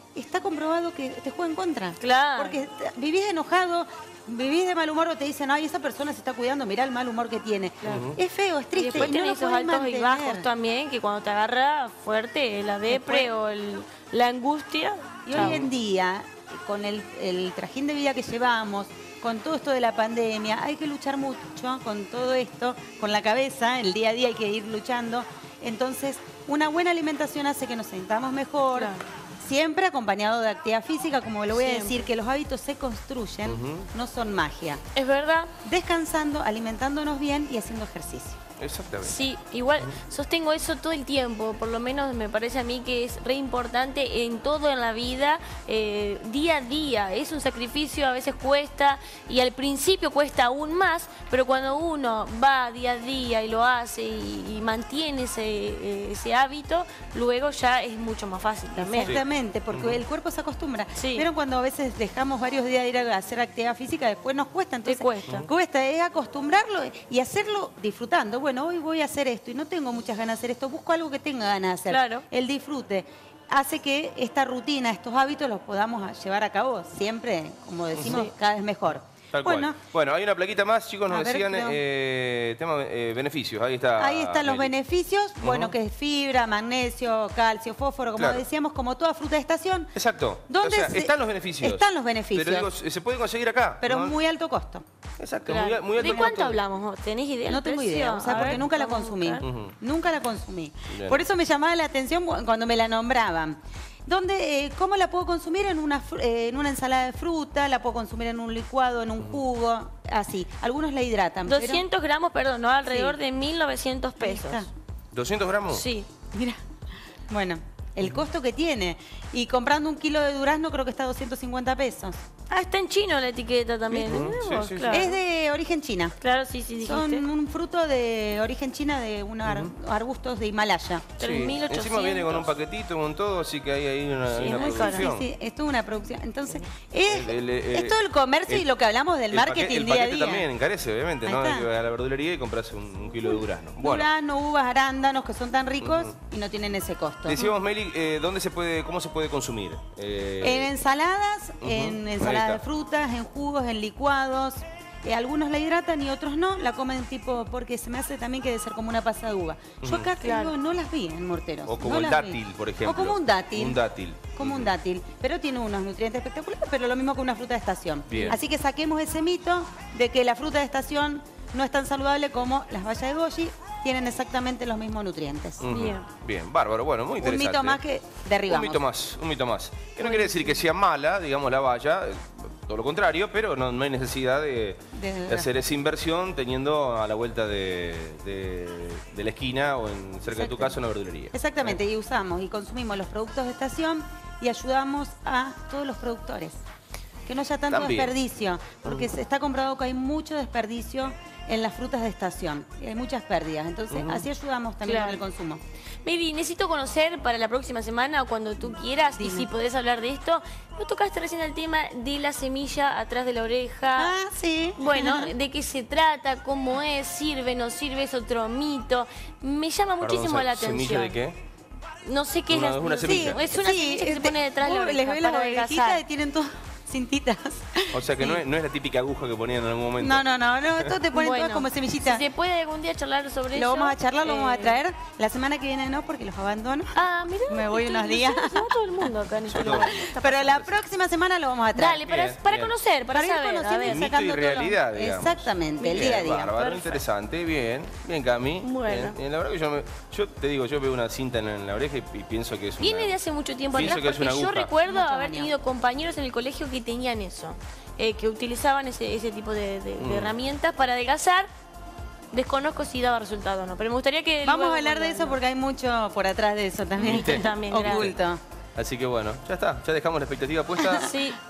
G: está comprobado que te juega en contra.
C: Claro.
G: Porque vivís enojado, vivís de mal humor o te dicen, ay, esa persona se está cuidando, mirá el mal humor que tiene.
C: Claro.
G: Es feo, es
C: Y
G: triste.
C: después
G: y no
C: tenés
G: lo
C: esos
G: podés
C: altos y
G: mantener.
C: bajos también, que cuando te agarra fuerte la depre
G: Después-
C: o el- la angustia.
G: Y
C: chao.
G: hoy en día, con el, el trajín de vida que llevamos, con todo esto de la pandemia, hay que luchar mucho con todo esto, con la cabeza, el día a día hay que ir luchando. Entonces, una buena alimentación hace que nos sintamos mejor,
C: Claro.
G: siempre acompañado de actividad física, como le voy a
C: Siempre.
G: decir, que los hábitos se construyen, no son magia.
C: Es verdad.
G: Descansando, alimentándonos bien y haciendo ejercicio.
B: Exactamente.
C: Sí, igual sostengo eso todo el tiempo, por lo menos me parece a mí que es re importante en todo en la vida, eh, día a día, es un sacrificio, a veces cuesta y al principio cuesta aún más, pero cuando uno va día a día y lo hace y, y mantiene ese, eh, ese hábito, luego ya es mucho más fácil también.
G: Exactamente, porque el cuerpo se acostumbra.
C: Sí.
G: Pero cuando a veces dejamos varios días de ir a hacer actividad física, después nos cuesta. Entonces,
C: cuesta.
G: Cuesta, es acostumbrarlo y hacerlo disfrutando. Bueno, hoy voy a hacer esto y no tengo muchas ganas de hacer esto, busco algo que tenga ganas de hacer.
C: Claro.
G: El disfrute hace que esta rutina, estos hábitos los podamos llevar a cabo siempre, como decimos,
C: Sí.
G: cada vez mejor.
B: Tal
G: bueno,
B: cual. Bueno, hay una plaquita más, chicos, nos
G: A ver,
B: decían
G: creo.
B: eh, tema eh, beneficios. Ahí está.
G: ahí están los
B: Meli.
G: beneficios, bueno, que es fibra, magnesio, calcio, fósforo, como
B: Claro.
G: decíamos, como toda fruta de estación.
B: Exacto.
G: ¿Dónde
B: o sea,
G: se-
B: están los beneficios.
G: Están los beneficios.
B: Pero digo, se puede conseguir acá.
G: Pero
B: ¿no?
G: muy alto costo.
B: Exacto,
C: Claro.
B: muy, muy alto
C: ¿De cuánto
B: costo.
C: hablamos vos? ¿Tenés idea?
G: No
C: del
G: tengo
C: precio?
G: idea, o sea,
C: A
G: porque
C: ver,
G: nunca la
C: vamos a
G: consumí.
C: buscar.
B: Ujú.
G: Nunca la consumí.
B: Bien.
G: Por eso me llamaba la atención cu- cuando me la nombraban. ¿Dónde, eh, ¿Cómo la puedo consumir? En una, fr- eh, en una ensalada de fruta, la puedo consumir en un licuado, en un jugo, así. Algunos la hidratan. pero-
C: doscientos gramos, perdón, ¿no? Alrededor
G: Sí.
C: de mil novecientos
G: Ahí
C: pesos.
G: está.
B: ¿doscientos gramos?
C: Sí.
G: Mira, bueno, el costo que tiene. Y comprando un kilo de durazno creo que está a doscientos cincuenta pesos.
C: Ah, está en chino la etiqueta también.
B: ¿Viste?
C: Mirá
B: Sí,
C: vos,
B: sí, sí.
C: claro.
G: Es de origen china.
C: Claro, sí, sí,
G: Son
C: dijiste.
G: un fruto de origen china de unos ar- arbustos de Himalaya.
C: tres mil ochocientos.
B: Encima viene con un paquetito, con todo, así que hay ahí una,
C: Sí,
B: una
C: muy caro.
B: producción.
G: Sí, sí, es toda una producción. Entonces, es,
B: El- el- el-
G: es todo el comercio y
B: el-
G: lo que hablamos del
B: El
G: marketing
B: paquete, el
G: día a
B: paquete
G: día.
B: también encarece, obviamente,
G: Ahí
B: ¿no?
G: está.
B: Hay que ir a la verdulería y comprarse un, un kilo de durazno. Bueno,
G: Durazno, uvas, arándanos, que son tan ricos y no tienen ese costo.
B: decíamos, Meli, eh, ¿dónde se puede, cómo se puede consumir? Eh,
G: En ensaladas,
B: Ujú,
G: en
B: ahí
G: ensaladas de
B: está.
G: frutas, en jugos, en licuados. Eh, algunos la hidratan y otros no, la comen tipo, porque se me hace también que debe ser como una pasa de uva. Yo acá te
C: Claro.
G: digo, no las vi en morteros.
B: O como
G: no
B: el
G: las vi.
B: dátil, por ejemplo.
G: O como un dátil.
B: Un dátil.
G: Como un dátil, pero tiene unos nutrientes espectaculares, pero lo mismo que una fruta de estación.
B: Bien.
G: Así que saquemos ese mito de que la fruta de estación no es tan saludable como las bayas de goji, tienen exactamente los mismos nutrientes.
B: Ujú.
C: Bien.
B: Bien, bárbaro, bueno, muy
G: Un
B: interesante.
G: mito más que derribamos.
B: Un mito más, un mito más. Que no quiere decir que sea mala, digamos, la valla, eh, todo lo contrario, pero no, no hay necesidad de,
G: De-
B: de hacer esa inversión teniendo a la vuelta de, de- de la esquina o en cerca de tu
G: Exacto.
B: casa una verdulería.
G: Exactamente, y usamos y consumimos los productos de estación y ayudamos a todos los productores. Que no haya tanto
B: También.
G: desperdicio, porque se está comprobado que hay mucho desperdicio en las frutas de estación. Y hay muchas pérdidas, entonces así ayudamos también
C: Claro.
G: con el consumo.
C: Mary, necesito conocer para la próxima semana o cuando tú quieras, y
G: Dime.
C: si podés hablar de esto, no tocaste recién el tema de la semilla atrás de la oreja.
G: Ah, sí.
C: Bueno, ¿de qué se trata? ¿Cómo es? ¿Sirve? ¿No sirve? ¿Es otro mito? Me llama
B: Perdón,
C: muchísimo
B: ¿se-
C: la
B: ¿Semilla
C: atención.
B: de qué?
C: No sé qué
B: Una-
C: es la
B: una semilla.
C: Sí, es una
G: Sí,
C: semilla que se
G: este,
C: pone detrás de la
G: vos
C: oreja
G: les ves las
C: para
G: orejitas
C: adelgazar.
G: y tienen todas cintitas.
B: O sea que
G: Sí.
B: no, es, no es la típica aguja que ponían en algún momento.
G: No, no, no, no, esto te ponen
C: Bueno,
G: todas como semillitas.
C: Si se puede algún día charlar sobre eso.
G: Lo vamos a charlar, lo vamos a
C: eh,
G: traer. La semana que viene no, porque los abandono.
C: Ah, mira.
G: Me voy
C: estoy-
G: unos días.
C: Se va todo el mundo acá en este
B: Todo.
C: lugar. ¿Qué está
G: Pero la
C: pasando?
G: próxima semana lo vamos a traer.
C: Dale, para,
B: Bien,
C: para
B: bien.
C: conocer, para,
G: Para ir
C: saber. a
G: conociendo
C: ver.
G: y
B: Mito y
G: sacando todo lo-
B: realidad, digamos.
G: Exactamente, el
B: Bien,
G: día a día.
B: Bárbaro,
C: Perfecto.
B: interesante, bien, bien Cami.
C: Bueno.
B: Bien, bien. La verdad que yo, me- yo te digo, yo veo una cinta en, en la oreja y, y pienso que es una...
C: Viene de hace mucho tiempo
B: Pienso
C: atrás
B: que es
C: porque
B: una
C: yo
B: aguja.
C: recuerdo
G: Muchos
C: haber
G: años.
C: tenido compañeros en el colegio que tenían eso, eh, que utilizaban ese, ese tipo de, de- de
B: Mm.
C: herramientas para adelgazar. Desconozco si daba resultado o no, pero me gustaría que...
G: Vamos
C: luego
G: a hablar de
C: volvamos.
G: eso porque hay mucho por atrás de eso también.
C: Viste, también, gracias.
G: Oculto.
B: Así que bueno, ya está, ya dejamos la expectativa puesta.
C: Sí.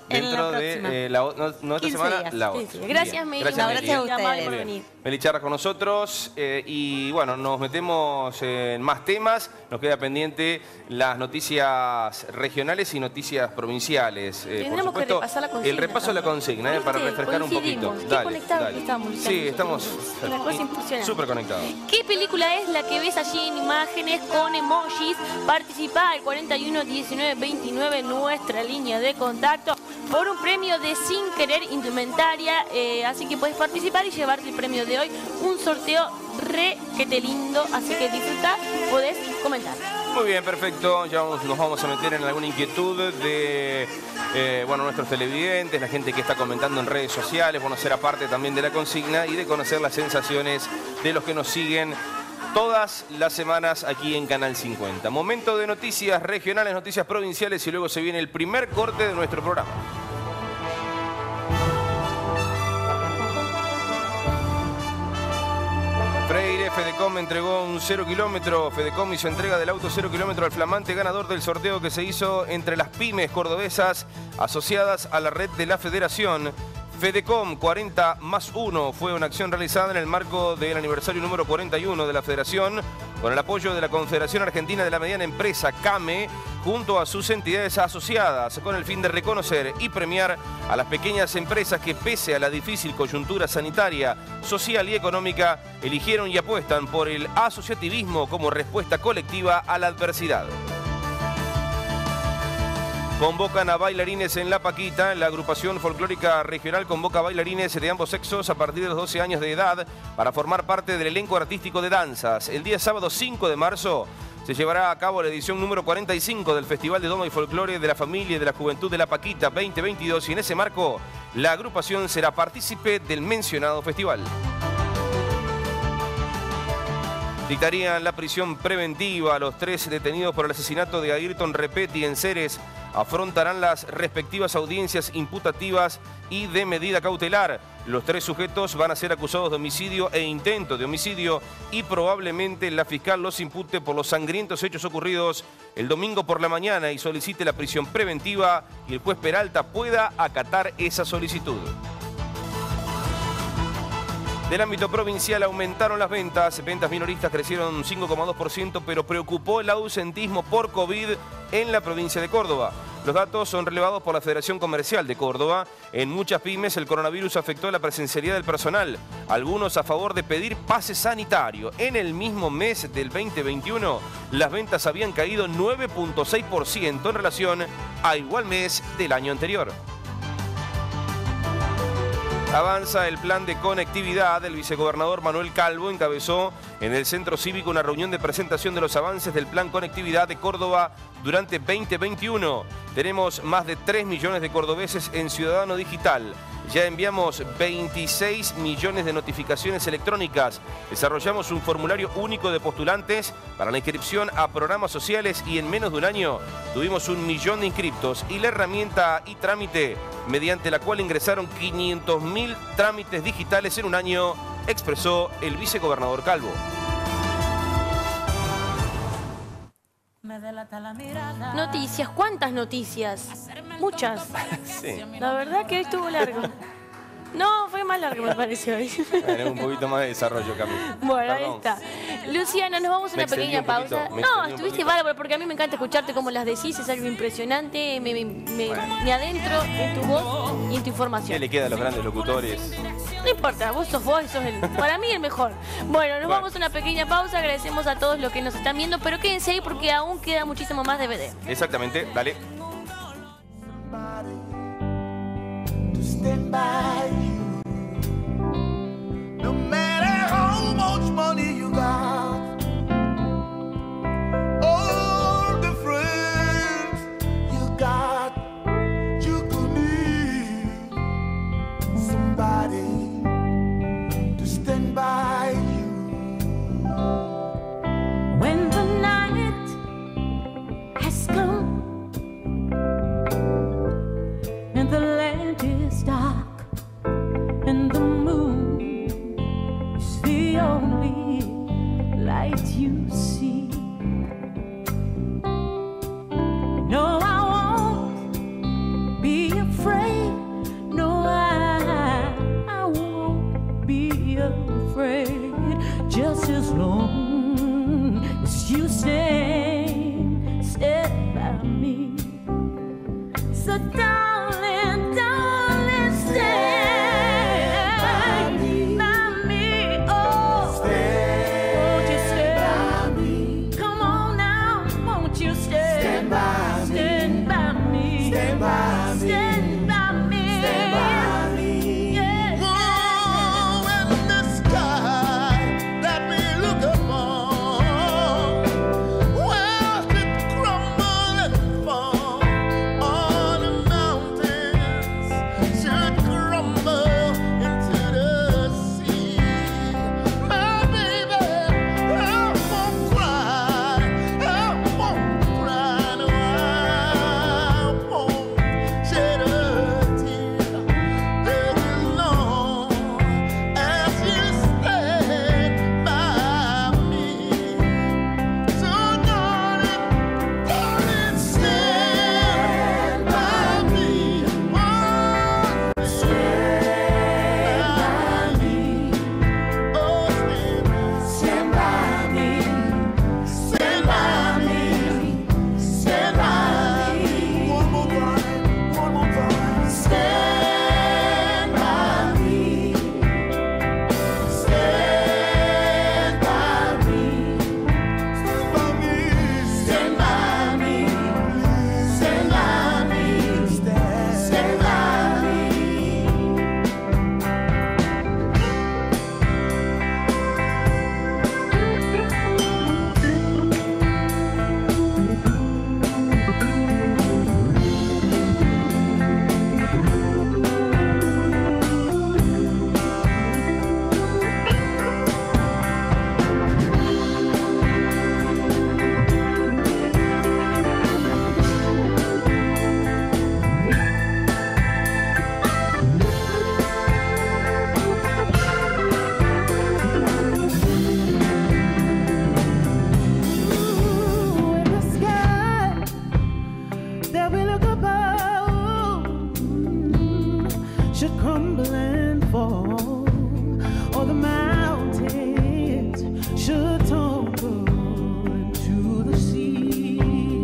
G: En la
B: dentro de
G: próxima.
B: eh, la, o- no, no esta
G: quince
B: semana,
G: días.
B: la otra.
C: Sí, sí. Gracias,
B: Bien.
C: Meli.
B: Gracias,
G: No,
B: Meli.
G: gracias a
C: Muy amable
G: ustedes.
C: por venir.
B: Meli Charra con nosotros eh, y bueno, nos metemos en más temas. Nos queda pendiente las noticias regionales y noticias provinciales. Eh, por
C: Tendremos que
B: supuesto,
C: repasar la consigna
B: el repaso de la
C: también.
B: consigna, eh, para
C: ¿Viste?
B: refrescar un poquito.
C: Coincidimos. Qué conectados que estamos,
B: Sí,
C: Ricardo.
B: estamos
C: Una cosa impresionante.
B: súper conectados.
C: ¿Qué película es la que ves allí en imágenes con emojis? Participa al cuarenta y uno diecinueve veintinueve, nuestra línea de contacto, por un premio de Sin Querer Indumentaria. Eh, así que puedes participar y llevarte el premio de hoy. Un sorteo re que te lindo, así que disfruta, podés comentar.
B: Muy bien, perfecto. Ya vamos- nos vamos a meter en alguna inquietud de eh, bueno, nuestros televidentes, la gente que está comentando en redes sociales. Bueno, será parte también de la consigna y de conocer las sensaciones de los que nos siguen todas las semanas aquí en Canal cincuenta. Momento de noticias regionales, noticias provinciales y luego se viene el primer corte de nuestro programa. Freire, Fedecom entregó un cero kilómetro. Fedecom hizo entrega del auto cero kilómetro al flamante ganador del sorteo que se hizo entre las pymes cordobesas asociadas a la red de la Federación. Fedecom cuarenta más uno fue una acción realizada en el marco del aniversario número cuarenta y uno de la Federación, con el apoyo de la Confederación Argentina de la Mediana Empresa, CAME, junto a sus entidades asociadas, con el fin de reconocer y premiar a las pequeñas empresas que, pese a la difícil coyuntura sanitaria, social y económica, eligieron y apuestan por el asociativismo como respuesta colectiva a la adversidad. Convocan a bailarines en La Paquita. La agrupación folclórica regional convoca a bailarines de ambos sexos a partir de los doce años de edad para formar parte del elenco artístico de danzas. El día sábado cinco de marzo se llevará a cabo la edición número cuarenta y cinco del Festival de Doma y Folclore de la Familia y de la Juventud de La Paquita veinte veintidós y en ese marco la agrupación será partícipe del mencionado festival. Dictarían la prisión preventiva a los tres detenidos por el asesinato de Ayrton Repetti en Ceres. Afrontarán las respectivas audiencias imputativas y de medida cautelar. Los tres sujetos van a ser acusados de homicidio e intento de homicidio y probablemente la fiscal los impute por los sangrientos hechos ocurridos el domingo por la mañana y solicite la prisión preventiva y el juez Peralta pueda acatar esa solicitud. Del ámbito provincial aumentaron las ventas. Ventas minoristas crecieron cinco coma dos por ciento, pero preocupó el ausentismo por COVID en la provincia de Córdoba. Los datos son relevados por la Federación Comercial de Córdoba. En muchas pymes el coronavirus afectó la presencialidad del personal, algunos a favor de pedir pase sanitario. En el mismo mes del veinte veintiuno, las ventas habían caído nueve coma seis por ciento en relación a igual mes del año anterior. Avanza el plan de conectividad. El vicegobernador Manuel Calvo encabezó en el Centro Cívico una reunión de presentación de los avances del plan conectividad de Córdoba durante veinte veintiuno. Tenemos más de tres millones de cordobeses en Ciudadano Digital. Ya enviamos veintiséis millones de notificaciones electrónicas. Desarrollamos un formulario único de postulantes para la inscripción a programas sociales y en menos de un año tuvimos un millón de inscriptos y la herramienta y trámite mediante la cual ingresaron quinientos mil trámites digitales en un año, expresó el vicegobernador Calvo.
C: Noticias, ¿cuántas noticias? Muchas.
B: Sí.
C: La verdad que estuvo largo. No, fue más largo me pareció hoy.
B: Bueno, un poquito más de desarrollo, Cami.
C: Bueno, ahí
B: Perdón.
C: está. Luciana, nos vamos a
B: Me
C: una
B: extendí
C: pequeña
B: un poquito,
C: pausa.
B: me
C: No,
B: extendí un
C: estuviste
B: poquito.
C: bárbaro porque a mí me encanta escucharte como las decís, es algo impresionante. Me, me, me- me adentro en tu voz y en tu
B: ¿Qué
C: información.
B: le queda a los grandes locutores?
C: No importa, vos sos vos y sos el, para mí el mejor. Bueno, nos
B: Bueno.
C: vamos a una pequeña pausa. Agradecemos a todos los que nos están viendo, pero quédense ahí porque aún queda muchísimo más D V D.
B: Exactamente, dale.
H: To stand by you. No matter how much money you got, all the friends you got, you could need somebody to stand by you.
A: When the night has come last as long as you stand, stand by me. So darling, darling, stand by me, by me. Oh, won't you stand by me? Come on now, won't you stand, stand by me, stand by me, stand by me, stand by me, stand by me. Yeah.
H: Oh, in the sky that we look upon, whilst it crumble and fall, all the mountains should crumble into the sea. My baby, I won't cry, I won't cry, no, I won't shed a tear. As long as you stand by me. So darling, darling, stand by me. Oh, stand by me. Oh, stand by me. Stand by me. Stand by me. One more time, one more time. Stand by me. Stand by me. Stand by me. Stand by me. Stand by me. Stand by me. In the sky that we look above should crumble and fall, or the mountains should tumble into the sea.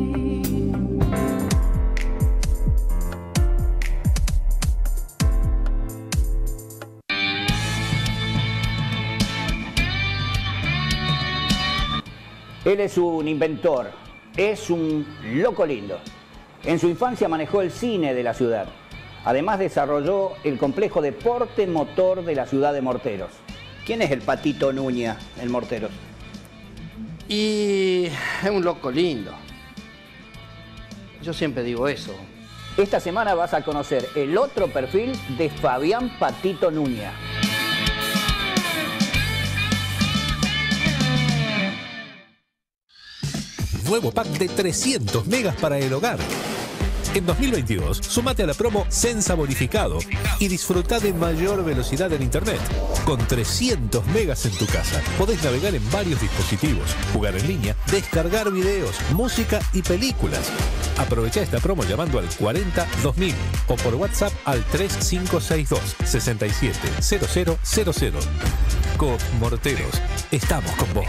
I: Él es un inventor, es un loco lindo. En su infancia manejó el cine de la ciudad. Además desarrolló el complejo deporte motor de la ciudad de Morteros. ¿Quién es el Patito Núñez en Morteros?
J: Y es un loco lindo. Yo siempre digo eso.
I: Esta semana vas a conocer el otro perfil de Fabián Patito Núñez.
K: Nuevo pack de trescientos megas para el hogar. En dos mil veintidós, sumate a la promo Sensa Bonificado y disfruta de mayor velocidad en internet. Con trescientos megas en tu casa, podés navegar en varios dispositivos, jugar en línea, descargar videos, música y películas. Aprovecha esta promo llamando al cuarenta dos mil o por WhatsApp al tres cinco seis dos, seis siete cero cero cero cero. Coop Morteros, estamos con vos.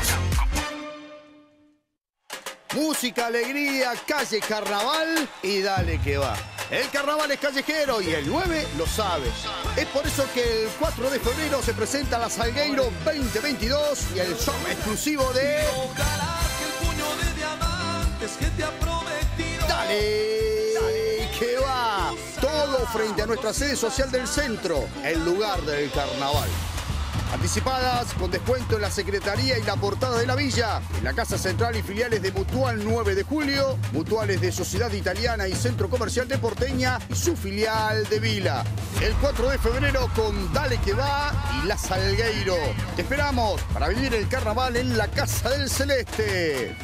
L: Música, alegría, calle, carnaval y dale que va. El carnaval es callejero y el nueve lo sabe. Es por eso que el cuatro de febrero se presenta la Salgueiro veinte veintidós y el show exclusivo de...
H: Ojalá que el puño de diamantes que te ha prometido.
L: ¡Dale! ¡Dale que va! Todo frente a nuestra sede social del centro, el lugar del carnaval. Anticipadas, con descuento en la Secretaría y la Portada de la Villa, en la Casa Central y filiales de Mutual nueve de julio, Mutuales de Sociedad Italiana y Centro Comercial de Porteña y su filial de Vila. El cuatro de febrero con Dale que va y la Salgueiro. Te esperamos para vivir el carnaval en la Casa del Celeste.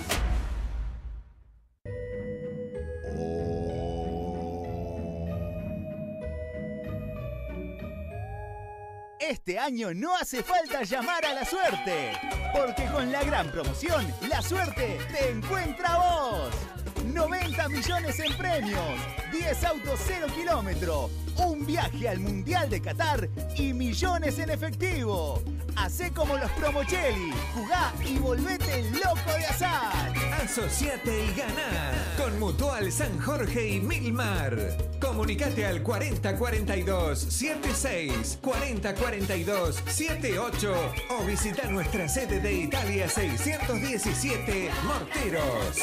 M: Este año no hace falta llamar a la suerte, porque con la gran promoción, la suerte te encuentra a vos. noventa millones en premios, diez autos cero kilómetros, un viaje al Mundial de Qatar y millones en efectivo. Hacé como los Promocelli, jugá y volvete loco de azar.
N: Asociate y ganá con Mutual San Jorge y Milmar. Comunicate al cuarenta cuarenta y dos setenta y seis, cuarenta cuarenta y dos setenta y ocho o visita nuestra sede de Italia seiscientos diecisiete, Morteros.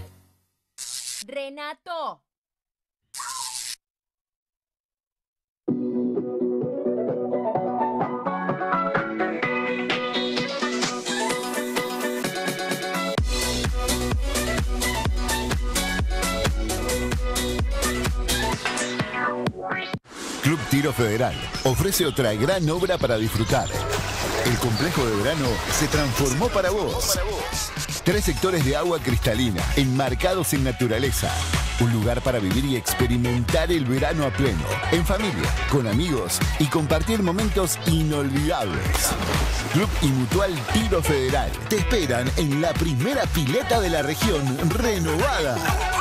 O: Renato.
P: Club Tiro Federal ofrece otra gran obra para disfrutar. El complejo de verano se transformó para vos. Tres sectores de agua cristalina, enmarcados en naturaleza. Un lugar para vivir y experimentar el verano a pleno, en familia, con amigos y compartir momentos inolvidables. Club y Mutual Tiro Federal te esperan en la primera pileta de la región renovada.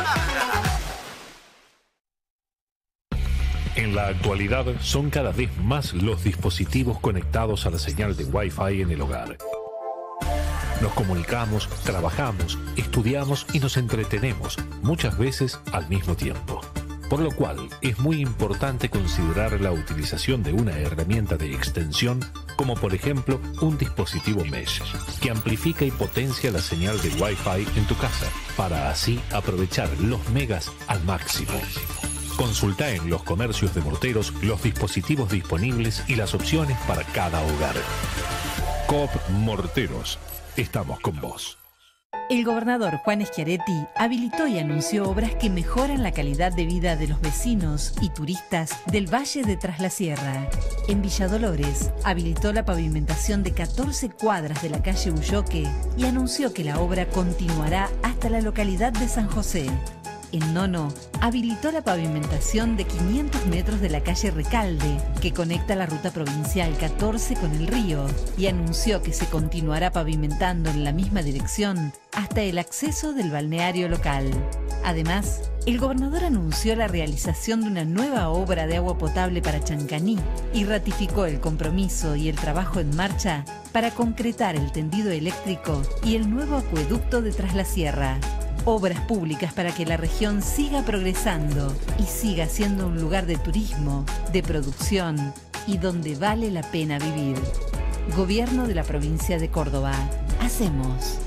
K: En la actualidad son cada vez más los dispositivos conectados a la señal de Wi-Fi en el hogar. Nos comunicamos, trabajamos, estudiamos y nos entretenemos, muchas veces al mismo tiempo. Por lo cual es muy importante considerar la utilización de una herramienta de extensión como por ejemplo un dispositivo Mesh, que amplifica y potencia la señal de Wi-Fi en tu casa, para así aprovechar los megas al máximo. Consulta en los comercios de Morteros los dispositivos disponibles y las opciones para cada hogar. Coop Morteros. Estamos con vos.
Q: El gobernador Juan Schiaretti habilitó y anunció obras que mejoran la calidad de vida de los vecinos y turistas del Valle de Tras la Sierra. En Villa Dolores habilitó la pavimentación de catorce cuadras de la calle Ulloque y anunció que la obra continuará hasta la localidad de San José. En Nono, habilitó la pavimentación de quinientos metros de la calle Recalde, que conecta la ruta provincial catorce con el río, y anunció que se continuará pavimentando en la misma dirección hasta el acceso del balneario local. Además, el gobernador anunció la realización de una nueva obra de agua potable para Chancaní y ratificó el compromiso y el trabajo en marcha para concretar el tendido eléctrico y el nuevo acueducto de Tras la Sierra. Obras públicas para que la región siga progresando y siga siendo un lugar de turismo, de producción y donde vale la pena vivir. Gobierno de la provincia de Córdoba. Hacemos.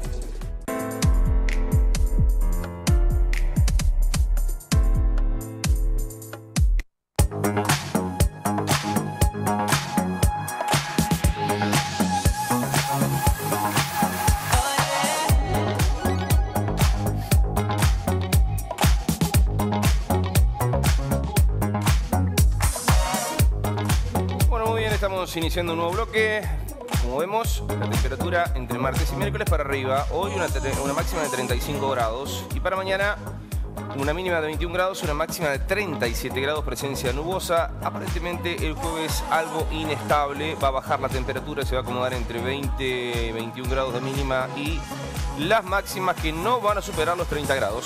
B: Iniciando un nuevo bloque, como vemos, la temperatura entre martes y miércoles para arriba. Hoy una, una máxima de treinta y cinco grados y para mañana una mínima de veintiún grados, una máxima de treinta y siete grados, presencia nubosa. Aparentemente el jueves algo inestable, va a bajar la temperatura, se va a acomodar entre veinte y veintiún grados de mínima y las máximas que no van a superar los treinta grados.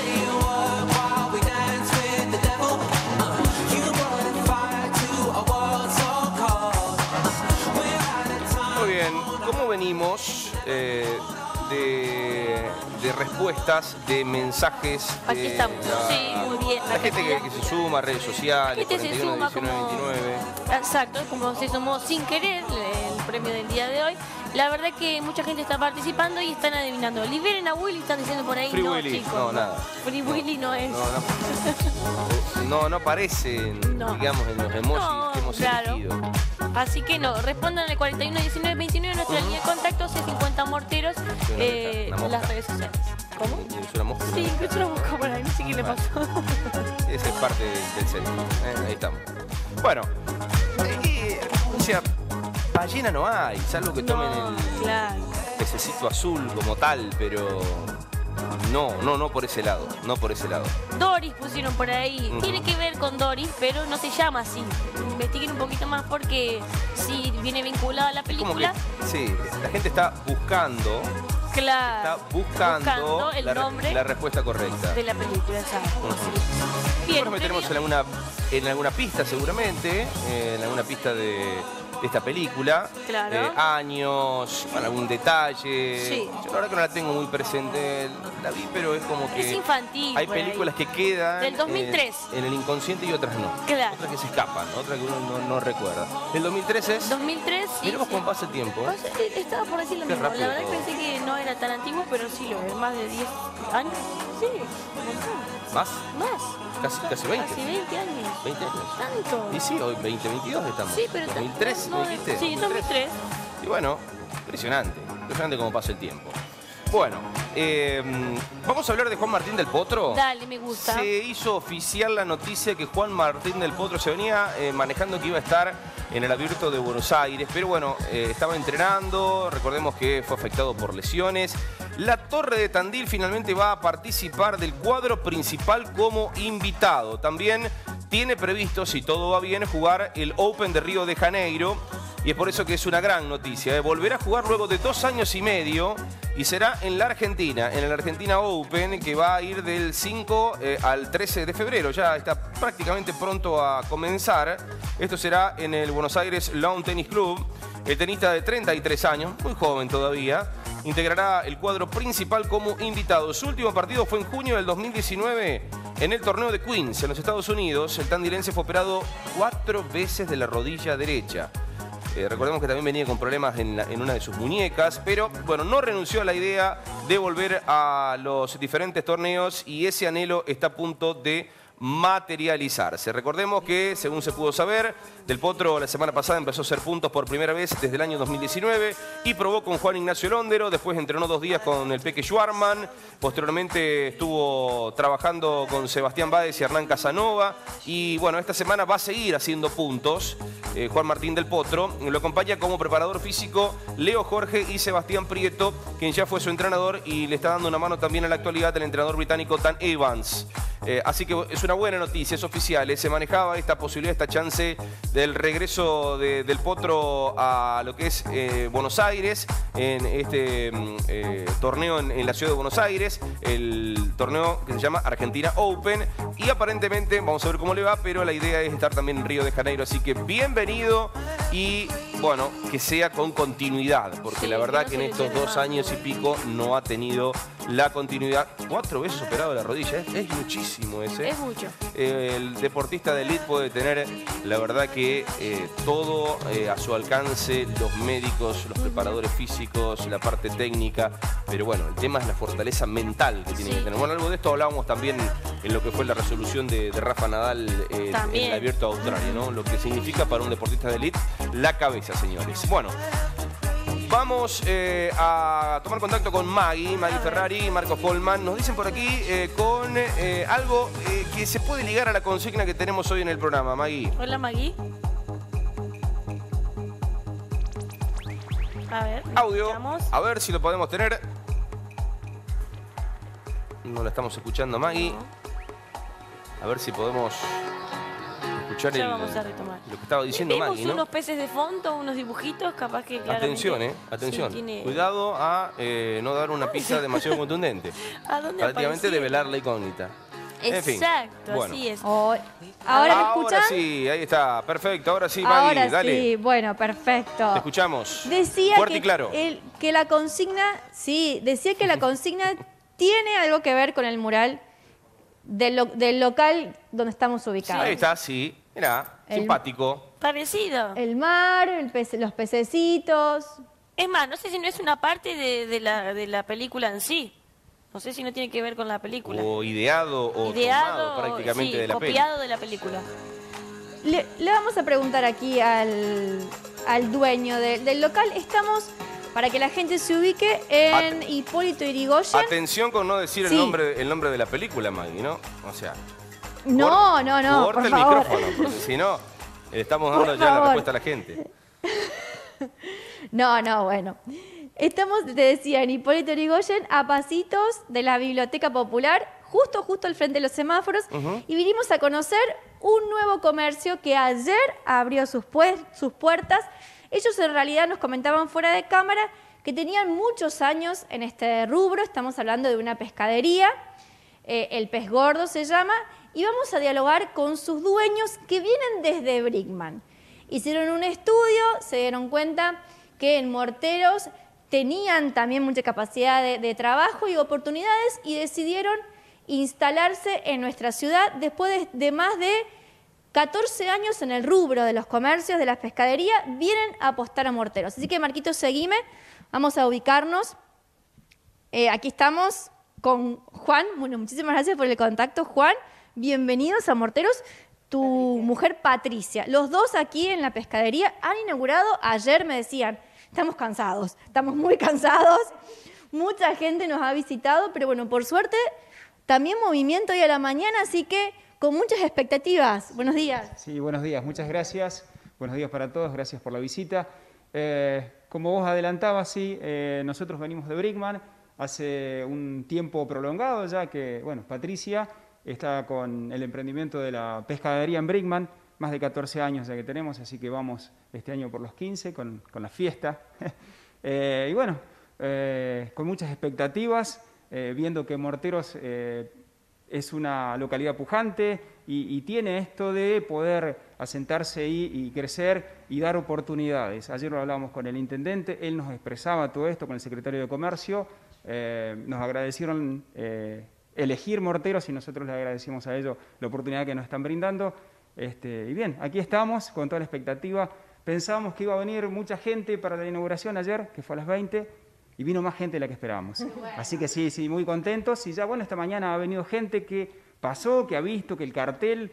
B: ¿Cómo venimos eh, de, de respuestas, de mensajes?
C: Aquí
B: de
C: estamos,
B: la,
C: sí, muy bien.
B: La gente que, que se suma a redes sociales,
C: La gente se suma
B: cuarenta y uno, diecinueve, veintinueve.
C: Exacto, como se sumó sin querer el premio del día de hoy. La verdad que mucha gente está participando y están adivinando. Liberen a Willy, están diciendo por ahí.
B: Free
C: no,
B: Willy,
C: chicos.
B: no, nada.
C: Free no, Willy no es.
B: No, no, no, no aparece,
C: No.
B: digamos, en los emojis
C: No,
B: que hemos
C: claro.
B: elegido.
C: Así que no, respondan al cuarenta y uno, diecinueve, veintinueve, nuestra línea de contacto, C cincuenta Morteros, eh,
B: Una mosca.
C: las redes sociales. ¿Cómo?
B: Es una mosca.
C: Sí, escucho una mosca por ahí, no sé qué le
B: Bueno.
C: pasó.
B: Esa es parte del, del set. Eh, ahí estamos. Bueno, eh, o sea, ballena no hay, salvo que tomen
C: No,
B: el
C: claro.
B: pececito azul como tal, pero no, no, no por ese lado, no por ese lado.
C: Doris pusieron por ahí.
B: Ujú.
C: Tiene que ver con Doris, pero no se llama así. Investiguen un poquito más porque sí viene vinculada a la
B: Como que,
C: película.
B: sí, la gente está buscando
C: Claro.
B: Está buscando,
C: Buscando el
B: la, re-
C: nombre
B: la respuesta correcta.
C: de la película, exacto.
B: Ujú.
C: Bien,
B: Nos meteremos en alguna, en alguna pista seguramente, eh, en alguna pista de, de esta película.
C: Claro.
B: Eh, años, bueno, algún detalle.
C: Sí.
B: Yo la verdad que no la tengo muy presente, la vi, pero es como que...
C: Es infantil.
B: Hay
C: por ahí.
B: películas que quedan
C: Del dos mil tres.
B: En, en el inconsciente y otras no.
C: Claro.
B: Otras que se escapan, otras que uno no, no recuerda. El dos mil tres es...
C: dos mil tres, sí.
B: Miremos
C: sí.
B: cómo pasa el tiempo.
C: O sea, eh, Estaba por decir lo
B: Qué
C: mismo. La
B: rápido
C: verdad que
B: todo.
C: pensé que no era tan antiguo, pero sí lo es. Más de diez años. Sí, un montón.
B: ¿Más?
C: Más.
B: Casi, casi veinte.
C: Casi veinte años.
B: veinte años.
C: Tanto.
B: Y sí, hoy veinte veintidós estamos.
C: Sí, pero...
B: dos mil tres,
C: no,
B: ¿me dijiste?
C: Sí, dos mil tres.
B: Y bueno, impresionante. Impresionante cómo pasa el tiempo. Bueno, eh, vamos a hablar de Juan Martín del Potro.
C: Dale, me gusta.
B: Se hizo oficial la noticia que Juan Martín del Potro se venía eh, manejando que iba a estar en el Abierto de Buenos Aires, pero bueno, eh, estaba entrenando, recordemos que fue afectado por lesiones. La Torre de Tandil finalmente va a participar del cuadro principal como invitado. También tiene previsto, si todo va bien, jugar el Open de Río de Janeiro. Y es por eso que es una gran noticia. ¿eh? Volverá a jugar luego de dos años y medio y será en la Argentina, en el Argentina Open, que va a ir del cinco eh, al trece de febrero. Ya está prácticamente pronto a comenzar. Esto será en el Buenos Aires Lawn Tennis Club. El tenista de treinta y tres años, muy joven todavía, integrará el cuadro principal como invitado. Su último partido fue en junio del dos mil diecinueve en el torneo de Queens, en los Estados Unidos. El tandilense fue operado cuatro veces de la rodilla derecha. Eh, recordemos que también venía con problemas en, la, en una de sus muñecas, pero bueno, no renunció a la idea de volver a los diferentes torneos y ese anhelo está a punto de materializarse. Recordemos que, según se pudo saber, Del Potro la semana pasada empezó a hacer puntos por primera vez desde el año dos mil diecinueve y probó con Juan Ignacio Londero, después entrenó dos días con el Peque Schwarman, posteriormente estuvo trabajando con Sebastián Báez y Hernán Casanova y bueno, esta semana va a seguir haciendo puntos eh, Juan Martín Del Potro. Lo acompaña como preparador físico Leo Jorge y Sebastián Prieto, quien ya fue su entrenador y le está dando una mano también en la actualidad el entrenador británico Dan Evans. Eh, así que es una buena noticia, es oficial. Eh. Se manejaba esta posibilidad, esta chance del regreso de, del Potro a lo que es eh, Buenos Aires, en este eh, torneo en, en la ciudad de Buenos Aires, el torneo que se llama Argentina Open. Y aparentemente, vamos a ver cómo le va, pero la idea es estar también en Río de Janeiro. Así que bienvenido y bueno, que sea con continuidad, porque
C: Sí,
B: la verdad
C: que
B: que
C: no
B: en
C: se
B: estos
C: lesione
B: dos
C: más.
B: años y pico no ha tenido la continuidad. Cuatro veces operado la rodilla, es, es muchísimo ese.
C: Es mucho.
B: Eh, el deportista de elite puede tener, la verdad que eh, todo eh, a su alcance, los médicos, los preparadores físicos, la parte técnica, pero bueno, el tema es la fortaleza mental que tiene
C: Sí.
B: que tener. Bueno, algo de esto hablábamos también en lo que fue la resolución de, de Rafa Nadal eh, en
C: También.
B: el Abierto de Australia, ¿no? Lo que significa para un deportista de elite la cabeza, señores. Bueno. Vamos eh, a tomar contacto con Maggie, Maggie Ferrari, Marcos Polman. Nos dicen por aquí eh, con eh, algo eh, que se puede ligar a la consigna que tenemos hoy en el programa, Maggie.
C: Hola, Magui. A ver.
B: Audio,
C: escuchamos.
B: a ver si lo podemos tener. No la estamos escuchando, Maggie. A ver si podemos escuchar
C: Ya
B: el-
C: vamos a retomar.
B: lo que estaba diciendo
C: Vemos
B: Maggie, ¿no?
C: unos peces de fondo, unos dibujitos, capaz que claramente...
B: Atención, eh, atención.
C: Sí, tiene-
B: Cuidado a eh, no dar una pista demasiado contundente.
C: ¿A dónde
B: Prácticamente
C: aparecía?
B: develar la incógnita. En fin,
C: Exacto,
B: bueno.
C: así es.
D: Hoy- ¿Ahora me escuchan?
B: Ahora sí, ahí está, perfecto. Ahora sí, Maggie,
D: Ahora
B: dale.
D: sí, bueno, perfecto.
B: Te escuchamos.
D: Decía
B: Fuerte
D: que,
B: y claro.
D: el- que la consigna, sí, decía que la consigna tiene algo que ver con el mural del, lo- del local donde estamos ubicados.
B: Ahí está, sí. Mirá,
D: El-
B: simpático.
C: Parecido.
D: El mar, el pece- los pececitos.
C: Es más, no sé si no es una parte de, de la, de la película en sí. No sé si no tiene que ver con la película.
B: O ideado o
C: Ideado,
B: tomado prácticamente
C: sí,
B: de la peli.
C: copiado de la película.
D: Le, le vamos a preguntar aquí al, al dueño de- del local. Estamos, para que la gente se ubique, en Hipólito Yrigoyen.
B: Atención con no decir
D: Sí.
B: el nombre, el nombre de la película, Maggie, ¿no? O sea,
D: No, no, no,
B: corta
D: por
B: el
D: favor.
B: micrófono, porque si no, le estamos
D: Por
B: dando ya la
D: favor.
B: respuesta a la gente.
D: No, no, bueno. Estamos, te decía, en Hipólito Yrigoyen, a pasitos de la Biblioteca Popular, justo, justo al frente de los semáforos,
O: Ujú.
D: y vinimos a conocer un nuevo comercio que ayer abrió sus, pues- sus puertas. Ellos en realidad nos comentaban fuera de cámara que tenían muchos años en este rubro. Estamos hablando de una pescadería, eh, el Pez Gordo se llama, y vamos a dialogar con sus dueños que vienen desde Brickman. Hicieron un estudio, se dieron cuenta que en Morteros tenían también mucha capacidad de, de trabajo y oportunidades y decidieron instalarse en nuestra ciudad después de, de más de catorce años en el rubro de los comercios, de la pescadería, vienen a apostar a Morteros. Así que, Marquitos, seguime, vamos a ubicarnos. Eh, aquí estamos con Juan. Bueno, muchísimas gracias por el contacto, Juan. Bienvenidos a Morteros. Tu mujer Patricia. Los dos aquí en la pescadería han inaugurado, ayer me decían, estamos cansados, estamos muy cansados. Mucha gente nos ha visitado, pero bueno, por suerte, también movimiento hoy a la mañana, así que con muchas expectativas. Buenos días.
O: Sí, buenos días, muchas gracias. Buenos días para todos, gracias por la visita. Eh, como vos adelantabas, sí, eh, nosotros venimos de Brickman hace un tiempo prolongado ya que, bueno, Patricia está con el emprendimiento de la pescadería en Brickman, más de catorce años ya que tenemos, así que vamos este año por los quince con, con la fiesta. eh, y bueno, eh, con muchas expectativas, eh, viendo que Morteros eh, es una localidad pujante y, y tiene esto de poder asentarse ahí y crecer y dar oportunidades. Ayer lo hablábamos con el intendente, él nos expresaba todo esto con el secretario de Comercio, eh, nos agradecieron eh, elegir Morteros y nosotros le agradecemos a ellos la oportunidad que nos están brindando. Este, y bien, aquí estamos con toda la expectativa. Pensábamos que iba a venir mucha gente para la inauguración ayer, que fue a las veinte, y vino más gente de la que esperábamos. Bueno. Así que sí, sí, muy contentos. Y ya, bueno, esta mañana ha venido gente que pasó, que ha visto que el cartel,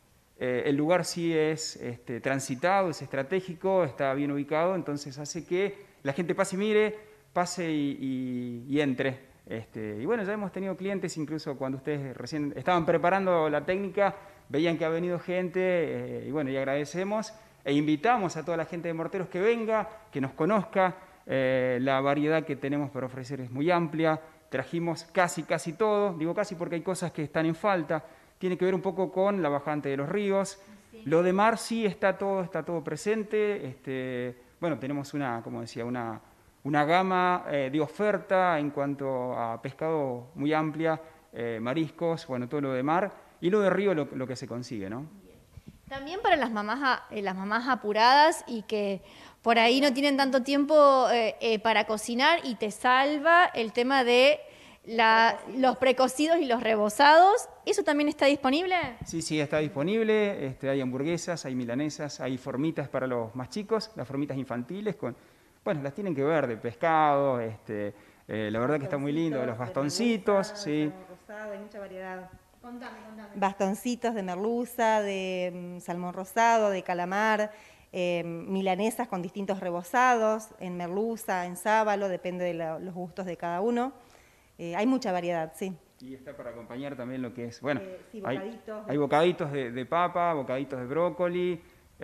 O: eh, el lugar sí es este, transitado, es estratégico, está bien ubicado, entonces hace que la gente pase y mire, pase y, y, y entre. Este, y bueno, ya hemos tenido clientes, incluso cuando ustedes recién estaban preparando la técnica, veían que ha venido gente, eh, y bueno, y agradecemos e invitamos a toda la gente de Morteros que venga, que nos conozca. Eh, la variedad que tenemos para ofrecer es muy amplia, trajimos casi, casi todo, digo casi porque hay cosas que están en falta, tiene que ver un poco con la bajante de los ríos, sí. Lo de mar sí está todo, está todo presente, este, bueno, tenemos una, como decía, una, una gama eh, de oferta en cuanto a pescado muy amplia, eh, mariscos, bueno, todo lo de mar, y lo de río lo, lo que se consigue, ¿no?
D: También para las mamás, eh, las mamás apuradas y que por ahí no tienen tanto tiempo eh, eh, para cocinar y te salva el tema de la, los precocidos y los rebozados. ¿Eso también está disponible?
O: Sí, sí, está disponible. Este, hay hamburguesas, hay milanesas, hay formitas para los más chicos, las formitas infantiles, con, bueno, las tienen que ver de pescado, este, eh, la verdad que está muy lindo, de los bastoncitos, de sí.
R: Rosado, hay mucha variedad.
D: Contame, contame.
R: Bastoncitos de merluza, de um, salmón rosado, de calamar, eh, milanesas con distintos rebozados, en merluza, en sábalo, depende de la, los gustos de cada uno. Eh, hay mucha variedad, sí.
O: Y está para acompañar también lo que es, bueno,
R: eh, sí,
O: hay,
R: bocaditos,
O: hay bocaditos de, de papa, bocaditos de brócoli,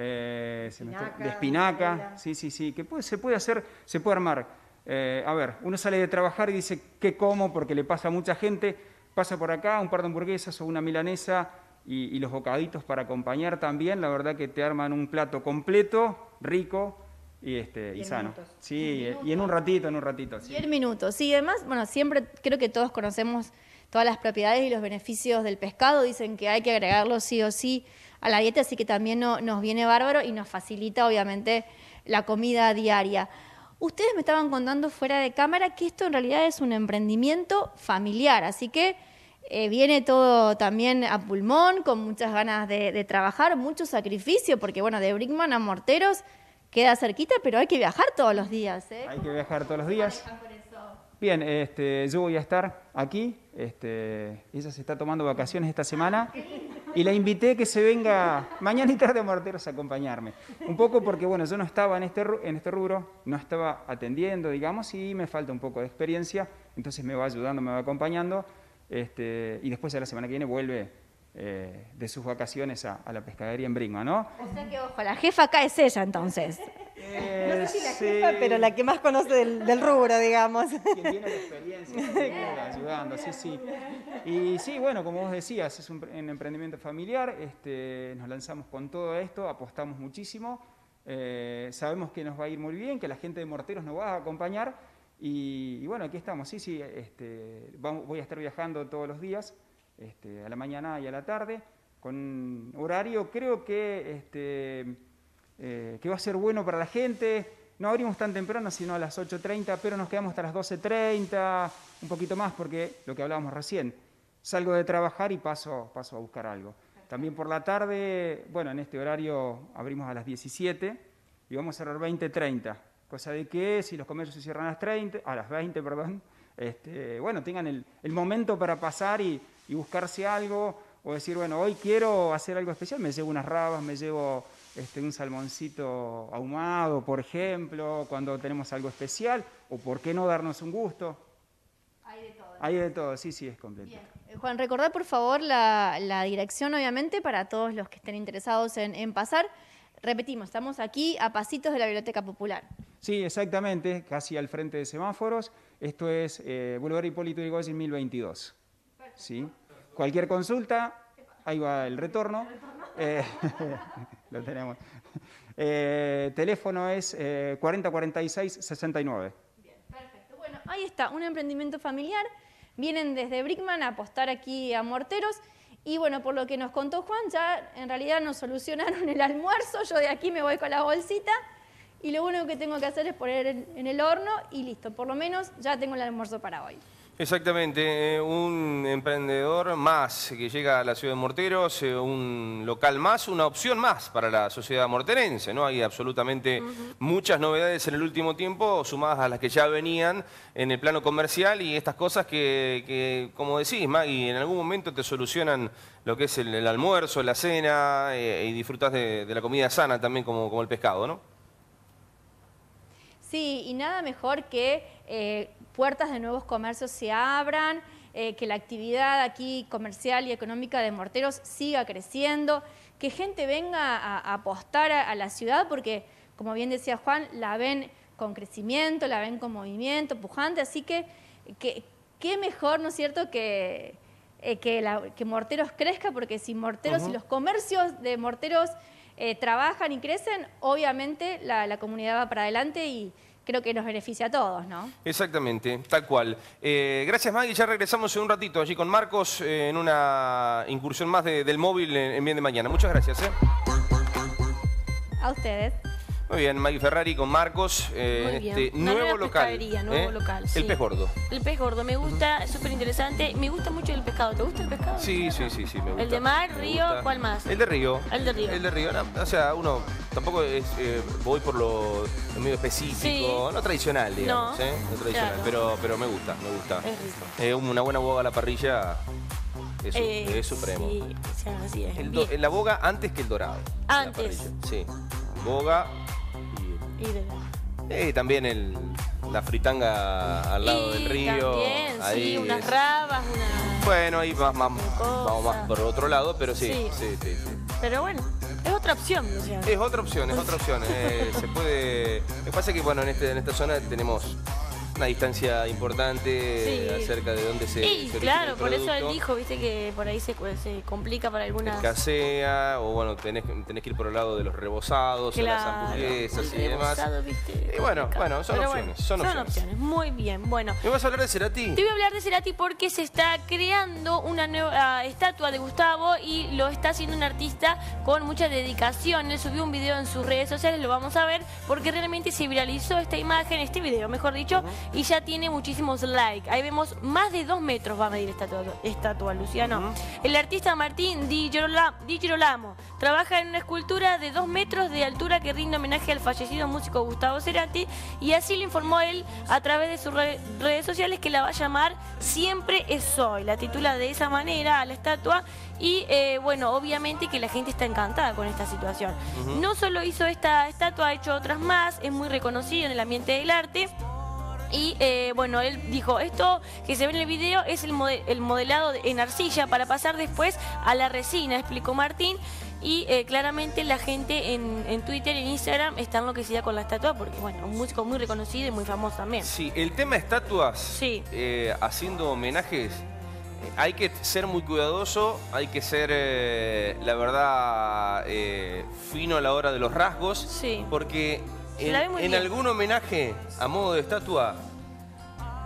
O: eh, espinaca, de espinaca, mozzarella. sí, sí, sí, que puede, se puede hacer, se puede armar. Eh, a ver, uno sale de trabajar y dice, ¿qué como? Porque le pasa a mucha gente, pasa por acá, un par de hamburguesas o una milanesa y, y los bocaditos para acompañar también, la verdad que te arman un plato completo, rico y, este, y sano. Minutos. Sí, y en un ratito, en un ratito. Sí.
D: Diez minutos, sí, además, bueno, siempre creo que todos conocemos todas las propiedades y los beneficios del pescado, dicen que hay que agregarlo sí o sí a la dieta, así que también no, nos viene bárbaro y nos facilita obviamente la comida diaria. Ustedes me estaban contando fuera de cámara que esto en realidad es un emprendimiento familiar, así que eh, viene todo también a pulmón, con muchas ganas de, de trabajar, mucho sacrificio, porque bueno, de Brickman a Morteros queda cerquita, pero hay que viajar todos los días, ¿eh?
O: Hay que viajar todos los días. Bien, este, yo voy a estar aquí, este, ella se está tomando vacaciones esta semana y la invité que se venga mañana y tarde a Morteros a acompañarme. Un poco porque, bueno, yo no estaba en este, en este rubro, no estaba atendiendo, digamos, y me falta un poco de experiencia, entonces me va ayudando, me va acompañando, este, y después de la semana que viene vuelve eh, de sus vacaciones a, a la pescadería en Brickman, ¿no?
D: O sea que, ojo, la jefa acá es ella, entonces.
R: Eh, no sé si la jefa, sí, pero la que más conoce del, del rubro, digamos.
O: Quien tiene la experiencia, ayudando, sí, sí. Y sí, bueno, como vos decías, es un, un emprendimiento familiar, este, nos lanzamos con todo esto, apostamos muchísimo, eh, sabemos que nos va a ir muy bien, que la gente de Morteros nos va a acompañar Y, y bueno, aquí estamos, sí, sí, este, vamos, voy a estar viajando todos los días, este, a la mañana y a la tarde, con horario creo que, este, eh, que va a ser bueno para la gente. No abrimos tan temprano, sino a las ocho treinta, pero nos quedamos hasta las doce treinta, un poquito más, porque lo que hablábamos recién, salgo de trabajar y paso, paso a buscar algo. También por la tarde, bueno, en este horario abrimos a las diecisiete y vamos a cerrar veinte treinta. Cosa de que si los comercios se cierran a las, treinta, a las veinte, perdón, este, bueno, tengan el, el momento para pasar y, y buscarse algo, o decir, bueno, hoy quiero hacer algo especial, me llevo unas rabas, me llevo este, un salmoncito ahumado, por ejemplo, cuando tenemos algo especial, o por qué no darnos un gusto.
D: Hay de todo.
O: Hay de todo, sí, sí, es completo.
D: Bien. Eh, Juan, recordad por favor la, la dirección, obviamente, para todos los que estén interesados en, en pasar. Repetimos, estamos aquí a pasitos de la Biblioteca Popular.
O: Sí, exactamente, casi al frente de semáforos. Esto es eh, Boulevard Hipólito Yrigoyen mil veintidós. ¿Sí? Cualquier consulta, ahí va el retorno. Eh, lo tenemos. Eh, teléfono es eh, cuarenta cuarenta y seis sesenta y nueve.
D: Bien, perfecto. Bueno, ahí está, un emprendimiento familiar. Vienen desde Brickman a apostar aquí a morteros. Y bueno, por lo que nos contó Juan, ya en realidad nos solucionaron el almuerzo. Yo de aquí me voy con la bolsita y lo único que tengo que hacer es poner en, en el horno y listo. Por lo menos ya tengo el almuerzo para hoy.
B: Exactamente, eh, un emprendedor más que llega a la ciudad de Morteros, eh, un local más, una opción más para la sociedad morterense, ¿no? Hay absolutamente uh-huh. muchas novedades en el último tiempo, sumadas a las que ya venían en el plano comercial y estas cosas que, que como decís, Maggie, en algún momento te solucionan lo que es el, el almuerzo, la cena eh, y disfrutás de, de la comida sana también como, como el pescado, ¿no?
D: Sí, y nada mejor que eh, puertas de nuevos comercios se abran, eh, que la actividad aquí comercial y económica de Morteros siga creciendo, que gente venga a, a apostar a, a la ciudad porque, como bien decía Juan, la ven con crecimiento, la ven con movimiento, pujante, así que qué mejor, ¿no es cierto?, que, eh, que, la, que Morteros crezca, porque si Morteros uh-huh. y los comercios de Morteros eh, trabajan y crecen, obviamente la, la comunidad va para adelante y creo que nos beneficia a todos, ¿no? Exactamente, tal cual. Eh, gracias, Maggie. Ya regresamos en un ratito allí con Marcos eh, en una incursión más de, del móvil en, en Bien de Mañana. Muchas gracias. ¿eh? A ustedes.
B: Muy bien, Maggie Ferrari con Marcos eh,
C: Muy
B: en
C: bien.
B: este
C: Una
B: nuevo
C: nueva
B: local.
C: pescadería, nuevo
B: ¿eh?
C: local, sí.
B: El pez gordo.
C: El pez gordo, me gusta, es súper interesante. Me gusta mucho el pescado. ¿Te gusta el pescado?
B: Sí, sí, sí, sí, me gusta.
C: ¿El de mar,
B: me
C: río,
B: gusta.
C: cuál más?
B: El de río.
C: El de río.
B: El de río. No, o sea, uno tampoco es, eh, voy por lo, lo medio específico,
C: Sí.
B: no tradicional, digamos.
C: No,
B: ¿eh? No tradicional,
C: claro.
B: pero, pero me gusta, me gusta.
C: Es rico.
B: Eh, una buena boga a la parrilla es,
C: Eh,
B: es supremo.
C: Sí, o sea, así es.
B: El do-
C: Bien.
B: la boga antes que el dorado. a la
C: Antes.
B: parrilla. Sí. Boga
C: Y de-
B: y eh, también el, la fritanga al lado
C: y
B: del río.
C: también,
B: ahí
C: sí, unas
B: es-
C: rabas, una...
B: Bueno, ahí más, más, vamos más por otro lado, pero sí,
C: Sí.
B: sí, sí. sí.
C: Pero bueno, es otra opción, o sea.
B: Es otra opción, es otra opción. eh, se puede. Lo que pasa es que bueno, en este, en esta zona tenemos una distancia importante
C: Sí.
B: acerca de dónde se.
C: Y
B: se origina
C: claro,
B: el
C: por eso él
B: producto.
C: dijo, viste, que por ahí se, se complica para algunas...
B: Escasea, o bueno, tenés, tenés que ir por el lado de los rebozados, o las
C: Claro,
B: hamburguesas
C: el
B: y demás.
C: rebozado, viste,
B: Y bueno, bueno, son
C: Pero
B: opciones,
C: bueno,
B: son opciones.
C: opciones. Muy bien, bueno.
B: ¿Me vas a hablar de Cerati?
C: Te voy a hablar de Cerati porque se está creando una nueva estatua de Gustavo y lo está haciendo un artista con mucha dedicación. Él subió un video en sus redes sociales, lo vamos a ver, porque realmente se viralizó esta imagen, este video, mejor dicho, uh-huh. y ya tiene muchísimos likes. Ahí vemos más de dos metros va a medir esta estatua, estatua Luciano. Uh-huh. El artista Martín Di Girolamo, Di Girolamo trabaja en una escultura de dos metros de altura que rinde homenaje al fallecido músico Gustavo Cerati, y así lo informó él a través de sus re redes sociales, que la va a llamar Siempre es Hoy. La titula de esa manera a la estatua y eh, bueno, obviamente que la gente está encantada con esta situación. Uh-huh. No solo hizo esta estatua, ha hecho otras más, es muy reconocido en el ambiente del arte. Y eh, bueno, él dijo, esto que se ve en el video es el, mode el modelado de, en arcilla para pasar después a la resina, explicó Martín. Y eh, claramente la gente en, en Twitter y en Instagram está enloquecida con la estatua porque, bueno, un músico muy reconocido y muy famoso también.
B: Sí, el tema estatuas,
C: sí.
B: eh, haciendo homenajes, eh, hay que ser muy cuidadoso, hay que ser, eh, la verdad, eh, fino a la hora de los rasgos,
C: sí.
B: porque en,
C: la ve muy
B: en
C: bien.
B: algún homenaje a modo de estatua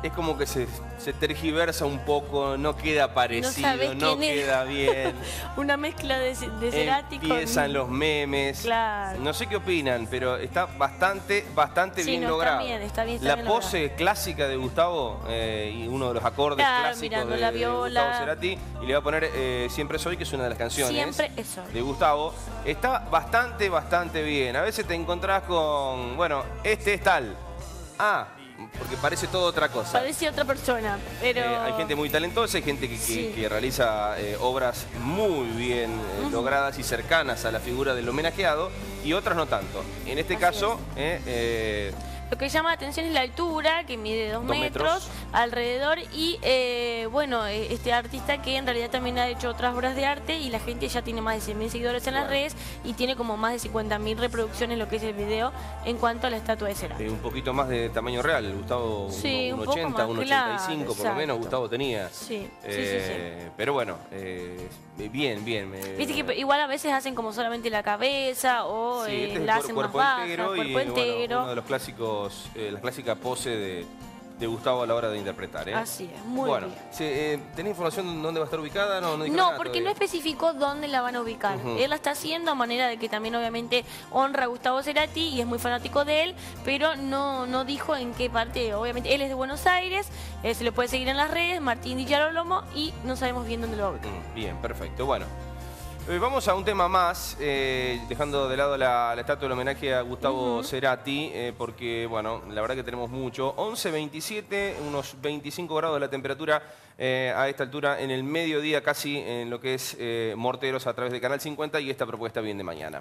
B: es como que se, se tergiversa un poco, no queda parecido, no, no queda bien.
C: Una mezcla de, de Cerati con...
B: Empiezan los memes.
C: Claro.
B: No sé qué opinan, pero está bastante, bastante
C: Sí,
B: bien
C: no,
B: logrado.
C: está bien, está bien, está
B: la
C: bien
B: pose
C: logrado.
B: clásica de Gustavo y eh, uno de los acordes
C: Claro,
B: clásicos
C: mirando
B: de,
C: la
B: de
C: viola.
B: Gustavo Cerati. Y le va a poner eh, Siempre Soy, que es una de las canciones
C: Siempre eso.
B: de Gustavo. Está bastante, bastante bien. A veces te encontrás con, bueno, este es tal. Ah, porque parece todo otra cosa.
C: Parece otra persona, pero...
B: Eh, hay gente muy talentosa, hay gente que, que,
C: Sí.
B: que realiza eh, obras muy bien eh,
C: Ujú.
B: logradas y cercanas a la figura del homenajeado, y otras no tanto. En este caso, eh, eh,
C: Lo que llama la atención es la altura, que mide dos,
B: Dos
C: metros,
B: metros.
C: alrededor, y eh, bueno, eh, este artista que en realidad también ha hecho otras obras de arte, y la gente ya tiene más de cien mil seguidores en las redes, y tiene como más de cincuenta mil reproducciones lo que es el video en cuanto a la estatua de Cerati.
B: eh, un poquito más de tamaño real. Gustavo,
C: Sí,
B: un
C: un poco
B: ochenta,
C: más,
B: un ochenta y cinco
C: claro,
B: por lo menos,
C: exacto.
B: Gustavo tenía.
C: Sí, sí,
B: Eh,
C: sí, sí.
B: Pero bueno, eh, bien, bien. eh,
C: Viste que igual a veces hacen como solamente la cabeza, o
B: Sí,
C: eh,
B: este es el
C: la
B: cuer-
C: hacen más
B: cuerpo
C: baja,
B: entero
C: cuerpo
B: y bueno,
C: entero.
B: uno de los clásicos, eh, la clásica pose de, de Gustavo a la hora de interpretar. ¿eh?
C: Así es, muy
B: bueno,
C: bien.
B: sí, eh, ¿tenés información de dónde va a estar ubicada? No, no, dijo
C: No,
B: nada
C: porque
B: todavía.
C: no especificó dónde la van a ubicar.
B: Ujú.
C: Él la está haciendo a manera de que también obviamente honra a Gustavo Cerati y es muy fanático de él, pero no, no dijo en qué parte. Obviamente él es de Buenos Aires, eh, se lo puede seguir en las redes, Martín Di Girolamo, y no sabemos bien dónde lo va a ubicar.
B: Mm, Bien, perfecto. Bueno, eh, vamos a un tema más, eh, dejando de lado la, la estatua del homenaje a Gustavo
C: Ujú.
B: Cerati, eh, porque, bueno, la verdad que tenemos mucho. once veintisiete, unos veinticinco grados la temperatura eh, a esta altura, en el mediodía casi, en lo que es eh, Morteros a través de Canal cincuenta, y esta propuesta bien de mañana.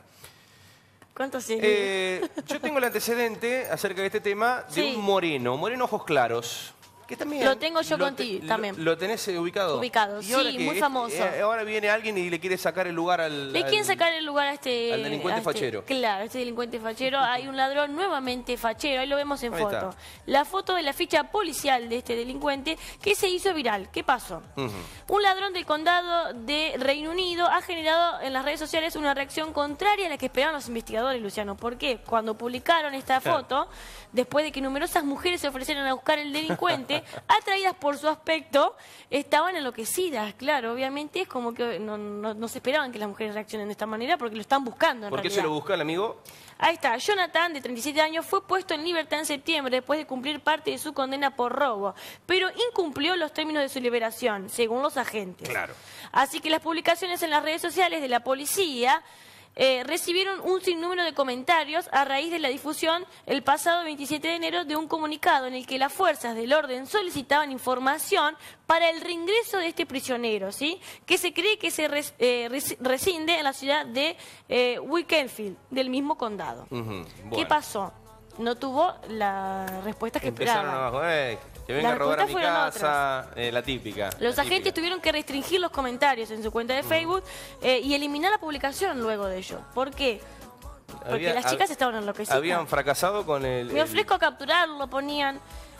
C: ¿Cuánto sería?
B: Eh, yo tengo el antecedente acerca de este tema de
C: Sí.
B: un moreno, moreno ojos claros. Que también
C: Lo tengo yo
B: lo
C: contigo
B: te-
C: también.
B: Lo, lo tenés eh, ubicado?
C: Ubicado,
B: ¿Y ahora
C: sí,
B: qué?
C: muy
B: Es-
C: famoso.
B: eh, ahora viene alguien y le quiere sacar el lugar al...
C: Le quieren
B: al-
C: sacar el lugar a este...
B: al delincuente
C: a este-
B: fachero.
C: Claro, este delincuente fachero. Hay un ladrón nuevamente fachero, ahí lo vemos en
B: Ahí
C: foto.
B: está.
C: La foto de la ficha policial de este delincuente que se hizo viral. ¿Qué pasó?
B: Ujú.
C: Un ladrón del condado de Reino Unido ha generado en las redes sociales una reacción contraria a la que esperaban los investigadores, Luciano. ¿Por qué? Cuando publicaron esta
B: Claro.
C: foto, después de que numerosas mujeres se ofrecieron a buscar el delincuente, atraídas por su aspecto, estaban enloquecidas. Claro, obviamente es como que no, no- no se esperaban que las mujeres reaccionen de esta manera porque lo están buscando en
B: ¿Por qué
C: realidad.
B: se lo busca el amigo?
C: Ahí está, Jonathan, de treinta y siete años, fue puesto en libertad en septiembre después de cumplir parte de su condena por robo, pero incumplió los términos de su liberación, según los agentes.
B: Claro.
C: Así que las publicaciones en las redes sociales de la policía eh, recibieron un sinnúmero de comentarios a raíz de la difusión el pasado veintisiete de enero de un comunicado en el que las fuerzas del orden solicitaban información para el reingreso de este prisionero, ¿sí? Que se cree que se res- eh, res- rescinde en la ciudad de eh, Wakefield, del mismo condado.
B: Ujú,
C: ¿Qué
B: bueno.
C: pasó? No tuvo la respuesta que
B: Empezaron
C: esperaba.
B: abajo, eh, que venga
C: Las
B: a robar a mi
C: respuestas
B: casa, eh, la típica.
C: Los
B: la
C: agentes
B: típica.
C: tuvieron que restringir los comentarios en su cuenta de Facebook eh, y eliminar la publicación luego de ello. ¿Por qué? Porque
B: Había-
C: las chicas estaban enloquecidas.
B: Habían fracasado con el...
C: Me
B: el-
C: ofrezco a capturarlo, ponían.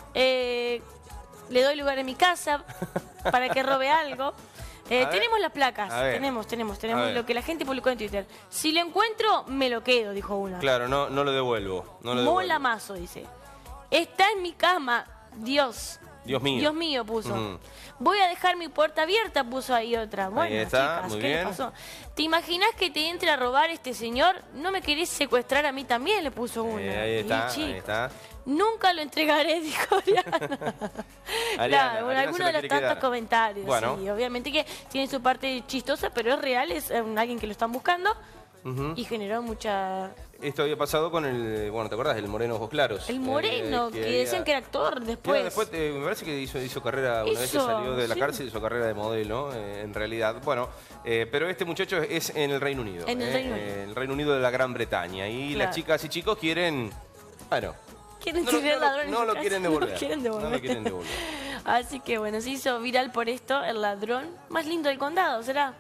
C: eh, le doy lugar en mi casa para que robe algo. Eh,
B: A ver.
C: tenemos las placas,
B: A ver.
C: tenemos, tenemos,
B: A
C: tenemos
B: ver.
C: lo que la gente publicó en Twitter. Si lo encuentro, me lo quedo, dijo una.
B: Claro, no, no lo devuelvo. No lo
C: Mola
B: devuelvo.
C: mazo, dice. Está en mi cama, Dios.
B: Dios mío.
C: Dios mío, puso.
B: Ujú.
C: Voy a dejar mi puerta abierta, puso ahí otra. Bueno,
B: está,
C: chicas,
B: muy
C: ¿qué le
B: bien.
C: pasó? ¿Te imaginas que te entre a robar este señor? ¿No me querés secuestrar a mí también? Le puso una.
B: Eh, ahí
C: Y,
B: está,
C: chico,
B: ahí está.
C: Nunca lo entregaré, dijo Ariana.
B: Ariana,
C: Claro, bueno,
B: Ariana se
C: algunos
B: lo
C: de los
B: quiere
C: tantos
B: quedar.
C: comentarios.
B: Bueno.
C: Sí, obviamente que tiene su parte chistosa, pero es real, es eh, alguien que lo están buscando
B: Ujú.
C: y generó mucha...
B: Esto había pasado con el... Bueno, ¿te acuerdas? El moreno ojos claros.
C: El moreno,
B: Eh,
C: que,
B: había-
C: decían que era actor después.
B: Claro, después eh, me parece que hizo, hizo carrera, una vez que
C: Hizo,
B: salió de la
C: sí.
B: cárcel, hizo carrera de modelo, eh, en realidad. Bueno, eh, pero este muchacho es en el Reino Unido.
C: En el
B: eh,
C: Reino Unido.
B: eh, el Reino Unido de la Gran Bretaña. Y
C: Claro.
B: las chicas y chicos quieren... Bueno,
C: Quieren
B: no lo-
C: tener
B: no lo-
C: ladrones en
B: no
C: su
B: lo
C: casa,
B: quieren
C: no
B: devolver.
C: lo quieren
B: No
C: devolver.
B: lo quieren devolver.
C: Así que bueno, se hizo viral por esto el ladrón más lindo del condado, ¿será?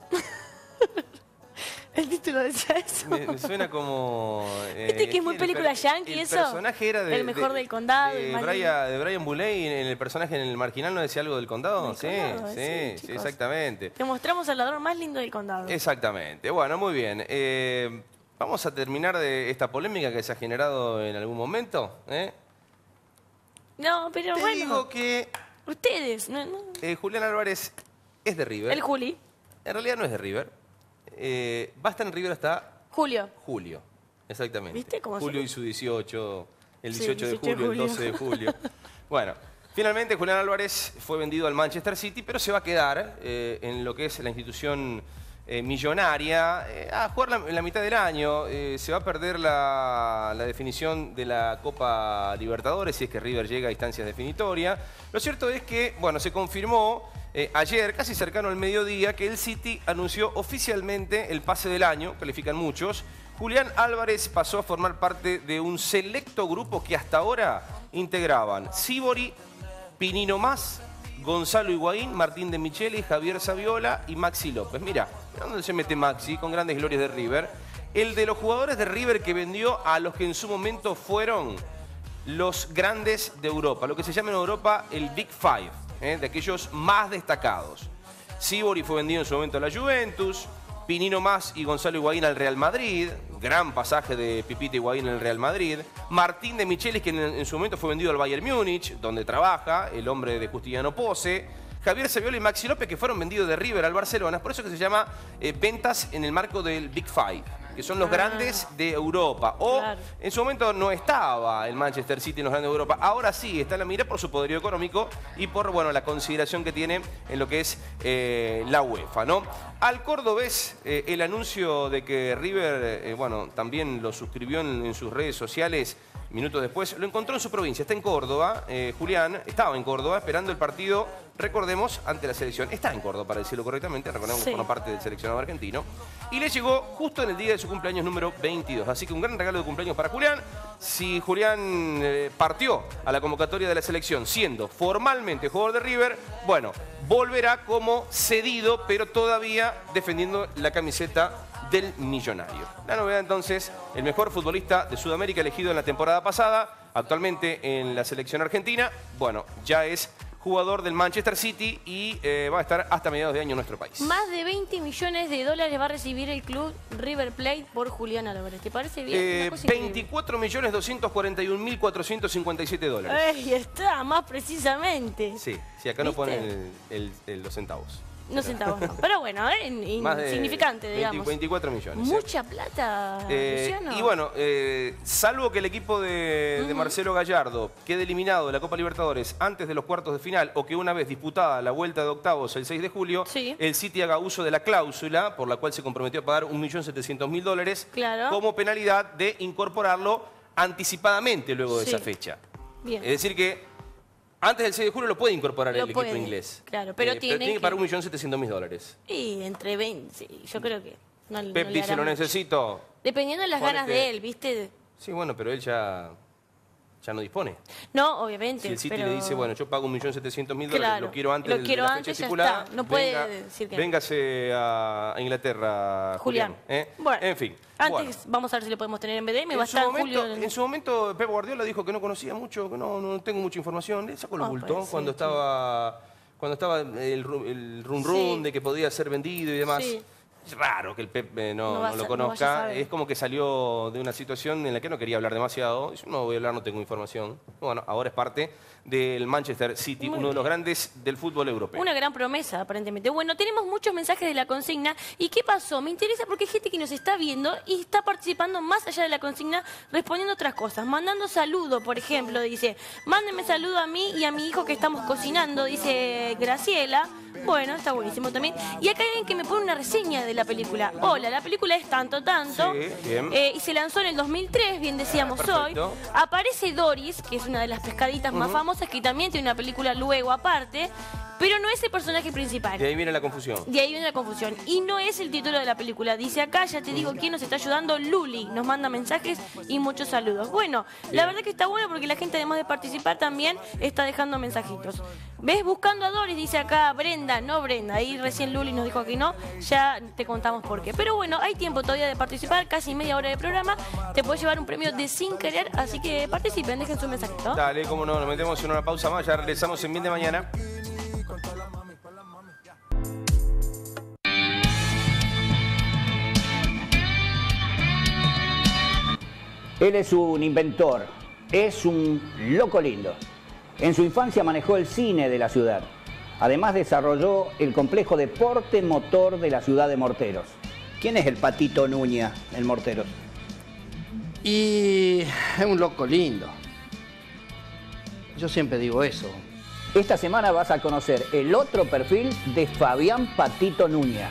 C: El título decía eso.
B: Me, me suena como... eh,
C: ¿Viste que es muy
B: el
C: película
B: per-
C: yankee
B: el
C: eso?
B: personaje era de...
C: El mejor
B: de-
C: del condado,
B: De
C: el más
B: Brian, de Brian Bulley, en el personaje en El Marginal, ¿no decía algo del condado?
C: Del
B: Sí,
C: condado,
B: sí,
C: sí,
B: sí,
C: chicos.
B: exactamente.
C: Te mostramos al ladrón más lindo del condado.
B: Exactamente. Bueno, muy bien. Eh, vamos a terminar de esta polémica que se ha generado en algún momento. ¿eh?
C: No, pero
B: Te
C: bueno.
B: digo que
C: Ustedes, no, no.
B: eh, Julián Álvarez es de River.
C: El Juli.
B: En realidad no es de River. Eh, va a estar en River hasta
C: Julio.
B: julio. Exactamente.
C: ¿Viste cómo
B: Julio
C: se-
B: y su dieciocho, el
C: Sí,
B: dieciocho,
C: dieciocho
B: de
C: de
B: julio,
C: julio.
B: el doce de julio. Bueno, finalmente Julián Álvarez fue vendido al Manchester City, pero se va a quedar eh, en lo que es la institución eh, millonaria eh, a jugar la, en la mitad del año. Eh, se va a perder la, la definición de la Copa Libertadores si es que River llega a instancias definitorias. Lo cierto es que, bueno, se confirmó Eh, ayer, casi cercano al mediodía, que el City anunció oficialmente el pase del año, califican muchos. Julián Álvarez pasó a formar parte de un selecto grupo que hasta ahora integraban Sívori, Pinino Más, Gonzalo Higuaín, Martín de Micheli, Javier Saviola y Maxi López. Mira, ¿dónde se mete Maxi? Con grandes glorias de River. El de los jugadores de River que vendió a los que en su momento fueron los grandes de Europa, lo que se llama en Europa el Big Five. ¿Eh? De aquellos más destacados. Sívori fue vendido en su momento a la Juventus, Pinino Más y Gonzalo Higuaín al Real Madrid, gran pasaje de Pipita Higuaín en el Real Madrid, Martín de Michelis, que en, en su momento fue vendido al Bayern Múnich, donde trabaja, el hombre de Justiniano Pose, Javier Saviola y Maxi López, que fueron vendidos de River al Barcelona, por eso que se llama eh, ventas en el marco del Big Five, que son los
C: Ah.
B: grandes de Europa. O
C: Claro.
B: en su momento no estaba el Manchester City en los grandes de Europa. Ahora sí, está en la mira por su poderío económico y por bueno, la consideración que tiene en lo que es eh, la UEFA, ¿no? Al cordobés, eh, el anuncio de que River, eh, bueno, también lo suscribió en, en sus redes sociales minutos después, lo encontró en su provincia. Está en Córdoba, eh, Julián estaba en Córdoba esperando el partido, recordemos, ante la selección. Está en Córdoba, para decirlo correctamente, recordemos
C: Sí.
B: que forma parte del seleccionado argentino. Y le llegó justo en el día de su cumpleaños número veintidós. Así que un gran regalo de cumpleaños para Julián. Si Julián eh, partió a la convocatoria de la selección siendo formalmente jugador de River, bueno, volverá como cedido, pero todavía defendiendo la camiseta del millonario. La novedad entonces, el mejor futbolista de Sudamérica elegido en la temporada pasada, actualmente en la selección argentina, bueno, ya es jugador del Manchester City y eh, va a estar hasta mediados de año en nuestro país.
C: Más de veinte millones de dólares va a recibir el club River Plate por Julián Álvarez. ¿Te parece bien?
B: Eh,
C: Una cosa increíble.
B: veinticuatro millones doscientos cuarenta y un mil cuatrocientos cincuenta y siete dólares.
C: Ahí está, más precisamente.
B: Sí, sí, acá no
C: ¿Viste?
B: ponen el- el- el- los centavos.
C: No centavos, no. Pero bueno, ¿eh? In-
B: Más de
C: insignificante,
B: veinte,
C: digamos.
B: veinticuatro millones. ¿sí?
C: Mucha plata,
B: Eh,
C: Luciano.
B: y bueno, eh, salvo que el equipo de, de Marcelo Gallardo quede eliminado de la Copa Libertadores antes de los cuartos de final o que una vez disputada la vuelta de octavos el seis de julio, el City haga uso de la cláusula por la cual se comprometió a pagar un millón setecientos mil dólares
C: Claro.
B: como penalidad de incorporarlo anticipadamente luego de
C: Sí.
B: esa fecha.
C: Bien.
B: Es decir que antes del seis de julio lo puede incorporar
C: Lo
B: el
C: puede,
B: equipo inglés.
C: claro, pero
B: Eh,
C: tiene
B: que
C: que-
B: pagar un millón setecientos mil dólares.
C: Y entre veinte, sí, yo creo que no, no
B: Pep
C: le
B: dice,
C: hará
B: lo
C: mucho.
B: necesito.
C: Dependiendo de las
B: Ponete-
C: ganas de él, ¿viste?
B: Sí, bueno, pero él ya, ya no dispone.
C: No, obviamente.
B: Si el City
C: pero...
B: le dice, bueno, yo pago un millón setecientos mil dólares,
C: Claro,
B: lo quiero antes
C: lo
B: de
C: quiero
B: la
C: antes,
B: fecha
C: ya
B: estipulada,
C: está. No puede
B: venga-
C: decir que no.
B: véngase a, a Inglaterra,
C: Julián.
B: Julián. ¿eh?
C: Bueno,
B: en fin.
C: Antes
B: bueno.
C: vamos a ver si lo podemos tener en B D M. Va a
B: En su,
C: estar en
B: momento,
C: julio.
B: en su momento Pep Guardiola dijo que no conocía mucho, que no, no tengo mucha información. Le sacó el
C: Ah,
B: bulto
C: puede ser,
B: cuando
C: sí.
B: estaba cuando estaba el, ru- el run run
C: Sí.
B: de que podía ser vendido y demás.
C: Sí.
B: Es raro que el Pep eh, no,
C: No va
B: no
C: a
B: lo
C: sa- no vaya a
B: conozca.
C: saber.
B: Es como que salió de una situación en la que no quería hablar demasiado. Dice, no voy a hablar, no tengo información. Bueno, ahora es parte del Manchester City,
C: Muy
B: uno de los
C: bien.
B: grandes del fútbol europeo.
C: Una gran promesa, aparentemente. Bueno, tenemos muchos mensajes de la consigna. ¿Y qué pasó? Me interesa porque hay gente que nos está viendo y está participando más allá de la consigna, respondiendo otras cosas. Mandando saludo, por ejemplo, dice, mándenme saludo a mí y a mi hijo que estamos cocinando, dice Graciela. Bueno, está buenísimo también. Y acá hay alguien que me pone una reseña de la película. Hola, la película es tanto, tanto.
B: Sí, bien.
C: Eh, y se lanzó en el dos mil tres, bien decíamos hoy.
B: Perfecto.
C: Aparece Doris, que es una de las pescaditas más
B: Ujú.
C: famosas, que también tiene una película luego aparte, pero no es el personaje principal.
B: De ahí viene la confusión.
C: De ahí viene la confusión. Y no es el título de la película. Dice acá, ya te digo quién nos está ayudando, Luli. Nos manda mensajes y muchos saludos. Bueno, la verdad que está bueno porque la gente además de participar también está dejando mensajitos. ¿Ves? Buscando a Doris, dice acá Brenda, no Brenda. Ahí recién Luli nos dijo que no, ya te contamos por qué. Pero bueno, hay tiempo todavía de participar, casi media hora de programa. Te puedes llevar un premio de Sin Querer, así que participen, dejen su mensajito.
B: Dale, cómo no, nos metemos en una pausa más, ya regresamos en Bien de Mañana.
I: Él es un inventor, es un loco lindo. En su infancia manejó el cine de la ciudad. Además desarrolló el complejo deporte motor de la ciudad de Morteros. ¿Quién es el Patito Núñez en Morteros?
J: Y es un loco lindo. Yo siempre digo eso.
I: Esta semana vas a conocer el otro perfil de Fabián Patito Núñez.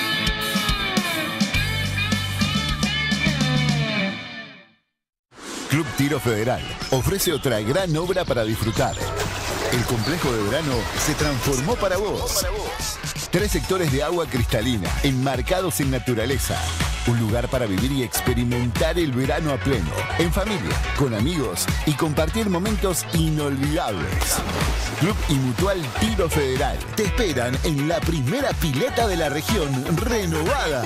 P: Club Tiro Federal ofrece otra gran obra para disfrutar. El complejo de verano se transformó para vos. Tres sectores de agua cristalina, enmarcados en naturaleza. Un lugar para vivir y experimentar el verano a pleno, en familia, con amigos y compartir momentos inolvidables. Club y Mutual Tiro Federal te esperan en la primera pileta de la región renovada.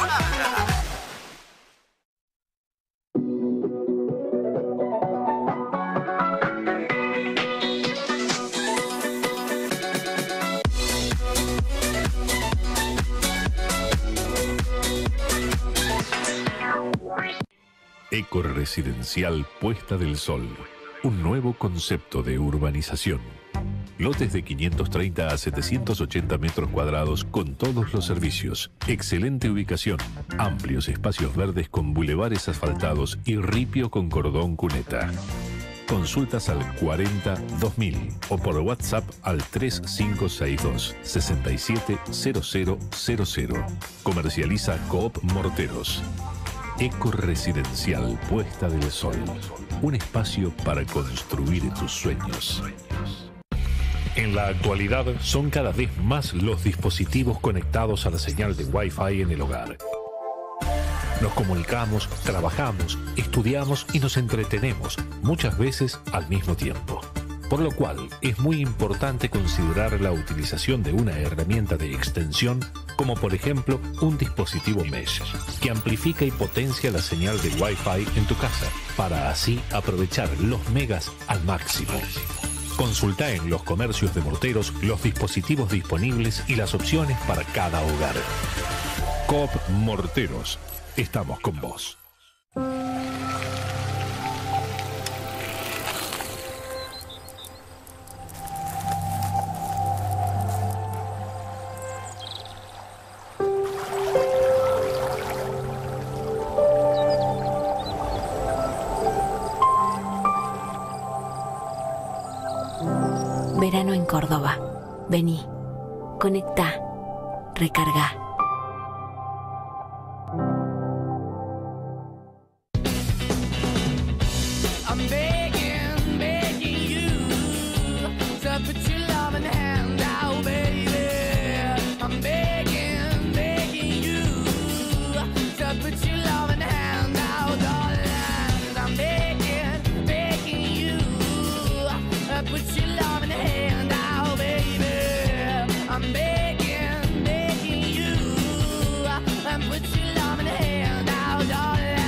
K: Ecoresidencial Puesta del Sol. Un nuevo concepto de urbanización. Lotes de quinientos treinta a setecientos ochenta metros cuadrados con todos los servicios. Excelente ubicación. Amplios espacios verdes con bulevares asfaltados y ripio con cordón cuneta. Consultas al cuarenta dos mil o por WhatsApp al tres cinco seis dos, seis siete cero cero cero cero. Comercializa Coop Morteros. Ecoresidencial Puesta del Sol. Un espacio para construir tus sueños. En la actualidad son cada vez más los dispositivos conectados a la señal de Wi-Fi en el hogar. Nos comunicamos, trabajamos, estudiamos y nos entretenemos, muchas veces al mismo tiempo. Por lo cual es muy importante considerar la utilización de una herramienta de extensión como por ejemplo un dispositivo Mesh, que amplifica y potencia la señal de Wi-Fi en tu casa, para así aprovechar los megas al máximo. Consulta en los comercios de Morteros los dispositivos disponibles y las opciones para cada hogar. Coop Morteros, estamos con vos.
S: Verano en Córdoba. Vení, conectá, recarga.
H: I'm begging, begging you to put your loving hand out, baby. I'm begging, begging you to put your loving hand out, darling. I'm begging, begging you to put your loving hand out, baby. I'm begging, begging you to put your loving hand out, darling.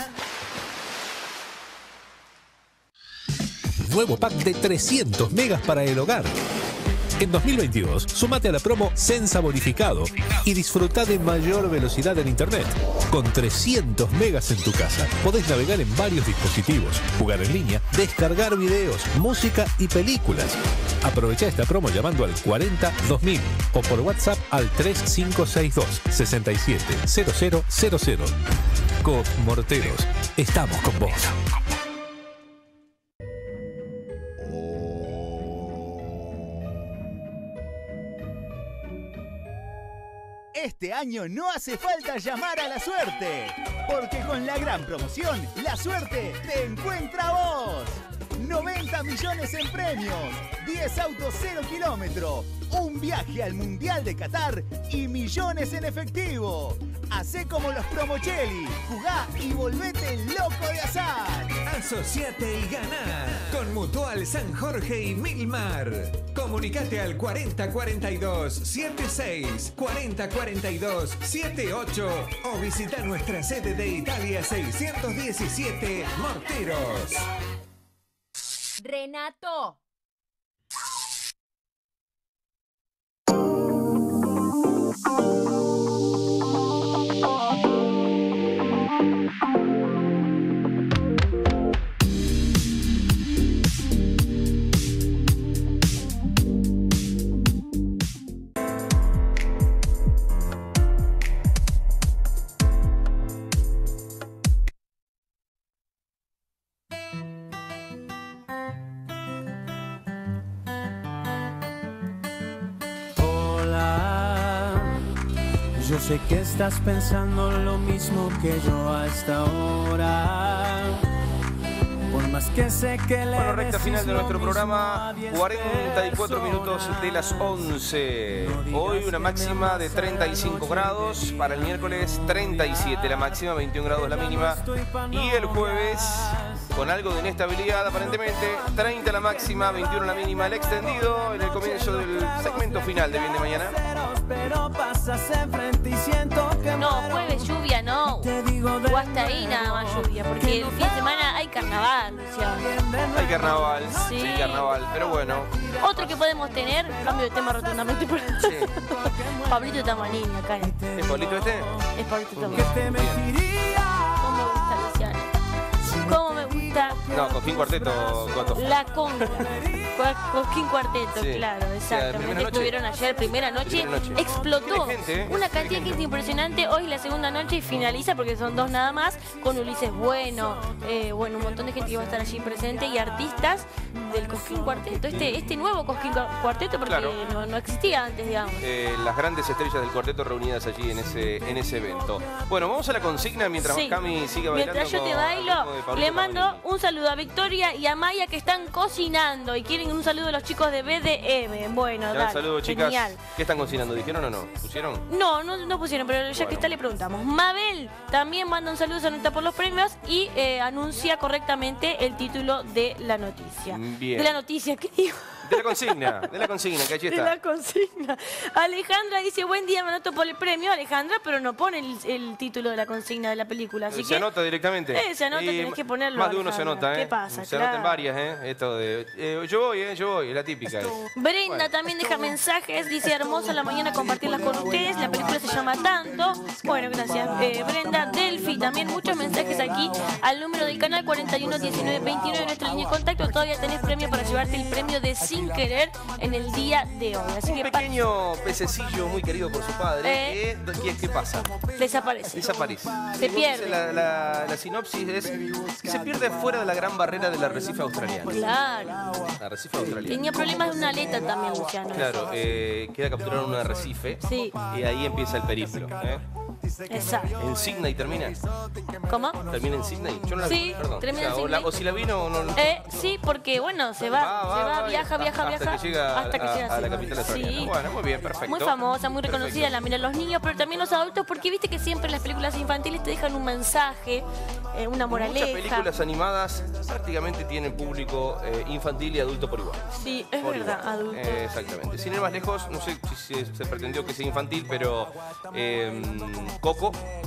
K: Nuevo pack de trescientos megas para el hogar. En dos mil veintidós, sumate a la promo Sensa Bonificado y disfruta de mayor velocidad en Internet. Con trescientos megas en tu casa, podés navegar en varios dispositivos, jugar en línea, descargar videos, música y películas. Aprovecha esta promo llamando al cuarenta dos mil o por WhatsApp al tres cinco seis dos, seis siete cero cero cero cero. Coop Morteros, estamos con vos.
M: Este año no hace falta llamar a la suerte, porque con la gran promoción, la suerte te encuentra a vos. noventa millones en premios, diez autos cero kilómetros, un viaje al Mundial de Qatar y millones en efectivo. Hacé como los Promocelli, jugá y volvete loco de azar.
N: Asociate y ganá con Mutual San Jorge y Milmar. Comunicate al cuarenta cuarenta y dos setenta y seis, cuarenta cuarenta y dos setenta y ocho o visita nuestra sede de Italia seiscientos diecisiete, Morteros.
T: Renato. Yo sé que estás pensando lo mismo que yo hasta ahora. Por más que sé que le
B: Bueno, recta final de
T: decís
B: nuestro
T: lo
B: programa,
T: mismo a
B: cuarenta y cuatro
T: diez
B: minutos de las once. Hoy una máxima de treinta y cinco grados, para el miércoles treinta y siete la máxima, veintiún grados la mínima. Y el jueves, con algo de inestabilidad aparentemente, treinta la máxima, veintiuno la mínima, el extendido en el comienzo del segmento final de Bien de Mañana.
T: Pero pasas enfrente y siento que
C: No, jueves lluvia, no. O hasta ahí nada más lluvia, porque el fin de semana hay carnaval, Luciano.
B: Hay carnaval,
C: Sí.
B: sí, carnaval, pero bueno.
C: Otro que podemos tener, cambio de tema rotundamente, pero... Pablito Tamanini acá. en-
B: ¿Es Pablito este?
C: Es Pablito Tamanini. ¿Cómo me gusta, Luciano? ¿Cómo me gusta?
B: No, Cosquín Cuarteto, Coto.
C: La conga. Co- Cosquín Cuarteto,
B: Sí.
C: claro,
B: primera
C: exactamente.
B: noche.
C: Estuvieron ayer, primera noche,
B: Primera noche.
C: explotó.
B: Tiene gente, ¿eh?
C: Una cantidad de gente impresionante. Hoy es la segunda noche y finaliza, porque son dos nada más, con Ulises Bueno, eh, bueno, un montón de gente que va a estar allí presente y artistas del Cosquín Cuarteto. Este, este nuevo Cosquín Cuarteto, porque
B: Claro.
C: no, no existía antes, digamos.
B: Eh, las grandes estrellas del cuarteto reunidas allí en ese, en ese evento. Bueno, vamos a la consigna mientras
C: Sí.
B: Cami sigue bailando.
C: Mientras yo te
B: con el ritmo de
C: bailo,
B: Pablito
C: le mando
B: Tamanini.
C: un saludo a Victoria y a Maya, que están cocinando y quieren un saludo de los chicos de B D M. Bueno,
B: Ya,
C: dale,
B: saludos, chicas.
C: genial.
B: ¿Qué están cocinando? ¿Dijeron o no? ¿Pusieron?
C: No, no, no pusieron, pero ya
B: Bueno.
C: que está le preguntamos. Mabel también manda un saludo, se anota por los premios y eh, anuncia correctamente el título de la noticia.
B: Bien.
C: De la noticia, ¿qué digo?
B: De la consigna, de la consigna, que allí
C: De
B: está.
C: la consigna. Alejandra dice, buen día, me anoto por el premio, Alejandra, pero no pone el, el título de la consigna de la película. Así
B: ¿Se
C: que
B: anota directamente?
C: Eh, se anota,
B: Y
C: tenés que ponerlo,
B: Más de uno se
C: Alejandra.
B: anota, ¿eh?
C: ¿Qué pasa?
B: Se
C: Claro.
B: anotan varias, ¿eh? Esto de... eh, yo voy, ¿eh? Yo voy, es la típica. ¿eh?
C: Brenda
B: Bueno.
C: también deja mensajes, dice hermosa la mañana compartirlas con ustedes, la película se llama Tanto. Bueno, gracias eh, Brenda. Delphi, también muchos mensajes aquí al número del canal cuarenta y uno diecinueve veintinueve, nuestra línea de contacto. Todavía tenés premio para llevarte el premio de Sin Querer en el día de hoy. Así
B: Un
C: que
B: pequeño pececillo muy querido por su padre.
C: Eh.
B: que- ¿Qué, qué pasa?
C: desaparece.
B: Desaparece.
C: Se
B: Como
C: pierde.
B: dice La, la- la sinopsis es que se pierde fuera de la gran barrera del arrecife australiano.
C: Claro.
B: Arrecife australiano.
C: Tenía problemas de una aleta también, Luciano.
B: Claro, eh, queda capturado en un arrecife.
C: Sí.
B: Y ahí empieza el periplo. ¿eh?
C: Exacto.
B: ¿En Sydney termina?
C: ¿Cómo?
B: ¿Termina en Sydney? Yo no la
C: Sí,
B: vi, perdón.
C: termina en
B: o, la-
C: Sydney.
B: o si la vi, no... no-
C: Eh, sí, porque bueno, se va,
B: Va, va,
C: se va,
B: va,
C: viaja, viaja,
B: hasta
C: viaja.
B: que llega
C: hasta que
B: a-
C: llega
B: a la
C: Sydney.
B: capital australiana.
C: Sí.
B: Bueno, muy bien, perfecto.
C: Muy famosa, muy reconocida,
B: Perfecto.
C: la miran los niños, pero también los adultos, porque viste que siempre las películas infantiles te dejan un mensaje, eh, una moraleja.
B: Muchas películas animadas prácticamente tienen público eh, infantil y adulto por igual.
C: Sí, es
B: Por
C: verdad,
B: igual.
C: adulto.
B: Eh, exactamente. Sin ir más lejos, no sé si se, se pretendió que sea infantil, pero eh, Coco,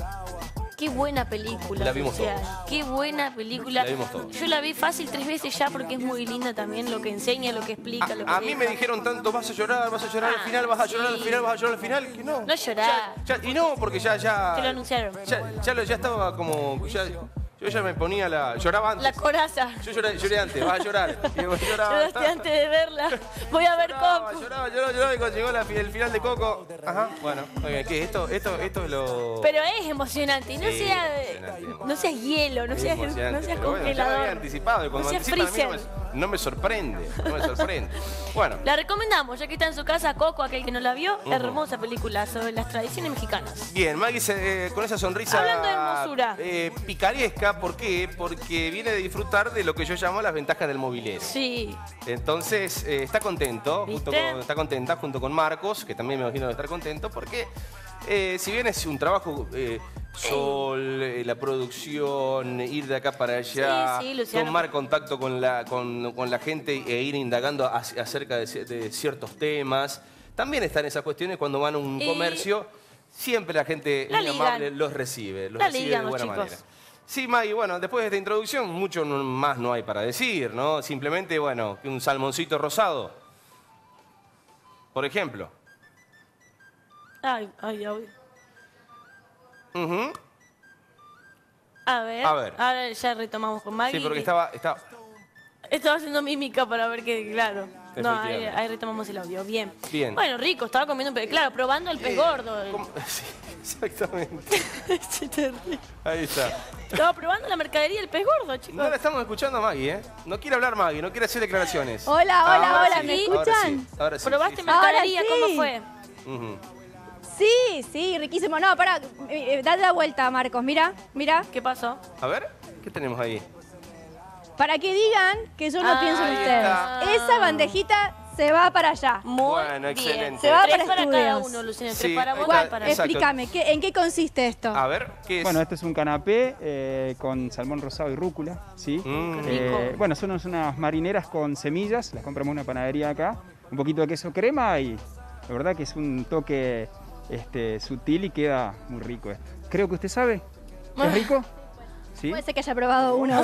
C: Qué buena película.
B: La vimos
C: social.
B: todos.
C: Qué buena película.
B: La vimos todos.
C: Yo la vi fácil tres veces ya porque es muy linda también lo que enseña, lo que explica, lo que
B: a mí me
C: deja.
B: dijeron tanto, vas a llorar, vas a llorar al final, vas a llorar al final, vas a llorar al final, que no.
C: No llorar.
B: Ya- y no, porque ya, ya...
C: Te lo anunciaron.
B: Ya, ya, lo- ya estaba como... Ya, yo ya me ponía la... Lloraba antes.
C: La coraza.
B: Yo lloré, lloré antes, vas a llorar. Y yo lloraba,
C: Lloraste
B: estaba-
C: antes de verla. Voy a ver
B: Lloraba,
C: Coco.
B: lloraba, lloraba, lloraba, y cuando llegó la, el final de Coco... Ajá, bueno, muy bien, ¿qué? Esto, esto, esto es lo...
C: Pero es emocionante. Y no
B: Sí,
C: sea,
B: emocionante,
C: no seas hielo, no
B: Es
C: seas,
B: emocionante,
C: no seas
B: pero bueno, ya me había
C: congelador.
B: anticipado, y cuando
C: No seas
B: anticipan a mí no
C: freezer.
B: me, no me sorprende, no me sorprende. Bueno,
C: La recomendamos, ya que está en su casa, Coco, aquel que no la vio.
B: Ujú.
C: Hermosa película sobre las tradiciones mexicanas.
B: bien, Maggie se- eh, con esa sonrisa
C: Hablando de hermosura.
B: eh, picaresca, ¿por qué? Porque viene de disfrutar de lo que yo llamo las ventajas del mobilero.
C: Sí.
B: Entonces, eh, está contento, junto
C: ¿Viste?
B: con- está contenta junto con Marcos, que también me imagino de estar contento, porque eh, si bien es un trabajo, eh, sol, eh, la producción, ir de acá para allá,
C: Sí, sí, Luciano.
B: tomar contacto con la, con, con la gente e ir indagando ac- acerca de, ci- de ciertos temas, también están esas cuestiones cuando van a un
C: Y-
B: comercio, siempre la gente
C: La
B: muy
C: ligan.
B: amable los recibe, los
C: La
B: recibe
C: ligan
B: de
C: los
B: buena
C: chicos.
B: manera. Sí, Maggie, bueno, después de esta introducción, mucho no- más no hay para decir, ¿no? Simplemente, bueno, que un salmoncito rosado, por ejemplo.
C: Ay, ay, ay.
B: Ujú.
C: A ver.
B: A ver.
C: Ahora ya retomamos con Maggie.
B: Sí, porque
C: que
B: estaba, estaba...
C: Estaba haciendo mímica para ver que, claro. No, ahí,
B: Efectivamente.
C: ahí retomamos el audio. Bien.
B: Bien.
C: Bueno, rico, estaba comiendo un pez. Claro, probando el pez gordo.
B: Sí, exactamente.
C: Sí, te ríes.
B: Ahí está.
C: Estaba probando la mercadería del pez gordo, chicos.
B: No la estamos escuchando a Maggie, ¿eh? No quiere hablar Maggie, no quiere hacer declaraciones.
D: Hola, hola,
B: Ahora
D: hola,
B: sí,
D: ¿me
B: ahora
D: escuchan?
B: sí, ahora sí,
C: ¿Probaste
B: sí, sí.
C: mercadería?
D: Ahora sí.
C: ¿Cómo fue?
B: Ujú.
D: Sí, sí, riquísimo. No, pará, eh, dale la vuelta, Marcos. Mira, mira.
C: ¿Qué pasó?
B: A ver, ¿qué tenemos ahí?
D: Para que digan que yo no
C: Ah,
D: pienso en
C: ahí
D: ustedes.
C: está.
D: Esa bandejita se va para allá.
C: Muy
B: Bueno,
C: bien.
B: excelente.
D: Se va
C: Tres
D: para
C: para
D: estudios.
C: cada uno, Luciano. Tres
B: Sí,
C: para
B: ahí
C: vos,
B: está.
C: tres para mí.
B: Exacto.
D: Explícame, ¿qué- ¿en qué consiste esto?
B: A ver, ¿qué es?
O: Bueno, este es un canapé eh, con salmón rosado y rúcula, ¿sí?
B: Mm.
C: Qué rico.
O: Eh, bueno, son unas marineras con semillas, las compramos en una panadería acá, un poquito de queso crema y la verdad que es un toque este, sutil y queda muy rico esto. Creo que usted sabe, ¿es rico? ¿Sí?
D: Puede ser que haya probado uno.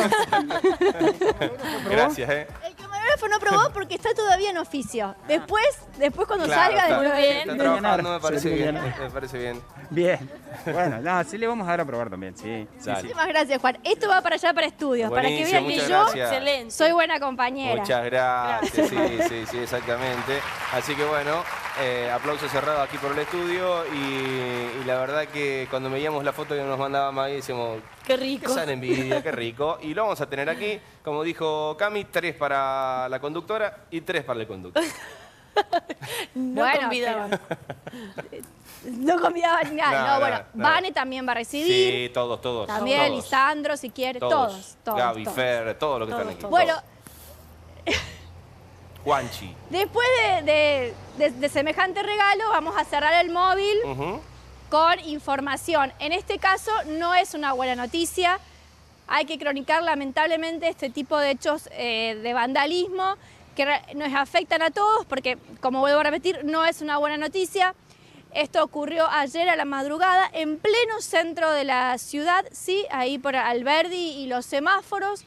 B: Gracias, ¿eh?
D: El camarógrafo no probó porque está todavía en oficio. Después, después cuando
B: Claro,
D: salga...
B: está,
D: después-
B: está trabajando, me parece
O: Sí,
B: bien.
O: bien.
B: Me parece bien.
O: Bien. Bueno, no, sí le vamos a dar a probar también, sí. sí, sí.
D: Muchísimas gracias, Juan. Esto va para allá, para estudios, para que
B: Buenísimo,
D: vean que
B: muchas
D: yo
B: gracias.
C: Excelente.
D: soy buena compañera.
B: Muchas gracias, sí, sí, sí, exactamente. Así que bueno, eh, aplauso cerrado aquí por el estudio y, y la verdad que cuando veíamos la foto que nos mandaba Maggie decíamos,
C: Qué rico.
B: qué sana envidia, qué rico. Y lo vamos a tener aquí, como dijo Cami, tres para la conductora y tres para el conductor.
C: No
D: Bueno,
C: convidaban.
D: No convidaban ni nada.
B: No,
D: No,
B: no,
D: bueno,
B: no.
D: Vane también va a recibir.
B: Sí, todos, todos.
D: También,
B: todos,
D: Lisandro, si quiere. Todos, todos.
B: Gaby,
D: todos.
B: Fer, todos los que
C: Todos,
B: están aquí.
C: todos.
D: Bueno,
B: todos. Juanchi.
D: después de, de- de- de semejante regalo, vamos a cerrar el móvil
B: Ujú.
D: con información. En este caso, no es una buena noticia. Hay que cronicar lamentablemente este tipo de hechos eh, de vandalismo que re- nos afectan a todos porque, como vuelvo a repetir, no es una buena noticia. Esto ocurrió ayer a la madrugada en pleno centro de la ciudad, sí, ahí por Alberdi y los semáforos.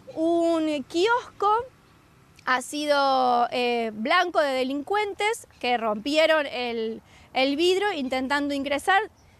D: Un kiosco ha sido eh, blanco de delincuentes que rompieron el, el vidrio intentando ingresar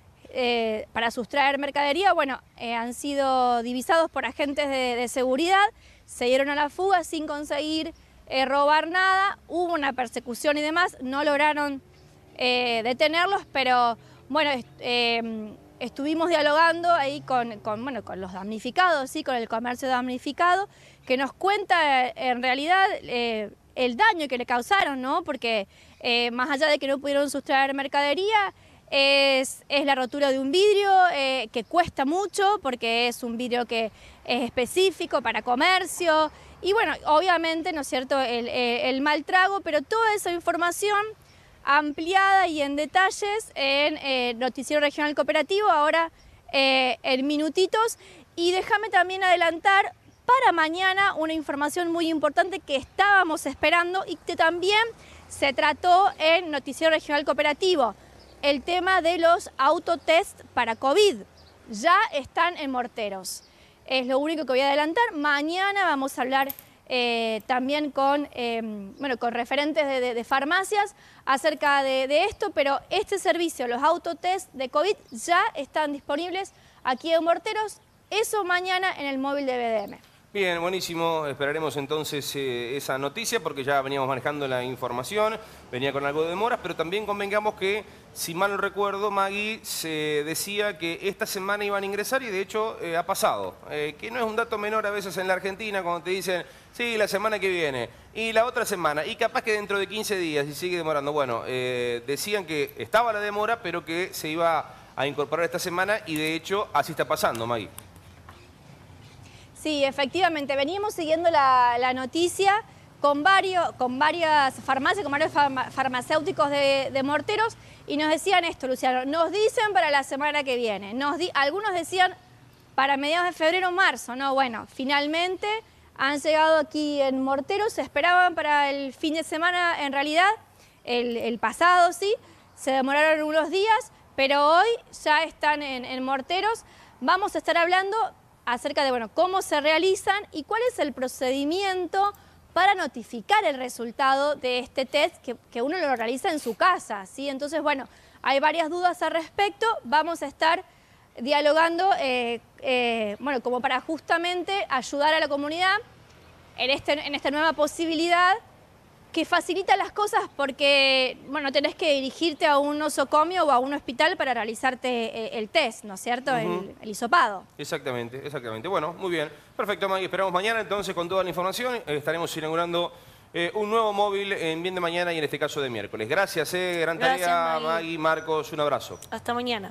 D: eh, para sustraer mercadería. Bueno, eh, han sido divisados por agentes de, de seguridad, se dieron a la fuga sin conseguir eh, robar nada, hubo una persecución y demás, no lograron eh, detenerlos, pero bueno, est eh, estuvimos dialogando ahí con, con, bueno, con los damnificados, ¿sí? Con el comercio damnificado, que nos cuenta eh, en realidad eh, el daño que le causaron, ¿no? Porque eh, más allá de que no pudieron sustraer mercadería, es, es la rotura de un vidrio eh, que cuesta mucho porque es un vidrio que es específico para comercio y bueno, obviamente, ¿no es cierto?, el, el, el mal trago, pero toda esa información ampliada y en detalles en eh, Noticiero Regional Cooperativo, ahora eh, en minutitos. Y déjame también adelantar para mañana una información muy importante que estábamos esperando y que también se trató en Noticiero Regional Cooperativo. El tema de los autotest para COVID. Ya están en Morteros. Es lo único que voy a adelantar. Mañana vamos a hablar eh, también con, eh, bueno, con referentes de, de, de farmacias acerca de, de esto, pero este servicio, los autotest de COVID, ya están disponibles aquí en Morteros. Eso mañana en el móvil de B D M.
B: Bien, buenísimo. Esperaremos entonces eh, esa noticia porque ya veníamos manejando la información, venía con algo de demoras, pero también convengamos que, si mal no recuerdo, Maggie se decía que esta semana iban a ingresar y de hecho eh, ha pasado. Eh, que no es un dato menor a veces en la Argentina cuando te dicen, sí, la semana que viene y la otra semana y capaz que dentro de quince días y sigue demorando. Bueno, eh, decían que estaba la demora, pero que se iba a incorporar esta semana y de hecho así está pasando, Maggie.
D: Sí, efectivamente, veníamos siguiendo la, la noticia con, varios, con varias farmacias, con varios farma, farmacéuticos de, de Morteros y nos decían esto, Luciano, nos dicen para la semana que viene, nos di, algunos decían para mediados de febrero o marzo, no, bueno, finalmente han llegado aquí en Morteros, se esperaban para el fin de semana en realidad, el, el pasado sí, se demoraron unos días, pero hoy ya están en, en Morteros, vamos a estar hablando acerca de bueno, cómo se realizan y cuál es el procedimiento para notificar el resultado de este test que, que uno lo realiza en su casa, ¿sí? Entonces, bueno, hay varias dudas al respecto, vamos a estar dialogando, eh, eh, bueno, como para justamente ayudar a la comunidad en, este, en esta nueva posibilidad que facilita las cosas porque, bueno, tenés que dirigirte a un nosocomio o a un hospital para realizarte el test, ¿no es cierto? Uh-huh. el, el hisopado.
B: Exactamente, exactamente. Bueno, muy bien. Perfecto, Maggie. Esperamos mañana entonces con toda la información. Estaremos inaugurando eh, un nuevo móvil en Bien de Mañana y en este caso de miércoles. Gracias, eh, gran
C: Gracias,
B: tarea,
C: Maggie.
B: Maggie, Marcos, un abrazo.
C: Hasta mañana.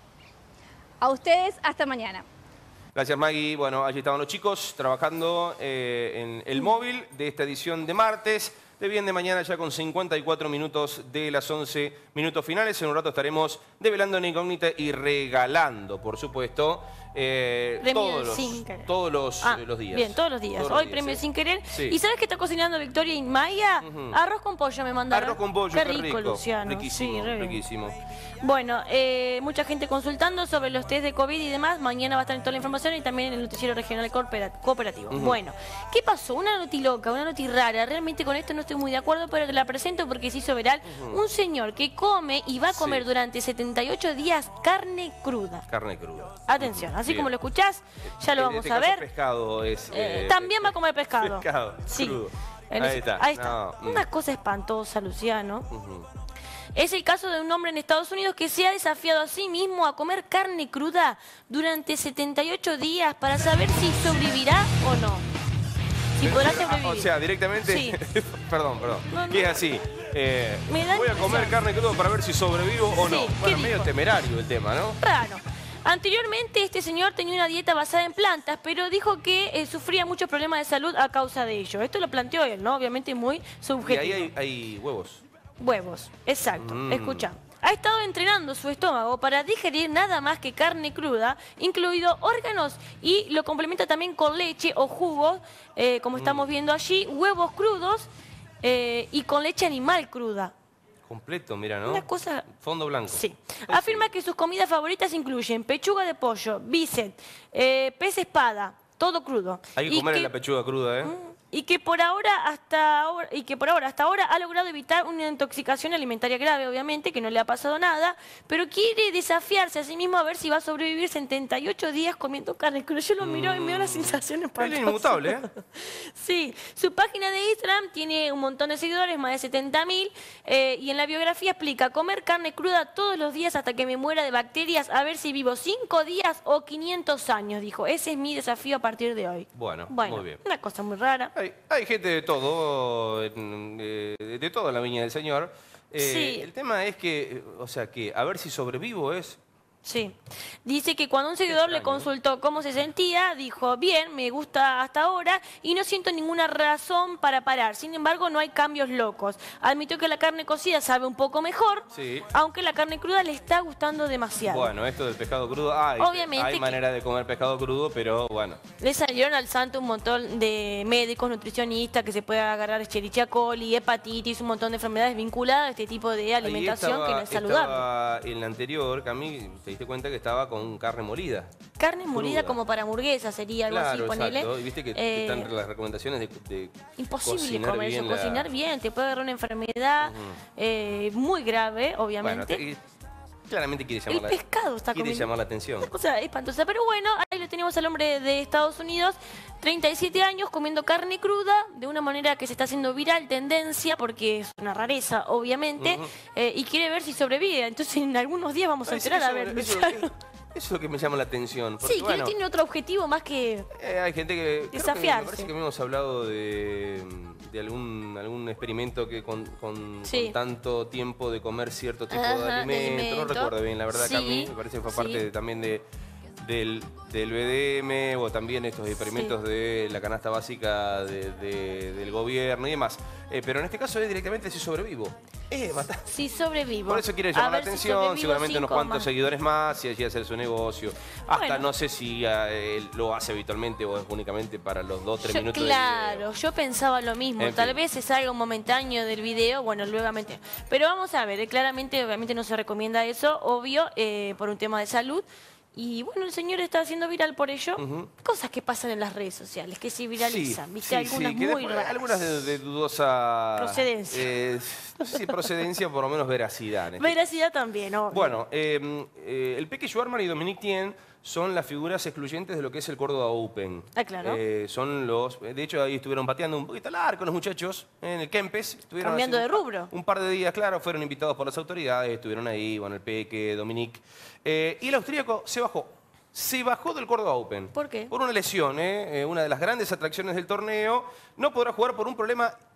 D: A ustedes, hasta mañana.
B: Gracias, Maggie. Bueno, allí estaban los chicos trabajando eh, en el móvil de esta edición de martes. De Bien de Mañana, ya con cincuenta y cuatro minutos de las once minutos finales. En un rato estaremos develando una incógnita y regalando, por supuesto, eh,
C: Premio
B: todos, los,
C: sin querer.
B: todos los,
C: Ah,
B: eh, los días.
C: Bien, todos los días.
B: Todos los
C: Hoy
B: días,
C: premio
B: sí.
C: sin querer.
B: Sí.
C: ¿Y sabes qué está cocinando Victoria y Maya?
B: Ujú.
C: Arroz con pollo me mandaron.
B: Arroz con pollo,
C: qué
B: qué
C: rico,
B: rico.
C: Luciano.
B: Riquísimo,
C: Sí, re bien.
B: riquísimo.
C: Bueno, eh, mucha gente consultando sobre los test de COVID y demás. Mañana va a estar toda la información y también en el noticiero regional corpora- cooperativo.
B: Ujú.
C: Bueno, ¿qué pasó? Una noti loca, una noti rara. Realmente con esto no estoy muy de acuerdo, pero te la presento porque se hizo viral.
B: Ujú.
C: Un señor que come y va a comer
B: Sí.
C: durante setenta y ocho días carne cruda.
B: Carne cruda.
C: Atención, así
B: Bien.
C: como lo escuchás, ya lo
B: En
C: vamos
B: este
C: a
B: caso,
C: ver.
B: pescado es...
C: Eh,
B: eh,
C: también va a comer pescado.
B: pescado
C: Sí.
B: crudo.
C: En
B: Ahí
C: ese-
B: está.
C: Ahí está.
B: No, mm.
C: Una cosa espantosa, Luciano.
B: Ujú.
C: Es el caso de un hombre en Estados Unidos que se ha desafiado a sí mismo a comer carne cruda durante setenta y ocho días para saber si sobrevivirá o no. Si podrá
B: Ah,
C: sobrevivir.
B: O sea, directamente...
C: Sí.
B: perdón, perdón.
C: No, no.
B: Que es así. eh,
C: Me da
B: voy a comer
C: impresión.
B: carne cruda para ver si sobrevivo o no.
C: Sí, ¿qué
B: Bueno, medio
C: dijo?
B: temerario el tema, ¿no?
C: Raro. Anteriormente este señor tenía una dieta basada en plantas, pero dijo que eh, sufría muchos problemas de salud a causa de ello. Esto lo planteó él, ¿no? Obviamente muy
B: Y
C: subjetivo.
B: ahí hay, hay huevos.
C: Huevos, exacto.
B: Mm.
C: Escucha. Ha estado entrenando su estómago para digerir nada más que carne cruda, incluido órganos, y lo complementa también con leche o jugos, eh, como estamos viendo allí, huevos crudos eh, y con leche animal cruda.
B: Completo, mira, ¿no?
C: Una cosa...
B: Fondo blanco.
C: Sí. Afirma que sus comidas favoritas incluyen pechuga de pollo, bíceps, eh, pez espada, todo crudo.
B: Hay que
C: Y
B: comer
C: que-
B: la pechuga cruda, ¿eh?
C: y que por ahora hasta ahora y que por ahora hasta ahora ha logrado evitar una intoxicación alimentaria grave, obviamente, que no le ha pasado nada, pero quiere desafiarse a sí mismo a ver si va a sobrevivir setenta y ocho días comiendo carne cruda. Yo lo miro y me da una sensación
B: Es
C: espantosa.
B: inmutable, ¿eh?
C: Sí, su página de Instagram tiene un montón de seguidores, más de setenta mil, eh, y en la biografía explica, comer carne cruda todos los días hasta que me muera de bacterias, a ver si vivo cinco días o quinientos años, dijo. Ese es mi desafío a partir de hoy.
B: Bueno,
C: Bueno,
B: muy bien.
C: una cosa muy rara.
B: Hay, hay gente de todo, en- eh, de, de todo en la viña del Señor. Eh,
C: Sí.
B: El tema es que, eh, o sea, que a ver si sobrevivo es...
C: Sí. Dice que cuando un seguidor le consultó cómo se sentía, dijo, bien, me gusta hasta ahora y no siento ninguna razón para parar. Sin embargo, no hay cambios locos. Admitió que la carne cocida sabe un poco mejor,
B: Sí.
C: aunque la carne cruda le está gustando demasiado.
B: Bueno, esto del pescado crudo, hay,
C: Obviamente
B: hay
C: que-
B: manera de comer pescado crudo, pero bueno.
C: Le salieron al santo un montón de médicos, nutricionistas, que se puede agarrar Escherichia coli, hepatitis, un montón de enfermedades vinculadas a este tipo de alimentación
B: Ahí estaba,
C: que no es saludable.
B: estaba en la anterior, Cami, te diste cuenta que estaba con carne molida.
C: Carne molida
B: cruda.
C: como para hamburguesa sería algo así,
B: Claro,
C: ponele.
B: exacto. Y viste que
C: Eh,
B: están las recomendaciones de, de
C: Imposible
B: cocinar
C: comer eso,
B: bien la-
C: cocinar bien, te puede agarrar una enfermedad eh, muy grave,
B: Bueno,
C: obviamente.
B: te- claramente quiere
C: El
B: llamar, la,
C: pescado está
B: quiere
C: comiendo.
B: llamar la atención.
C: Una cosa espantosa, pero bueno, ahí lo tenemos al hombre de Estados Unidos, treinta y siete años, comiendo carne cruda, de una manera que se está haciendo viral, tendencia, porque es una rareza, obviamente,
B: Ujú.
C: eh, y quiere ver si sobrevive. Entonces en algunos días vamos a
B: Eso-
C: enterar a
B: eso-
C: ver.
B: eso-
C: Luciano.
B: Eso es lo que me llama la atención. Porque,
C: Sí, que
B: bueno,
C: no tiene otro objetivo más que...
B: eh, hay gente que... creo que
C: Desafiarse.
B: me parece que hemos hablado de, de algún, algún experimento que con, con-
C: Sí.
B: con tanto tiempo de comer cierto tipo
C: Ajá,
B: de
C: de
B: alimento.
C: alimento.
B: No recuerdo bien, la verdad,
C: Sí,
B: Cami. Me parece que fue
C: sí.
B: parte de- también de, del, del B D M o también estos experimentos de la canasta básica de- de- del gobierno y demás. Eh, pero en este caso es directamente si sobrevivo. Eh, matar.
C: Si sobrevivo.
B: Por eso quiere
C: A
B: llamar la
C: ver si
B: atención,
C: sobrevivo
B: seguramente
C: sin
B: unos cuantos
C: coma.
B: seguidores más y allí hacer su negocio. Hasta
C: Bueno.
B: no sé si eh, él lo hace habitualmente o es únicamente para los dos, tres
C: Yo-
B: minutos de
C: claro, yo pensaba lo mismo.
B: En
C: Tal
B: fin.
C: vez es algo momentáneo del video, bueno, luego... Pero vamos a ver, eh, claramente, obviamente no se recomienda eso, obvio, eh, por un tema de salud. Y bueno, el señor está haciendo viral por ello.
B: Ujú.
C: Cosas que pasan en las redes sociales, que se viralizan,
B: Sí,
C: ¿viste?
B: sí,
C: algunas
B: sí, que
C: muy
B: después-
C: raras.
B: Algunas de, de dudosa...
C: Procedencia.
B: eh, no sé si procedencia, por lo menos veracidad. en este
C: Veracidad también, obvio.
B: Bueno, eh, eh, el Peque Schwarman y Dominique Thiem son las figuras excluyentes de lo que es el Córdoba Open.
C: Ah, claro.
B: Eh, son los... De hecho, ahí estuvieron pateando un poquito al arco los muchachos en el Kempes. Estuvieron
C: Cambiando
B: hace
C: de
B: un pa-
C: rubro.
B: Un par de días, claro, fueron invitados por las autoridades, estuvieron ahí, bueno, el Peque, Dominique. Eh, y el austríaco se bajó. Se bajó del Córdoba Open.
C: ¿Por qué?
B: Por una lesión, ¿eh? Eh, una de las grandes atracciones del torneo. No podrá jugar por un problema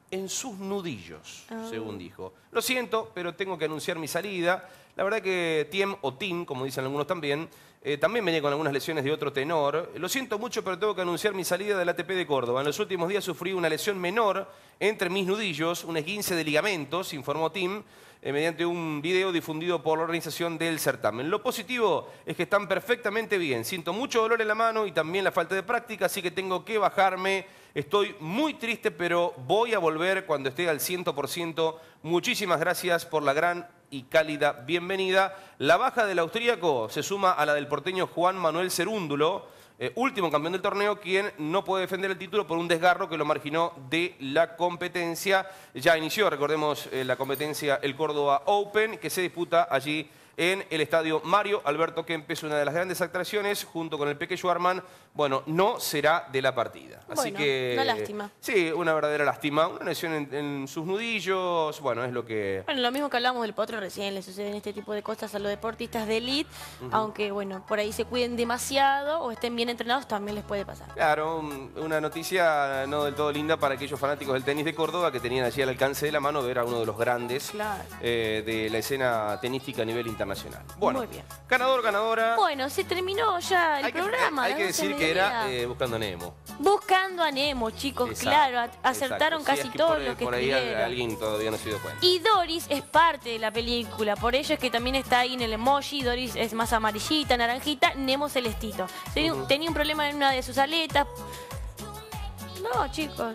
B: en sus nudillos,
C: Oh.
B: según dijo. Lo siento, pero tengo que anunciar mi salida. La verdad que Tiem, o Tim, como dicen algunos también, eh, también venía con algunas lesiones de otro tenor. Lo siento mucho, pero tengo que anunciar mi salida del A T P de Córdoba. En los últimos días sufrí una lesión menor entre mis nudillos, un esguince de ligamentos, informó Tim, eh, mediante un video difundido por la organización del certamen. Lo positivo es que están perfectamente bien. Siento mucho dolor en la mano y también la falta de práctica, así que tengo que bajarme. Estoy muy triste, pero voy a volver cuando esté al cien por ciento. Muchísimas gracias por la gran y cálida bienvenida. La baja del austríaco se suma a la del porteño Juan Manuel Cerúndulo, eh, último campeón del torneo, quien no puede defender el título por un desgarro que lo marginó de la competencia. Ya inició, recordemos, eh, la competencia el Córdoba Open, que se disputa allí en el estadio Mario Alberto Kempes, una de las grandes atracciones, junto con el Peque Schwarman. Bueno, no será de la partida. Así
C: Bueno,
B: que...
C: una lástima.
B: Sí, una verdadera lástima. Una lesión en, en sus nudillos, bueno, es lo que...
C: Bueno, lo mismo que hablamos del potro recién, le suceden este tipo de cosas a los deportistas de elite,
B: Ujú.
C: aunque, bueno, por ahí se cuiden demasiado o estén bien entrenados, también les puede pasar.
B: Claro, un- una noticia no del todo linda para aquellos fanáticos del tenis de Córdoba que tenían allí al alcance de la mano ver a uno de los grandes
C: Claro.
B: eh, de la escena tenística a nivel internacional. Bueno,
C: Muy bien.
B: ganador, ganadora.
C: Bueno, se terminó ya el
B: Hay que,
C: programa.
B: hay
C: las
B: que
C: doce
B: decir que era
C: mediodía.
B: eh, Buscando a Nemo.
C: Buscando a Nemo, chicos,
B: Exacto,
C: claro, a- acertaron
B: exacto. Sí,
C: casi
B: es que
C: todo
B: por,
C: lo que
B: por ahí
C: escribieron.
B: alguien todavía no se dio cuenta.
C: Y Doris es parte de la película, por ello es que también está ahí en el emoji. Doris es más amarillita, naranjita, Nemo celestito. Tenía,
B: Ujú.
C: tenía un problema en una de sus aletas. No, chicos.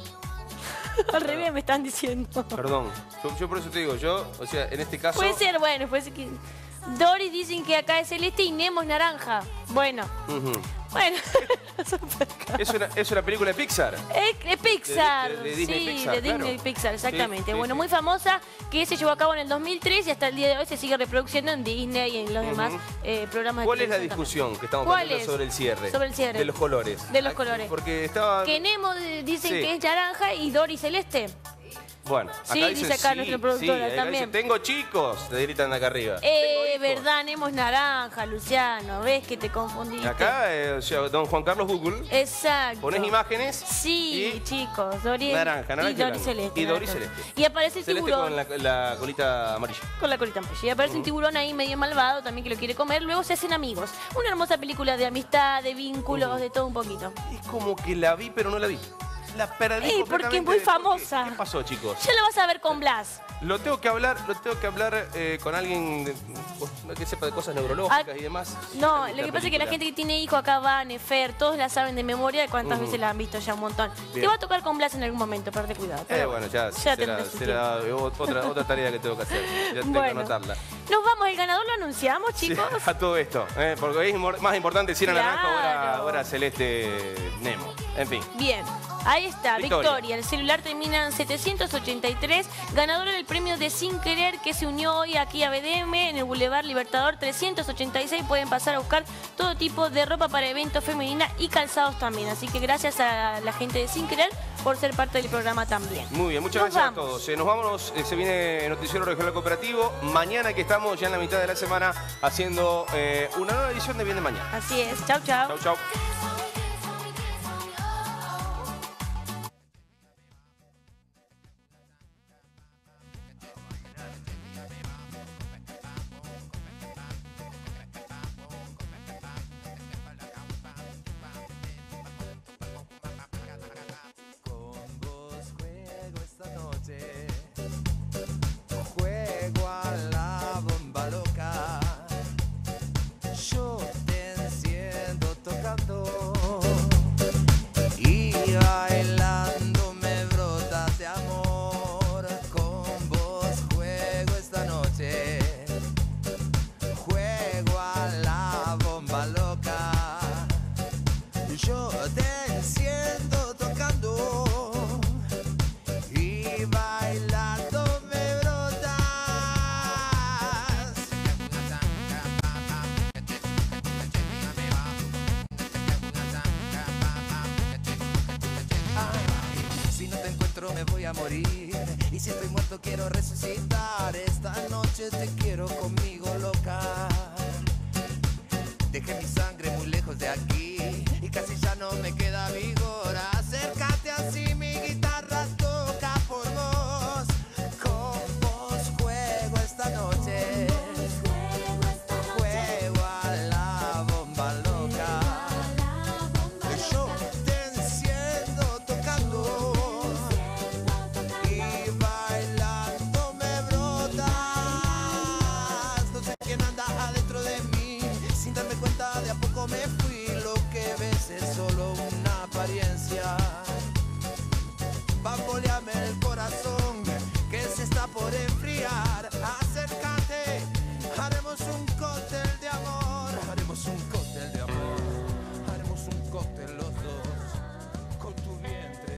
C: Al revés me están diciendo.
B: Perdón, yo, yo por eso te digo, yo, o sea, en este caso...
C: Puede ser, bueno, puede ser que... Doris dicen que acá es celeste y Nemo es naranja. Bueno,
B: Ujú.
C: bueno.
B: ¿Es una, ¿Es una película de Pixar?
C: Es de Pixar,
B: De- de- de Disney
C: sí,
B: Pixar,
C: de Disney
B: claro.
C: Pixar, exactamente.
B: Sí, sí,
C: bueno,
B: sí.
C: muy famosa, que se llevó a cabo en el dos mil tres y hasta el día de hoy se sigue reproduciendo en Disney y en los
B: Ujú.
C: demás eh, programas de
B: ¿Cuál es la
C: televisión
B: discusión que estamos
C: ¿Cuál
B: hablando
C: es?
B: sobre el cierre?
C: Sobre el cierre.
B: De los colores.
C: De los colores.
B: Porque estaba...
C: también. Que Nemo eh, dicen
B: Sí.
C: que es naranja y Doris celeste.
B: Bueno,
C: Sí,
B: acá
C: dice
B: dicen
C: acá
B: sí,
C: nuestra productora
B: sí, acá
C: también.
B: dice, tengo chicos, te gritan de acá arriba.
C: Eh, verdad, Nemo es naranja, Luciano. ¿Ves que te confundiste?
B: Acá, eh, o sea, don Juan Carlos Google,
C: Exacto.
B: pones imágenes
C: Sí, chicos. Doris
B: naranja, naranja
C: y Doris
B: blanco.
C: celeste.
B: Y Doris
C: naranja.
B: celeste.
C: Y aparece el
B: celeste
C: tiburón.
B: con la, la colita amarilla.
C: Con la colita amarilla. Y aparece un
B: Ujú.
C: tiburón ahí medio malvado también que lo quiere comer. Luego se hacen amigos. Una hermosa película de amistad, de vínculos, de todo un poquito.
B: Es como que la vi, pero no la vi. La perdí
C: Ey, porque es muy
B: completamente.
C: famosa.
B: ¿Qué pasó, chicos?
C: Ya la vas a ver con Blas.
B: Lo tengo que hablar, lo tengo que hablar eh, con alguien de- que sepa de cosas neurológicas
C: Ah,
B: y demás.
C: No,
B: La
C: lo que pasa es que la
B: película.
C: gente que tiene hijo acá, Van, Fer, todos la saben de memoria de cuántas
B: Ujú.
C: veces la han visto ya un montón. Te
B: Bien.
C: va a tocar con Blas en algún momento, pero de cuidado.
B: Eh,
C: Pero
B: bueno, ya,
C: ya
B: será,
C: tendrás tu
B: será otra, otra tarea que tengo que hacer. Ya tengo que
C: Bueno.
B: anotarla.
C: Nos vamos, el ganador lo anunciamos, chicos.
B: Sí, a todo esto, eh, porque hoy es mor- más importante si era
C: Claro.
B: naranja o era, o era celeste Nemo. En fin.
C: Bien, ahí está,
B: Victoria.
C: Victoria. El celular termina en setecientos ochenta y tres, ganadora del premio de Sin Querer que se unió hoy aquí a B D M en el Boulevard Libertador trescientos ochenta y seis. Pueden pasar a buscar todo tipo de ropa para eventos femenina y calzados también. Así que gracias a la gente de Sin Querer por ser parte del programa también.
B: Muy bien, muchas
C: Nos
B: gracias
C: vamos.
B: a todos. Eh, nos vamos, eh, se viene Noticiero Regional Cooperativo. Mañana que estamos ya en la mitad de la semana haciendo eh, una nueva edición de Bien de Mañana.
C: Así es, chau, chau.
B: Chau, chau.
H: Juego a la bomba loca. Yo te enciendo tocando y bailando me brotas de amor. Con vos juego esta noche. Juego a la bomba loca. Yo te enciendo tocando y bailando me brotas. Ay, si no te encuentro me voy a morir. Y si estoy muerto quiero resucitar. Esta noche te quiero conmigo, loca. Dejé mis